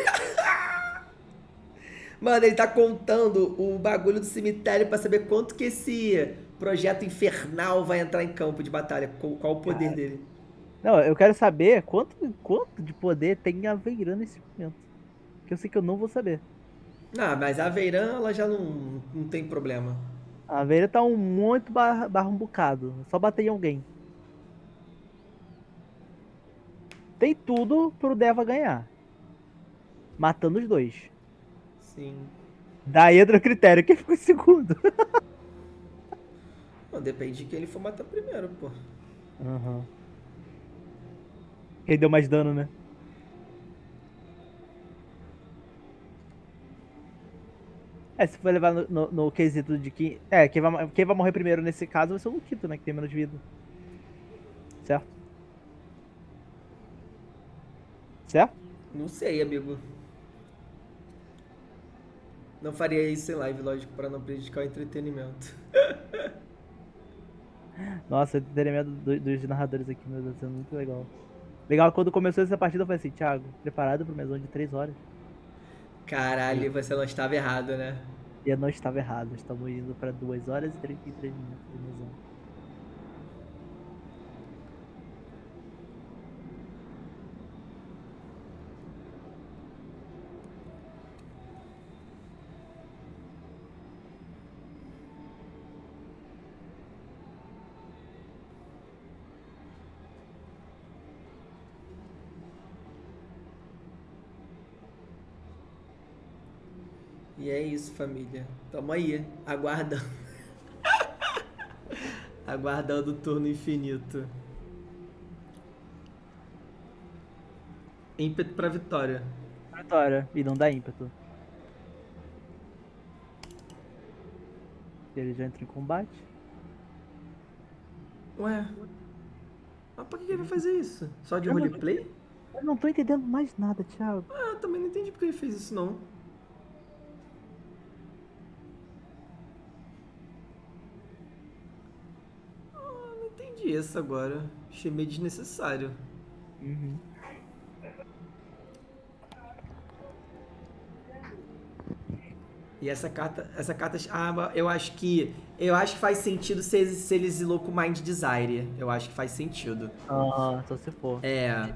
Mano, ele tá contando o bagulho do cemitério pra saber quanto que esse projeto infernal vai entrar em campo de batalha. Qual, qual o poder Cara. dele. Não, eu quero saber quanto, quanto de poder tem a Veiran nesse momento. Que eu sei que eu não vou saber. Não, mas a Veiran, ela já não, não tem problema. A Veiran tá um muito barra, barra um bocado. Só bater em alguém. Tem tudo pro Deva ganhar. Matando os dois. Sim. Daí entra o critério. Quem ficou em segundo? Não, depende de quem ele for matar primeiro, pô. Aham. Quem deu mais dano, né? É, se for levar no, no, no quesito de que. É, quem vai, quem vai morrer primeiro nesse caso vai ser o Luquito, né? Que tem menos vida. Certo? Certo? Não sei, amigo. Não faria isso em live, lógico, para não prejudicar o entretenimento. Nossa, o entretenimento do- dos narradores aqui, meu Deus, é muito legal. Legal, quando começou essa partida eu falei assim, Thiago, preparado pro mesão de três horas? Caralho, você não estava errado, né? E eu não estava errado, estamos indo para duas horas e trinta e três minutos de mesão. E é isso, família. Tamo aí, aguardando. Aguardando o turno infinito. Ímpeto pra vitória. Vitória, e não dá ímpeto. Ele já entra em combate. Ué. Mas por que ele vai fazer isso? Só de Eu não- roleplay? Eu não tô entendendo mais nada, Thiago. Ah, eu também não entendi porque ele fez isso, não. Ah, não entendi isso agora. Achei meio desnecessário. Uhum. E essa carta, essa carta, ah, eu acho que, eu acho que faz sentido se, eles- se ele exilou com Mind Desire. Eu acho que faz sentido. Ah, só se for. É.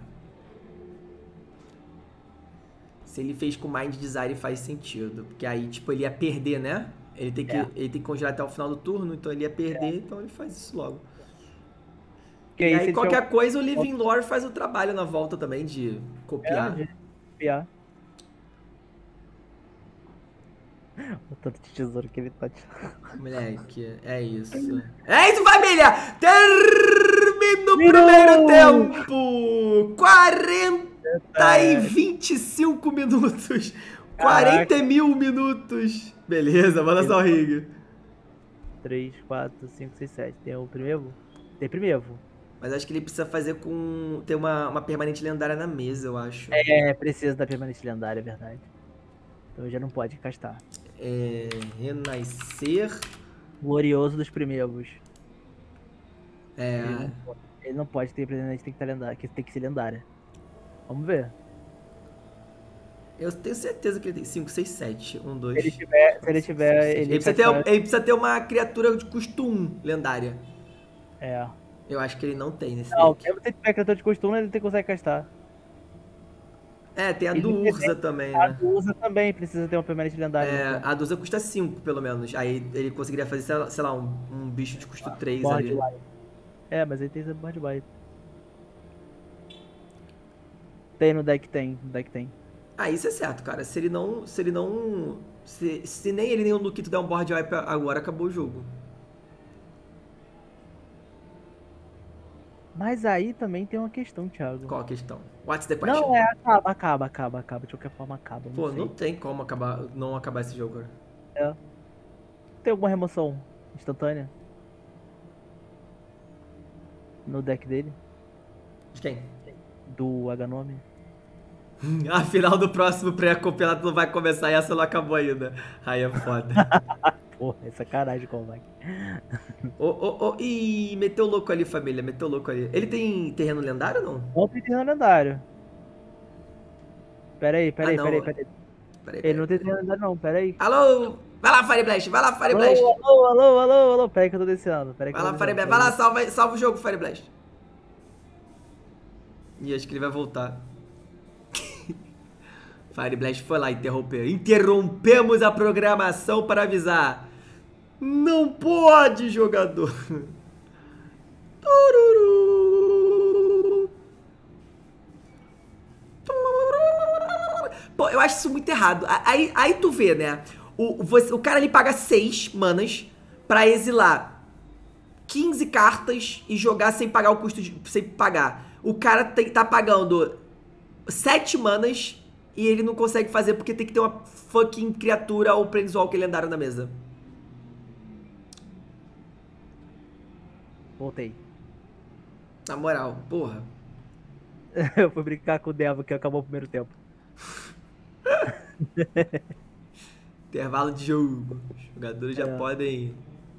Se ele fez com Mind Desire faz sentido, porque aí tipo ele ia perder, né? Ele tem que, É. ele tem que congelar até o final do turno, então ele ia perder, então ele faz isso logo. Que E aí, se aí ele qualquer tiver coisa o Living Lore faz o trabalho na volta também de um- copiar. É, de copiar. O tanto de tesouro que ele tá tirando. Moleque, é isso. É isso, família! Termina o Virou! primeiro tempo! quarenta e vinte e cinco minutos! quarenta mil minutos! Beleza, manda só o rig. três, quatro, cinco, seis, sete. Tem o primeiro? Tem primeiro. Mas acho que ele precisa fazer com... ter uma, uma permanente lendária na mesa, eu acho. É, precisa da permanente lendária, é verdade. Então já não pode castar. É... Renascer. Glorioso dos primeiros. É... Ele não pode, ele não pode ter permanente, tem que, estar lendária, que tem que ser lendária. Vamos ver. Eu tenho certeza que ele tem cinco, seis, sete. um, dois... Se ele tiver... Se ele, tiver, ele, ele, precisa ter, castar... ele precisa ter uma criatura de custo um lendária. É. Eu acho que ele não tem nesse Não, deck. mesmo se ele tiver criatura de costume, ele tem consegue castar. É, tem a Ele do tem- Urza também, A né? Urza também precisa ter uma permanente lendária. É, então. a do Urza custa cinco, pelo menos. Aí ele conseguiria fazer, sei lá- sei lá, um, um bicho de custo três Board ali. Wipe. É, mas ele tem esse board wipe. Tem no deck, tem. No deck tem. Ah, isso é certo, cara. Se ele não... Se ele não... Se, se nem ele nem o Luquito der um board wipe agora, acabou o jogo. Mas aí também tem uma questão, Thiago. Qual a questão? What's the question? Não, é, acaba, acaba, acaba, acaba. De qualquer forma, acaba. Não Pô, sei. não tem como acabar, não acabar esse jogo agora. É. Tem alguma remoção instantânea? No deck dele? De quem? Do Aganome? A final do próximo pré-campeonato não vai começar e essa não acabou ainda. Aí é foda. Porra, é sacanagem com o Mike. Ô, ô, ô, ih, meteu louco ali, família, meteu louco ali. Ele tem terreno lendário ou não? Não tem terreno lendário. Pera aí, pera Ah, aí, não. pera aí, pera aí. Peraí, Ele peraí. não tem terreno lendário não, pera aí. Alô? Vai lá, Fire Blast, vai lá, Fire Alô, Blast. alô, alô, alô, alô. Pera aí que eu tô descendo. Pera aí que Vai eu tô lá, Fire descendo. Blast, vai lá, salva, salva o jogo, Fire Blast. Ih, acho que ele vai voltar. Fire Blast foi lá interromper. Interrompemos a programação para avisar. Não pode, jogador. Tururu. Pô, eu acho isso muito errado. Aí, aí tu vê, né? O, você, o cara ele paga seis manas pra exilar quinze cartas e jogar sem pagar o custo de. Sem pagar. O cara tem, tá pagando sete manas e ele não consegue fazer porque tem que ter uma fucking criatura ou Planeswalker lendário na mesa. Voltei. Na moral, porra. Eu fui brincar com o Devo que acabou o primeiro tempo. Intervalo de jogo. Os jogadores já É. podem.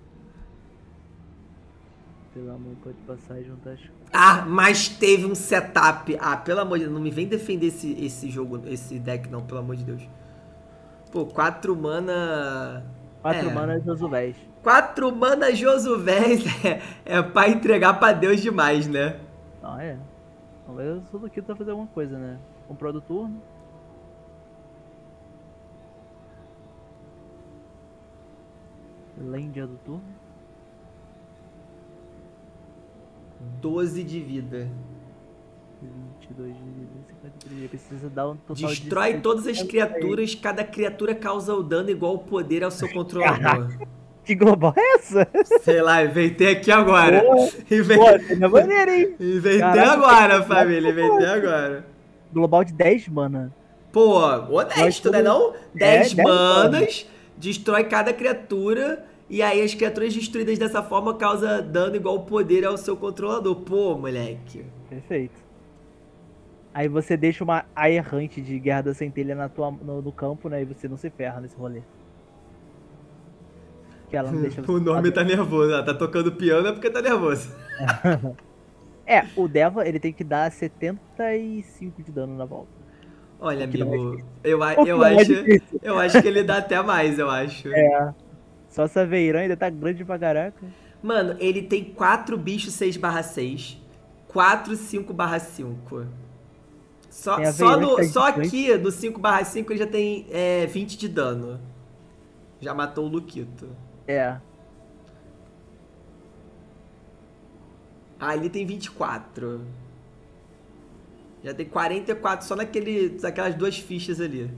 Pelo amor, pode passar e juntar as... Ah, mas teve um setup. Ah, pelo amor de Deus, não me vem defender esse, esse jogo, esse deck não, pelo amor de Deus. Pô, quatro mana... Quatro é. manas Josués. quatro mana Josués é, é pra entregar pra Deus demais, né? Ah, é. Talvez tudo aqui tá fazer alguma coisa, né? Comprou do turno. Land do turno. doze de vida. vinte e dois de vida, cinquenta e três. Precisa dar um total Destrói de... todas as criaturas, cada criatura causa o dano igual o poder ao seu controlador. Que global é essa? Sei lá, inventei aqui agora. Pô, Inventei, Pô, é maneiro, hein? inventei Caraca, agora, que- família, inventei agora. Global de dez mana. Pô, honesto, né não? dez dez manas, destrói cada criatura, e aí as criaturas destruídas dessa forma causam dano igual o poder ao seu controlador. Pô, moleque. Perfeito. Aí você deixa uma A errante de Guerra da Centelha na tua, no, no campo, né? E você não se ferra nesse rolê. Que ela não deixa você O nome fazer. tá nervoso, ela tá tocando piano é porque tá nervoso. É, o Deva, ele tem que dar setenta e cinco de dano na volta. Olha, O que não é amigo, difícil. eu, a- O que eu, não é acho, difícil. eu acho que ele dá até mais, eu acho. É. Só essa Veirã ainda tá grande pra caraca. Mano, ele tem quatro bichos seis barra seis, quatro cinco barra cinco. Só, Tem a só, Veirã no, que tá só gigante. aqui, no cinco barra cinco, ele já tem é, vinte de dano. Já matou o Luquito. É. Ah, ele tem vinte e quatro. Já tem quarenta e quatro só naquele, naquelas duas fichas ali.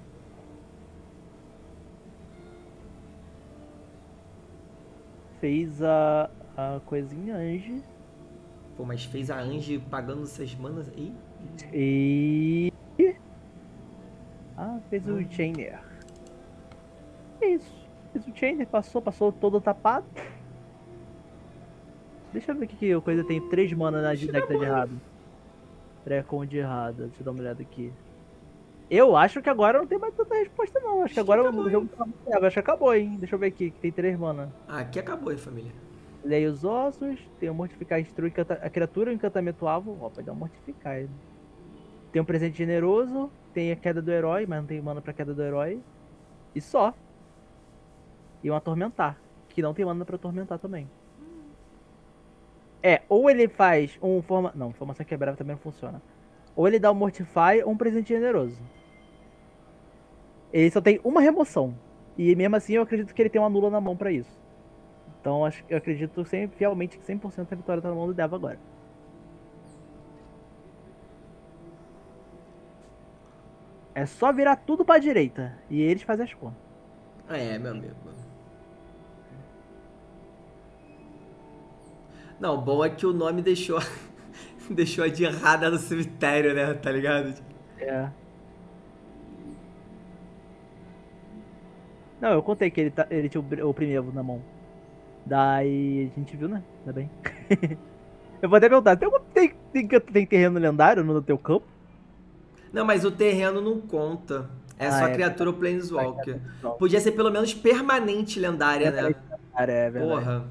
Fez a, a coisinha Ange. Pô, mas fez a Ange pagando seis manas. Ih, E... Ah, fez o Hum. Chainer. É isso. Fez o Chainer, passou, passou todo tapado. Deixa eu ver o que que coisa tem três mana na deck tá de errado. Precon de errado. Deixa eu dar uma olhada aqui. Eu acho que agora não tem mais tanta resposta, não. Acho, acho que agora que o jogo tá muito leve. Acho que acabou, hein? Deixa eu ver aqui, que tem três mana. Ah, aqui acabou, hein, família. Leia os ossos. Tem o mortificar, instrui encanta... a criatura, o encantamento alvo. Ó, pode dar um mortificar. Tem um presente generoso. Tem a queda do herói, mas não tem mana pra queda do herói. E só. E um atormentar. Que não tem mana pra atormentar também. É, ou ele faz um forma... Não, formação quebrada também não funciona. Ou ele dá um Mortify ou um presente generoso. Ele só tem uma remoção. E mesmo assim eu acredito que ele tem uma nula na mão pra isso. Então acho, eu acredito sempre, fielmente que cem por cento da vitória tá na mão do Deva agora. É só virar tudo pra direita. E eles fazem as contas. É, meu amigo. Não, o bom é que o nome deixou... deixou a de errada no cemitério, né? Tá ligado? É. Não, eu contei que ele, tá, ele tinha o, o primeiro na mão. Daí a gente viu, né? Ainda bem. Eu vou até perguntar, tem, tem, tem, tem terreno lendário no teu campo? Não, mas o terreno não conta. É ah, só é, criatura ou Planeswalker. Podia ser pelo menos permanente lendária, é, né? É verdade. Porra.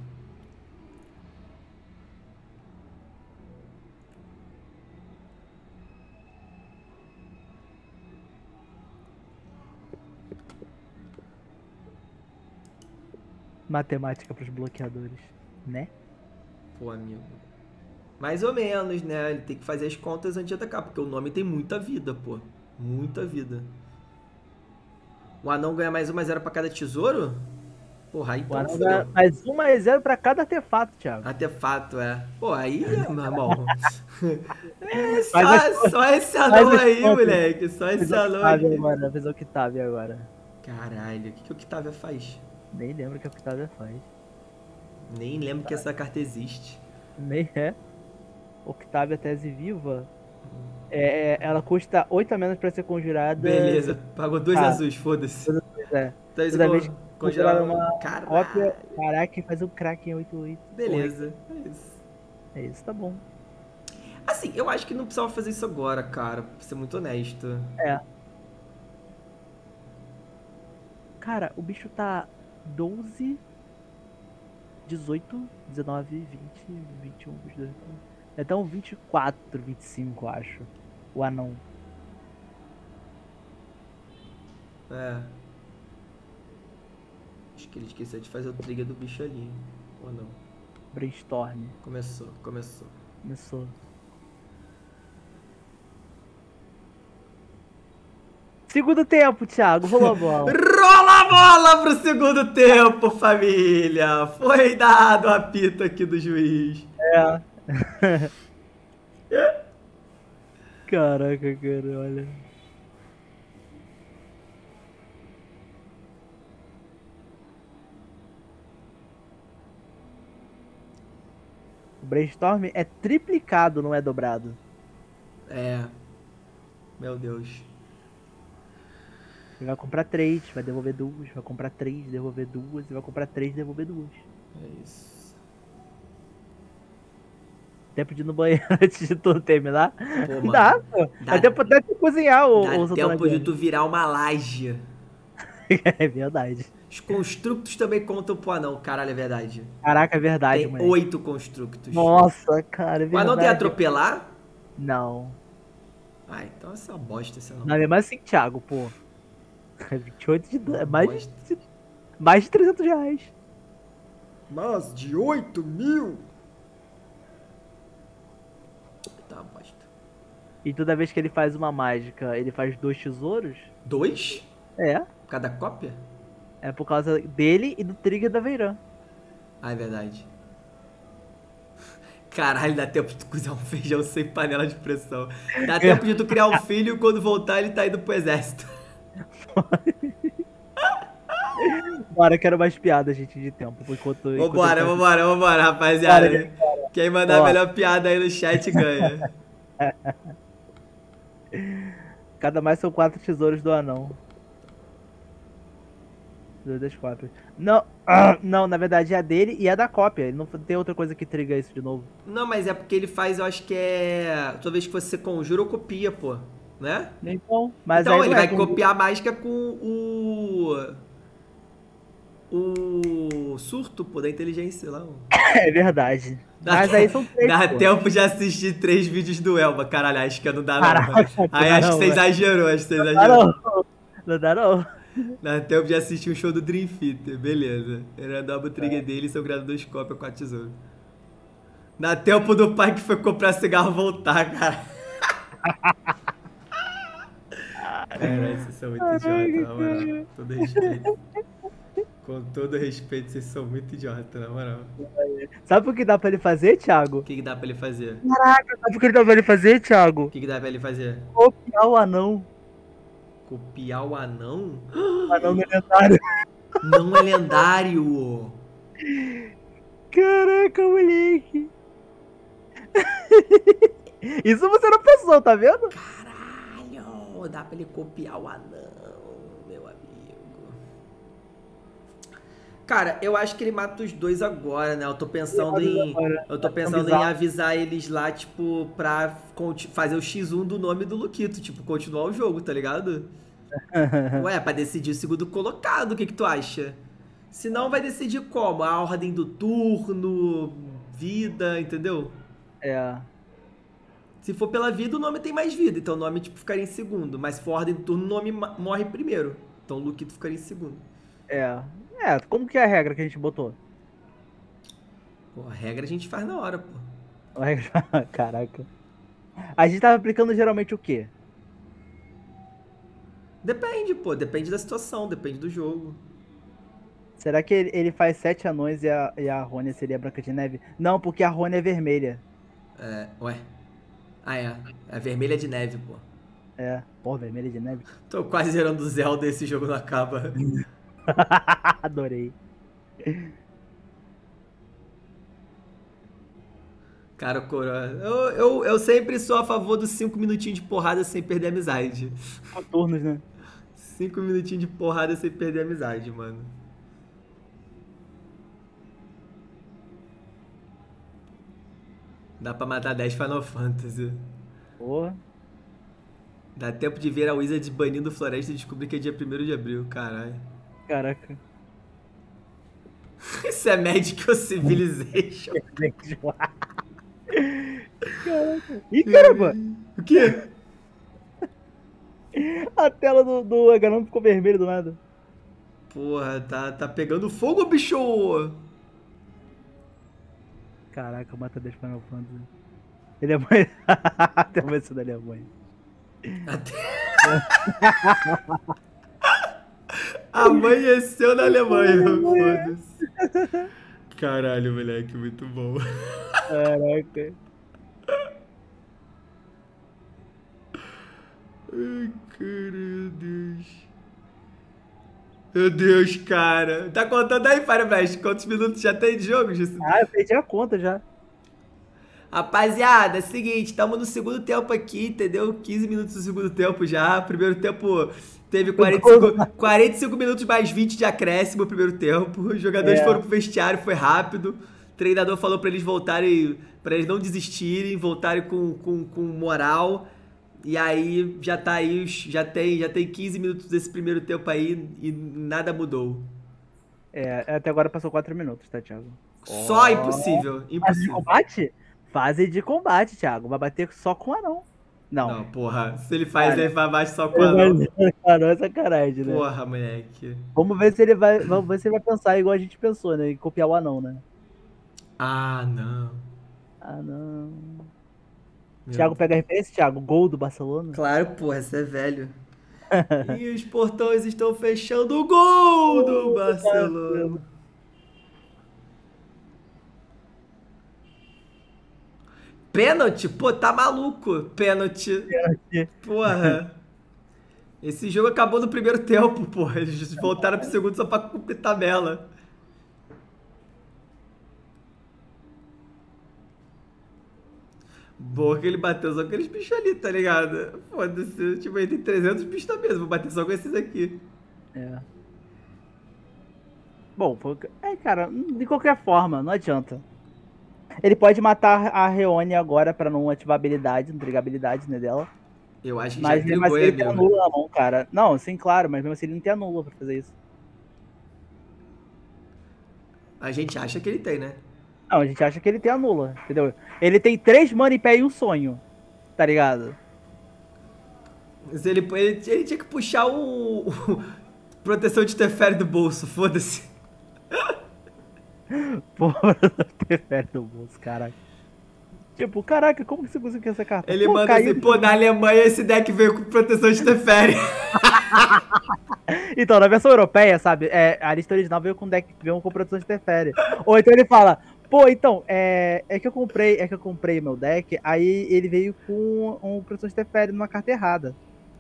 Matemática pros bloqueadores, né? Pô, amigo. Mais ou menos, né? Ele tem que fazer as contas antes de atacar, porque o nome tem muita vida, pô. Muita vida. O anão ganha mais um a zero pra cada tesouro? Porra, aí o anão ganha mais um a zero pra cada artefato, Thiago. Artefato, é. Pô, aí, meu irmão. É só, as... só esse anão aí, moleque. Só esse anão aí. Agora, fez o Octavia agora. Caralho, o que, que o Octavia faz? Nem lembro o que a Octavia faz. Nem lembro que essa carta existe. Nem é. Octavia Tese Viva. É, ela custa oito a menos pra ser conjurada. Beleza, pagou dois ah, azuis, foda-se. É. Então Toda vez que conjurar uma cópia, caraca, e faz um crack em oito oito. Beleza, é isso. É isso, tá bom. Assim, eu acho que não precisava fazer isso agora, cara, pra ser muito honesto. É. Cara, o bicho tá doze, dezoito, dezenove, vinte, vinte e um, vinte e dois, então vinte e quatro, vinte e cinco, acho. O anão. É. Acho que ele esqueceu de fazer o trigger do bicho ali, ou não? Brainstorm. Começou, começou. Começou. Segundo tempo, Thiago, rolou a bola. Rola a bola pro segundo tempo, família. Foi dado o apito aqui do juiz. É. Caraca, cara, olha. O Brainstorm é triplicado, não é dobrado. É. Meu Deus. Você vai comprar três, vai devolver duas, vai comprar três, devolver duas, e vai comprar três, devolver duas. É isso. Tempo de ir no banheiro antes de tudo terminar? Pô, mano, dá, pô. Dá, dá tempo até de cozinhar o... Dá o tempo de tu virar uma laje. É verdade. Os constructos também contam pro anão, caralho, é verdade. Caraca, é verdade, Tem oito constructos. Nossa, cara, é verdade. O anão tem atropelar? Não. Ah, então essa é uma bosta, esse anão. Não, é mais assim, Thiago, pô. É vinte e oito de dano, é mais de, mais de trezentos reais. Mais de oito mil? Tá, bosta. E toda vez que ele faz uma mágica, ele faz dois tesouros? Dois? É. Cada cópia? É por causa dele e do trigger da Veiran. Ah, é verdade. Caralho, dá tempo de tu cozinhar um feijão sem panela de pressão. Dá tempo de tu criar um filho e quando voltar ele tá indo pro exército. Bora, quero mais piadas, gente, de tempo. Enquanto, vambora, enquanto vambora, vambora, rapaziada. Bora, bora. Quem mandar a melhor piada aí no chat ganha. Cada mais são quatro tesouros do anão. Duas das cópias. Não, ah, não, na verdade é a dele e a da cópia. Ele não tem outra coisa que triga isso de novo. Não, mas é porque ele faz, eu acho que é... Toda vez que você conjura ou copia, pô. Né? Então, mas Então aí ele não é vai com- copiar a mágica com o... O surto, pô, da inteligência lá. ó. É verdade. Dá, Mas aí são três, dá pô. tempo de assistir três vídeos do Elba. Caralho, acho que não dá não. Caraca, mano. não Aí dá acho que não, você velho. exagerou, acho que você Não dá exagerou. não. Não dá não. Dá tempo de assistir um show do Dream Theater, beleza. Era dobra o É. trigger dele e seu grado dois cópia com a tesoura. Dá tempo do pai que foi comprar cigarro voltar, cara. Cara, vocês são muito idiotas, na moral. Com todo respeito. Com todo respeito, vocês são muito idiotas, na moral. Sabe o que dá pra ele fazer, O Thiago? que, que dá pra ele fazer? Caraca, sabe o que dá pra ele fazer, Thiago? O que, que dá pra ele fazer? Copiar o anão. Copiar o anão? O anão no lendário. Não é lendário! Caraca, moleque. Isso você não pensou, tá vendo? Caralho! Dá pra ele copiar o anão, meu amigo. Cara, eu acho que ele mata os dois agora, né? Eu tô pensando em. Eu tô pensando em avisar eles lá, tipo, pra conti- fazer o xis um do nome do Luquito, tipo, continuar o jogo, tá ligado? Ué, pra decidir o segundo colocado, o que que tu acha? Senão vai decidir como? A ordem do turno, vida, entendeu? É. Se for pela vida, o nome tem mais vida, então o nome tipo, ficaria em segundo. Mas se for ordem do turno, o nome ma- morre primeiro. Então o Luquito ficaria em segundo. É. É, como que é a regra que a gente botou? Pô, a regra a gente faz na hora, pô. A regra- Caraca. A gente tava aplicando geralmente o quê? Depende, pô. Depende da situação, depende do jogo. Será que ele, ele faz sete anões e a, e a Rônia seria Branca de Neve? Não, porque a Rônia é vermelha. É, ué. Ah, é. É vermelha de neve, pô. É. Pô, vermelha de neve. Tô quase zerando o Zelda e esse jogo não acaba. Adorei. Cara, o Coroa. Eu, eu, eu sempre sou a favor dos cinco minutinhos de porrada sem perder a amizade. Turnos, né? cinco minutinhos de porrada sem perder a amizade, mano. Dá pra matar dez Final Fantasy. Porra. Dá tempo de ver a Wizard banindo Floresta e descobrir que é dia primeiro de abril, caralho. Caraca. Isso é Magic ou Civilization? Caraca. Ih, caramba! O quê? A tela do, do Aganão ficou vermelha do nada. Porra, tá, tá pegando fogo, bicho! Caraca, mata dez Final Fantasy. Ele é mãe. Até a versão dele é mãe. Até... Amanheceu na Alemanha, foda-se. Caralho, moleque, muito bom. Caraca. Ai, cara, meu Deus. Meu Deus, cara. Tá contando aí, Fireblast? Quantos minutos já tem de jogo, Jussi? Ah, eu perdi a conta já. Rapaziada, é o seguinte, estamos no segundo tempo aqui, entendeu? quinze minutos do segundo tempo já. Primeiro tempo teve quarenta e cinco, quarenta e cinco minutos mais vinte de acréscimo primeiro tempo. Os jogadores É. foram pro vestiário, foi rápido. O treinador falou pra eles voltarem, pra eles não desistirem, voltarem com, com, com moral. E aí já tá aí, os- já tem, já tem quinze minutos desse primeiro tempo aí e nada mudou. É, até agora passou quatro minutos, tá, Thiago? Só impossível, Fase de impossível. combate? Fase de combate, Thiago. Vai bater só com o anão. Não. Não, porra, se ele faz, Cara, ele vai baixo só com Ele a vai- mão. Anão é sacanagem, né? Porra, moleque. Vamos ver se ele vai. Vamos ver se ele vai pensar igual a gente pensou, né? Em copiar o anão, né? Ah, não. Ah, não. Meu Thiago pega a referência, Thiago. Gol do Barcelona. Claro, porra, você é velho. E os portões estão fechando o gol do Barcelona. Pênalti? Pô, tá maluco. Pênalti. Porra. Esse jogo acabou no primeiro tempo, porra. Eles voltaram pro segundo só pra cumprir tabela. Boa que ele bateu só com aqueles bichos ali, tá ligado? Foda-se, tipo, ele tem trezentos bichos na mesa, vou bater só com esses aqui. É. Bom, foi... é, cara, de qualquer forma, não adianta. Ele pode matar a Reone agora pra não ativar a habilidade, não trigar a habilidade, né, dela. Eu acho que Mas já mesmo trigou, assim hein, ele tem amigo? anula na mão, cara. Não, sim, claro, mas mesmo assim ele não tem anula pra fazer isso. A gente acha que ele tem, né? Não, a gente acha que ele tem anula, entendeu? Ele tem três mana em pé e um sonho, tá ligado? Mas ele, ele, ele tinha que puxar o, o proteção de Teferi do bolso, foda-se. Porra, Teferi do bolso, caraca. Tipo, caraca, como que você conseguiu essa carta? Ele pô, manda caiu assim, pô, na Alemanha esse deck veio com proteção de Teferi. Então, na versão europeia, sabe, é, a lista original veio com deck veio com proteção de Teferi. Ou então ele fala, pô, então, é, é que eu comprei, é que eu comprei meu deck, aí ele veio com um proteção de Teferi numa carta errada.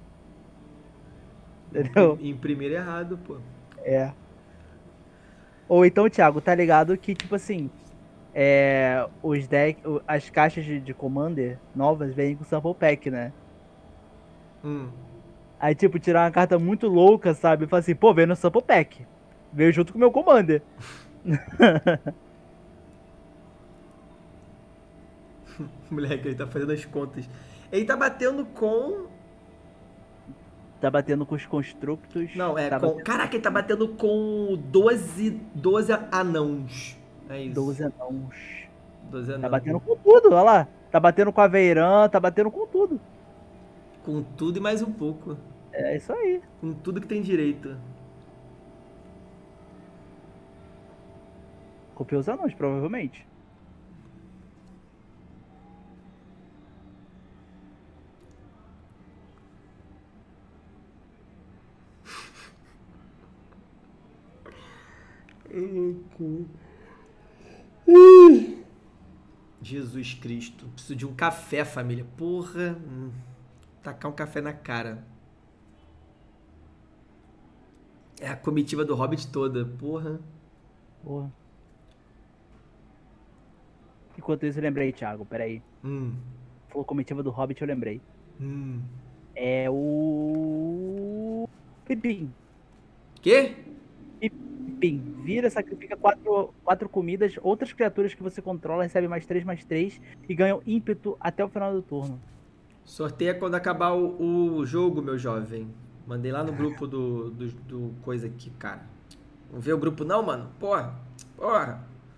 Entendeu? Imprimir errado, pô. É. Ou então, Thiago, tá ligado que, tipo assim, é, os deck, as caixas de, de Commander novas vêm com Sample Pack, né? Hum. Aí, tipo, tirar uma carta muito louca, sabe? E falar assim, pô, veio no Sample Pack. Veio junto com o meu Commander. Moleque, ele tá fazendo as contas. Ele tá batendo com... Tá batendo com os constructos. Não, é tá com... batendo... Caraca, ele tá batendo com doze, doze anãos. É isso. doze anãos. doze anãos. Tá batendo com tudo, olha lá. Tá batendo com a Veiran, tá batendo com tudo. Com tudo e mais um pouco. É isso aí. Com tudo que tem direito. Copiou os anões, provavelmente. Jesus Cristo. Preciso de um café, família. Porra. Hum. Tacar um café na cara. É a comitiva do Hobbit toda. Porra. Porra. Enquanto isso, eu lembrei, Thiago. Peraí. Hum. Falou comitiva do Hobbit, eu lembrei. Hum. É o... Pipim. Quê? Pipim. Vira, sacrifica quatro, quatro comidas. Outras criaturas que você controla recebem mais três, mais três. E ganham ímpeto até o final do turno. Sorteia quando acabar o, o jogo, meu jovem. Mandei lá no grupo do, do, do coisa aqui, cara. Não vê o grupo não, mano? Porra. Porra.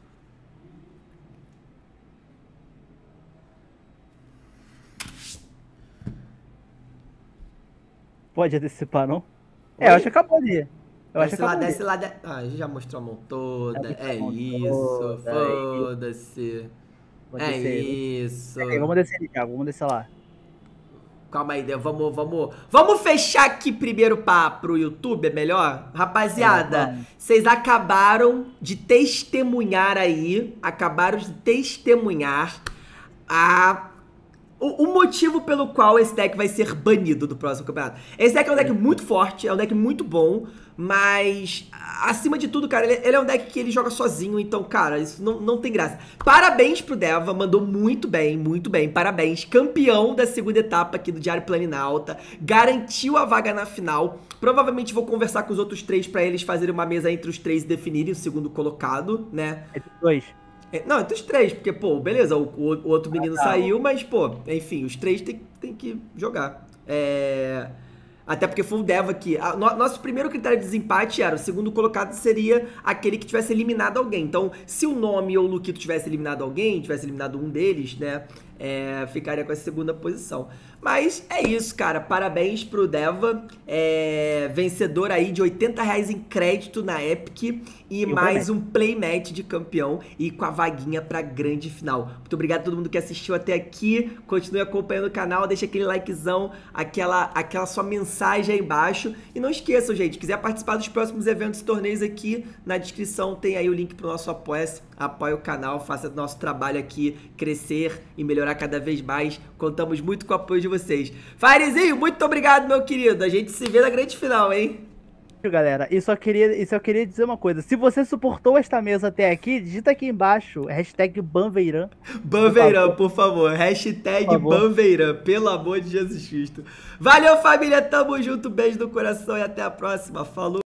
Pode antecipar, não? É, eu acho que acabou ali. Eu acho Desce que lá, acabou desce ali. lá. De... Ah, a gente já mostrou a mão toda. Já É mostrou a mão isso. toda, é Foda-se. Vou É descer. isso. Peraí, vamos descer ali, Thiago. Vamos descer lá. Calma aí, vamos, vamos, vamos fechar aqui primeiro pra, pro YouTube, é melhor? Rapaziada, É, vamos. vocês acabaram de testemunhar aí, acabaram de testemunhar a... O, o motivo pelo qual esse deck vai ser banido do próximo campeonato. Esse deck é um deck muito forte, é um deck muito bom, mas acima de tudo, cara, ele, ele é um deck que ele joga sozinho, então, cara, isso não, não tem graça. Parabéns pro Deva, mandou muito bem, muito bem, parabéns. Campeão da segunda etapa aqui do Diário Planinauta, garantiu a vaga na final. Provavelmente vou conversar com os outros três pra eles fazerem uma mesa entre os três e definirem o segundo colocado, né? Entre os dois. Não, entre os três, porque, pô, beleza, o, o, o outro menino Ah, tá. saiu, mas, pô, enfim, os três tem, tem que jogar. É... Até porque foi o Deva aqui. A, no, nosso primeiro critério de desempate era, o segundo colocado seria aquele que tivesse eliminado alguém. Então, se o Nome ou o Luquito tivesse eliminado alguém, tivesse eliminado um deles, né, é, ficaria com a segunda posição. Mas é isso, cara. Parabéns pro Deva. É, vencedor aí de oitenta reais em crédito na Epic. E E o mais um playmatch de campeão. E com a vaguinha pra grande final. Muito obrigado a todo mundo que assistiu até aqui. Continue acompanhando o canal. Deixa aquele likezão. Aquela, aquela sua mensagem aí embaixo. E não esqueçam, gente. Quiser participar dos próximos eventos e torneios aqui, na descrição tem aí o link pro nosso Apoia-se. Apoie o canal. Faça nosso trabalho aqui crescer e melhorar cada vez mais. Contamos muito com o apoio de vocês. Firezinho, muito obrigado, meu querido. A gente se vê na grande final, hein? Galera, e só queria, e só queria dizer uma coisa. Se você suportou esta mesa até aqui, digita aqui embaixo, hashtag Banveiran. Banveiran, por favor. Hashtag Por favor. Banveiran, pelo amor de Jesus Cristo. Valeu, família. Tamo junto. Beijo no coração e até a próxima. Falou.